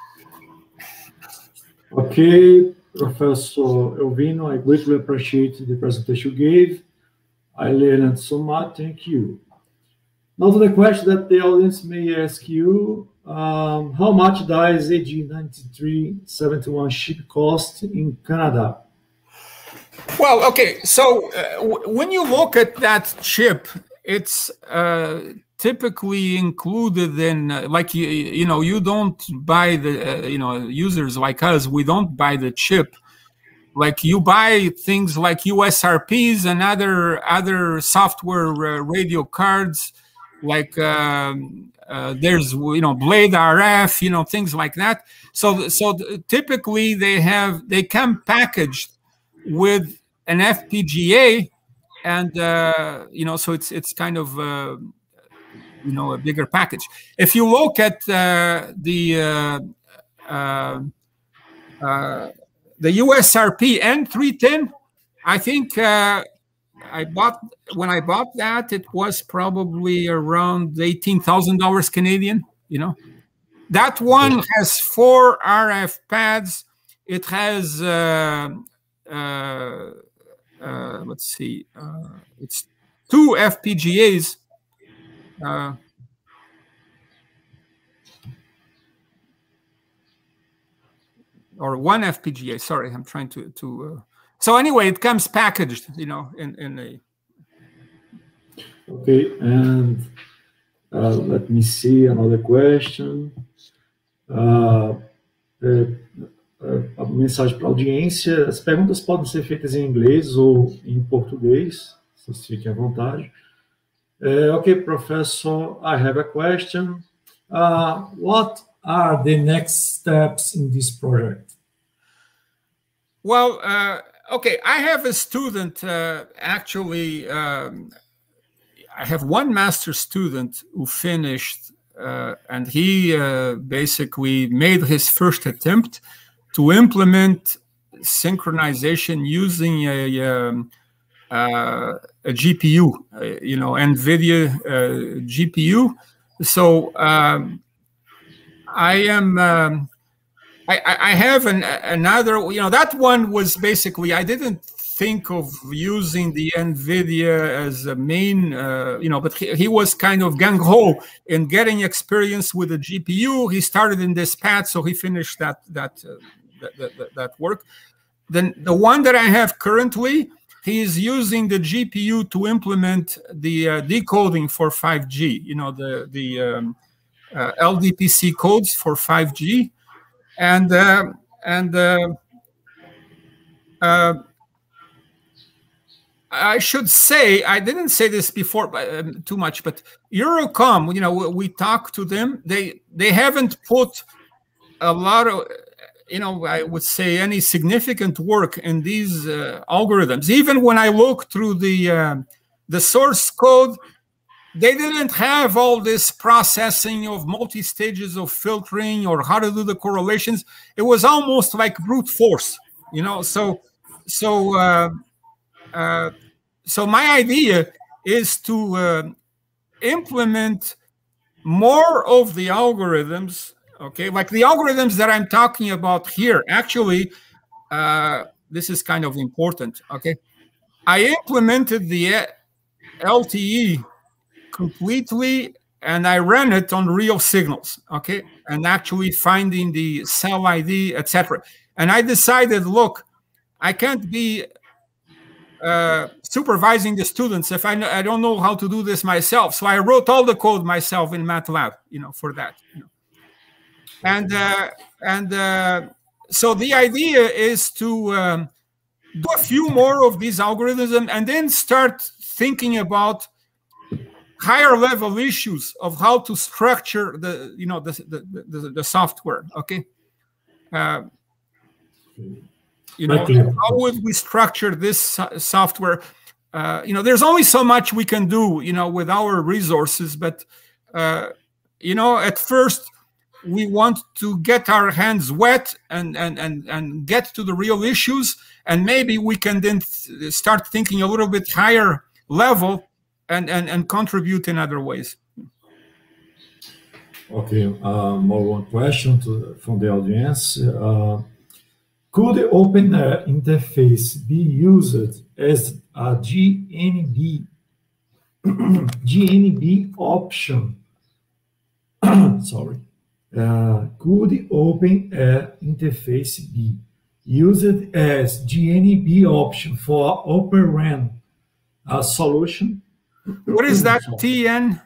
Okay, Professor Elvino, I greatly appreciate the presentation you gave. I learned so much. Thank you. Now to the question that the audience may ask you, um, how much does A G nine three seven one chip cost in Canada? Well, okay, so uh, when you look at that chip, it's uh, typically included in, uh, like, you, you know, you don't buy the, uh, you know, users like us, we don't buy the chip. Like you buy things like U S R Ps and other, other software uh, radio cards, like um, uh, there's, you know, Blade R F, you know, things like that. So, so typically they have, they come packaged with an F P G A, and uh, you know, so it's it's kind of uh, you know, a bigger package. If you look at uh, the uh, uh, uh, the U S R P N three ten, I think uh, I bought when I bought that, it was probably around eighteen thousand dollars Canadian. You know, that one has four R F pads. It has uh, uh, uh, let's see, uh, it's two F P G As. Uh, or one F P G A. Sorry, I'm trying to to. Uh, so anyway, it comes packaged, you know, in in a. Okay, and uh, let me see another question. Uh, é, é, a mensagem para a audiência. As perguntas podem ser feitas em inglês ou em português. Vocês fiquem à vontade. Uh, okay, Professor, I have a question. Uh, what are the next steps in this project? Well, uh, okay, I have a student, uh, actually, um, I have one master student who finished, uh, and he uh, basically made his first attempt to implement synchronization using a, um, uh, a G P U, uh, you know, NVIDIA uh, G P U. So um, I am, um, I, I have an, another, you know, that one was basically, I didn't think of using the NVIDIA as a main, uh, you know, but he, he was kind of gung-ho in getting experience with the G P U. He started in this path, so he finished that, that, uh, that, that, that work. Then the one that I have currently, he is using the G P U to implement the uh, decoding for five G, you know, the, the um, uh, L D P C codes for five G. And, uh, and uh, uh, I should say, I didn't say this before but, um, too much, but Eurocom, you know, we, we talked to them. They, they haven't put a lot of, you know, I would say any significant work in these uh, algorithms. Even when I look through the uh, the source code, they didn't have all this processing of multi-stages of filtering or how to do the correlations. It was almost like brute force, you know. So, so, uh, uh, so my idea is to uh, implement more of the algorithms. Okay, like the algorithms that I'm talking about here, actually, uh, this is kind of important, okay? I implemented the L T E completely, and I ran it on real signals, okay? And actually finding the cell I D, et cetera. And I decided, look, I can't be uh, supervising the students if I, I don't know how to do this myself. So I wrote all the code myself in MATLAB, you know, for that, you know. And uh, and uh, so the idea is to um, do a few more of these algorithms and then start thinking about higher level issues of how to structure the you know the the, the, the software. Okay, uh, you know, how would we structure this so software? Uh, you know, there's only so much we can do, you know, with our resources. But uh, you know, at first, we want to get our hands wet and, and, and, and get to the real issues. And maybe we can then th start thinking a little bit higher level and, and, and contribute in other ways. Okay, uh, more one question to, from the audience. Uh, could the open uh, interface be used as a G N B, G N B option? Sorry. Uh, could the open uh, interface be used as G N B option for Open R A N uh, solution? What is that? T N?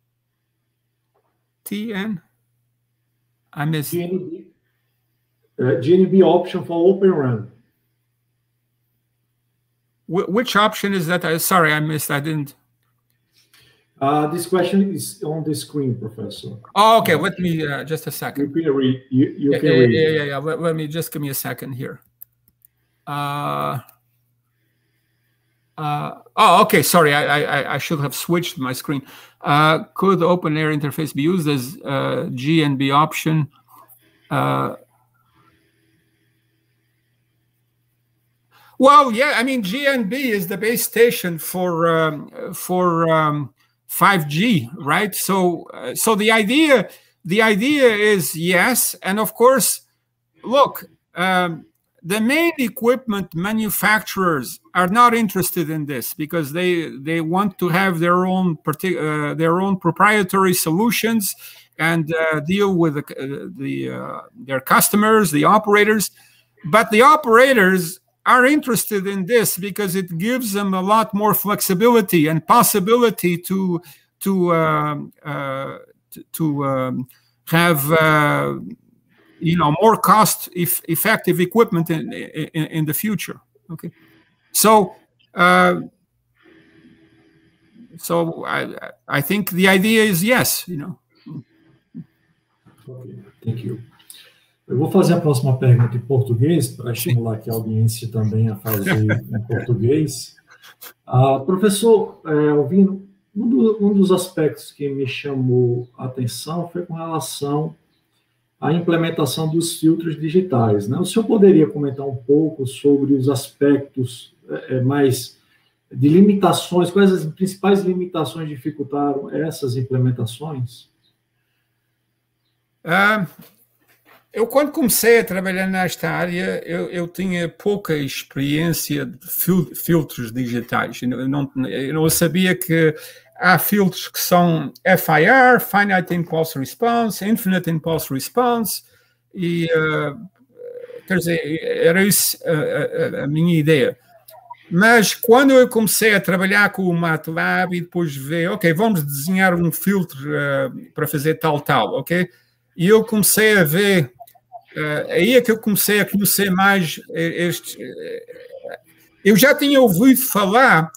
T N? I missed. G N B, uh, G N B option for Open R A N. Wh which option is that? I, sorry, I missed. I didn't. Uh, this question is on the screen, Professor. Oh, okay. Let me uh, just a second. You can read. You, you yeah, can yeah, read. Yeah, yeah, yeah. Let, let me just give me a second here. Uh, uh, oh, okay. Sorry, I, I I should have switched my screen. Uh, could the open air interface be used as uh, G N B option? Uh, Well, yeah, I mean, G N B is the base station for um, for um, five G, right? So, uh, so the idea, the idea is yes, and of course, look, um, the main equipment manufacturers are not interested in this because they they want to have their own uh, their own proprietary solutions and uh, deal with the, uh, the uh, their customers, the operators, but the operators are interested in this because it gives them a lot more flexibility and possibility to to um, uh, to, to um, have uh, you know more cost if effective equipment in, in in the future. Okay, so uh, so I I think the idea is yes, you know. Okay, thank you. Eu vou fazer a próxima pergunta em português, para estimular aqui a audiência também a fazer em português. Ah, professor é, Albino, um, do, um dos aspectos que me chamou a atenção foi com relação à implementação dos filtros digitais, né? O senhor poderia comentar um pouco sobre os aspectos é, mais de limitações, quais as principais limitações dificultaram essas implementações? Ah... Eu, quando comecei a trabalhar nesta área, eu, eu tinha pouca experiência de fil filtros digitais. Eu não, eu não sabia que há filtros que são F I R, Finite Impulse Response, Infinite Impulse Response, e, uh, quer dizer, era isso a, a, a minha ideia. Mas quando eu comecei a trabalhar com o MATLAB e depois ver, ok, vamos desenhar um filtro uh, para fazer tal, tal, ok? E eu comecei a ver, uh, aí é que eu comecei a conhecer mais este. Uh, eu já tinha ouvido falar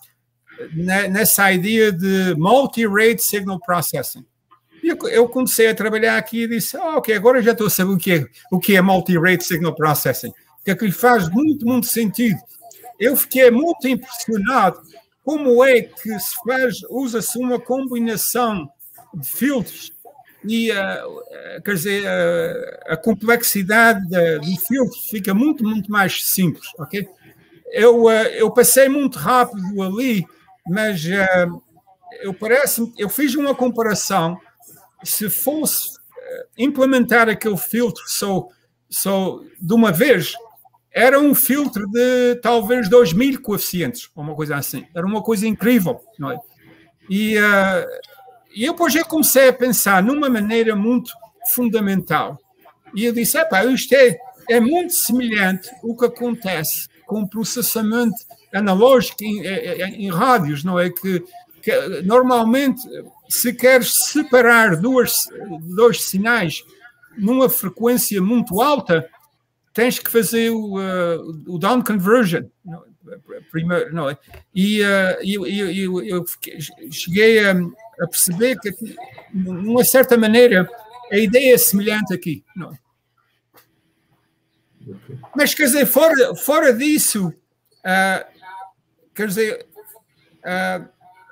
na, nessa ideia de multi-rate signal processing. E eu, eu comecei a trabalhar aqui e disse, oh, ok, agora já estou a saber o que é, o que é multi-rate signal processing, que aquilo faz muito, muito sentido. Eu fiquei muito impressionado como é que se faz, usa-se uma combinação de filtros e, uh, quer dizer, uh, a complexidade de, do filtro fica muito, muito mais simples, ok? Eu, uh, eu passei muito rápido ali, mas uh, eu, parece, eu fiz uma comparação, se fosse uh, implementar aquele filtro só, só de uma vez, era um filtro de talvez dois mil coeficientes, ou uma coisa assim. Era uma coisa incrível, não é? E... Uh, E depois eu comecei a pensar numa maneira muito fundamental. E eu disse, epá, isto é, é muito semelhante ao que acontece com o processamento analógico em, em, em rádios, não é? Que, que normalmente, se queres separar duas, dois sinais numa frequência muito alta, tens que fazer o, uh, o down conversion. Não é? Primeiro, não é? E uh, eu, eu, eu cheguei a, a perceber que, de uma certa maneira, a ideia é semelhante aqui. Não é? Mas, quer dizer, fora, fora disso, uh, quer dizer, uh,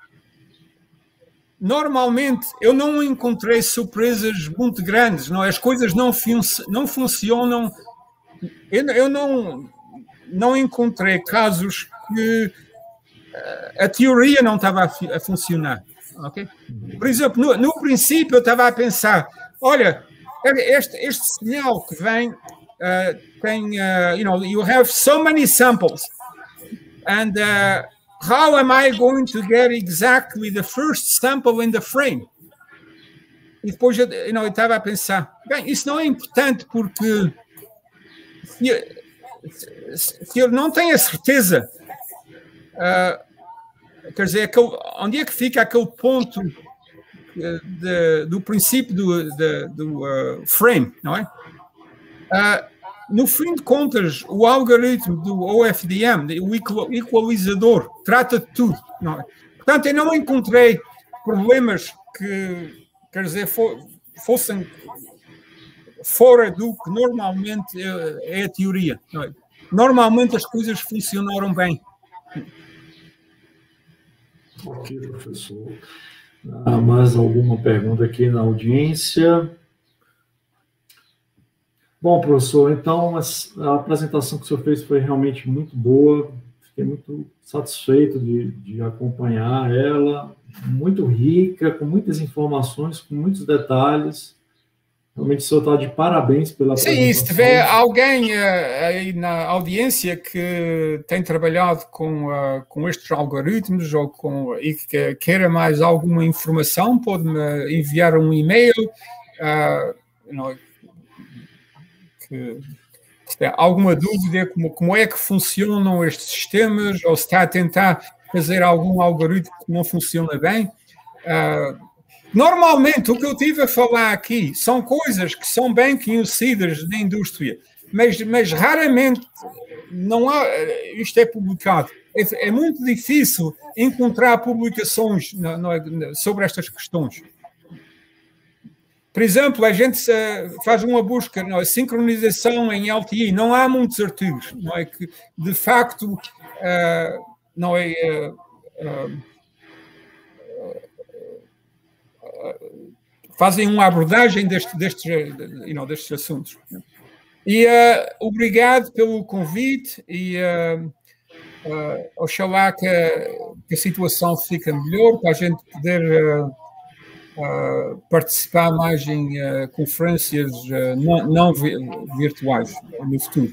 normalmente eu não encontrei surpresas muito grandes, não é? As coisas não, fun não funcionam. Eu, eu não, não encontrei casos que a teoria não estava a, a funcionar. Okay? Por exemplo, no, no princípio eu estava a pensar, olha, este, este sinal que vem uh, tem, uh, you know, you have so many samples, and uh, how am I going to get exactly the first sample in the frame? E depois eu, you know, eu estava a pensar, bem, isso não é importante porque se eu, se eu não tenho a certeza, uh, quer dizer, aquele, onde é que fica aquele ponto de, do princípio do, de, do uh, frame, não é? Uh, no fim de contas, o algoritmo do O F D M, o equalizador, trata de tudo, não é? Portanto, eu não encontrei problemas que, quer dizer, for, fossem fora do que normalmente é a teoria. Não é? Normalmente as coisas funcionaram bem. Ok, professor. Há mais alguma pergunta aqui na audiência? Bom, professor, então a apresentação que o senhor fez foi realmente muito boa, fiquei muito satisfeito de, de acompanhar ela, muito rica, com muitas informações, com muitos detalhes. Realmente o senhor está de parabéns pela apresentação. Sim, se tiver alguém uh, aí na audiência que tem trabalhado com, uh, com estes algoritmos ou com, e que queira mais alguma informação, pode-me enviar um e-mail. Uh, you know, que, se tem alguma dúvida como, como é que funcionam estes sistemas, ou se está a tentar fazer algum algoritmo que não funciona bem. Uh, normalmente, o que eu tive a falar aqui são coisas que são bem conhecidas na indústria, mas, mas raramente não há, isto é publicado. É, é muito difícil encontrar publicações no, no, sobre estas questões. Por exemplo, a gente faz uma busca, não é, sincronização em L T E, não há muitos artigos, não é, que de facto uh, não é, uh, uh, uh, fazem uma abordagem deste, destes, you know, destes assuntos. E uh, obrigado pelo convite e uh, uh, oxalá que, que a situação fique melhor para a gente poder uh, Uh, participar mais em uh, conferências uh, não, não vi virtuais no futuro.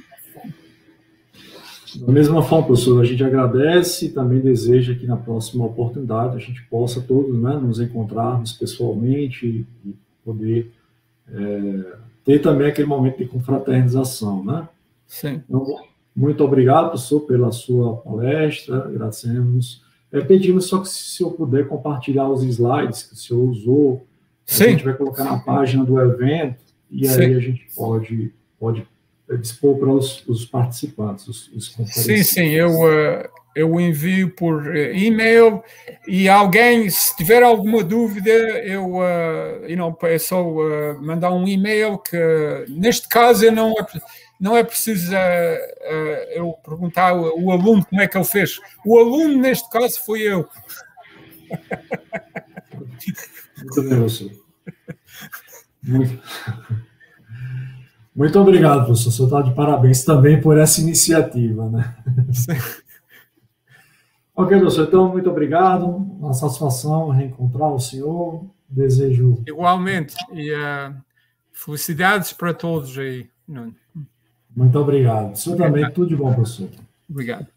Da mesma forma, professor, a gente agradece e também deseja que na próxima oportunidade a gente possa todos, né, nos encontrarmos pessoalmente e poder é, ter também aquele momento de confraternização, né? Sim. Então, muito obrigado, professor, pela sua palestra, agradecemos. É, pedimos só que se o senhor puder compartilhar os slides que o senhor usou, Sim. a gente vai colocar na página do evento e Sim. aí a gente pode, pode dispor para os, os participantes, os, os Sim, sim, eu, uh, eu envio por e-mail e alguém, se tiver alguma dúvida, eu uh, you know, é só uh, mandar um e-mail que, neste caso, eu não... Não é preciso uh, uh, eu perguntar o, o aluno como é que ele fez. O aluno, neste caso, fui eu. Muito bem, professor. Muito, Muito obrigado, professor. O senhor está de parabéns também por essa iniciativa, né? Ok, professor. Então, muito obrigado. Uma satisfação reencontrar o senhor. Desejo... Igualmente. E uh, felicidades para todos aí. Muito obrigado. O senhor também, tudo de bom, professor. Obrigado.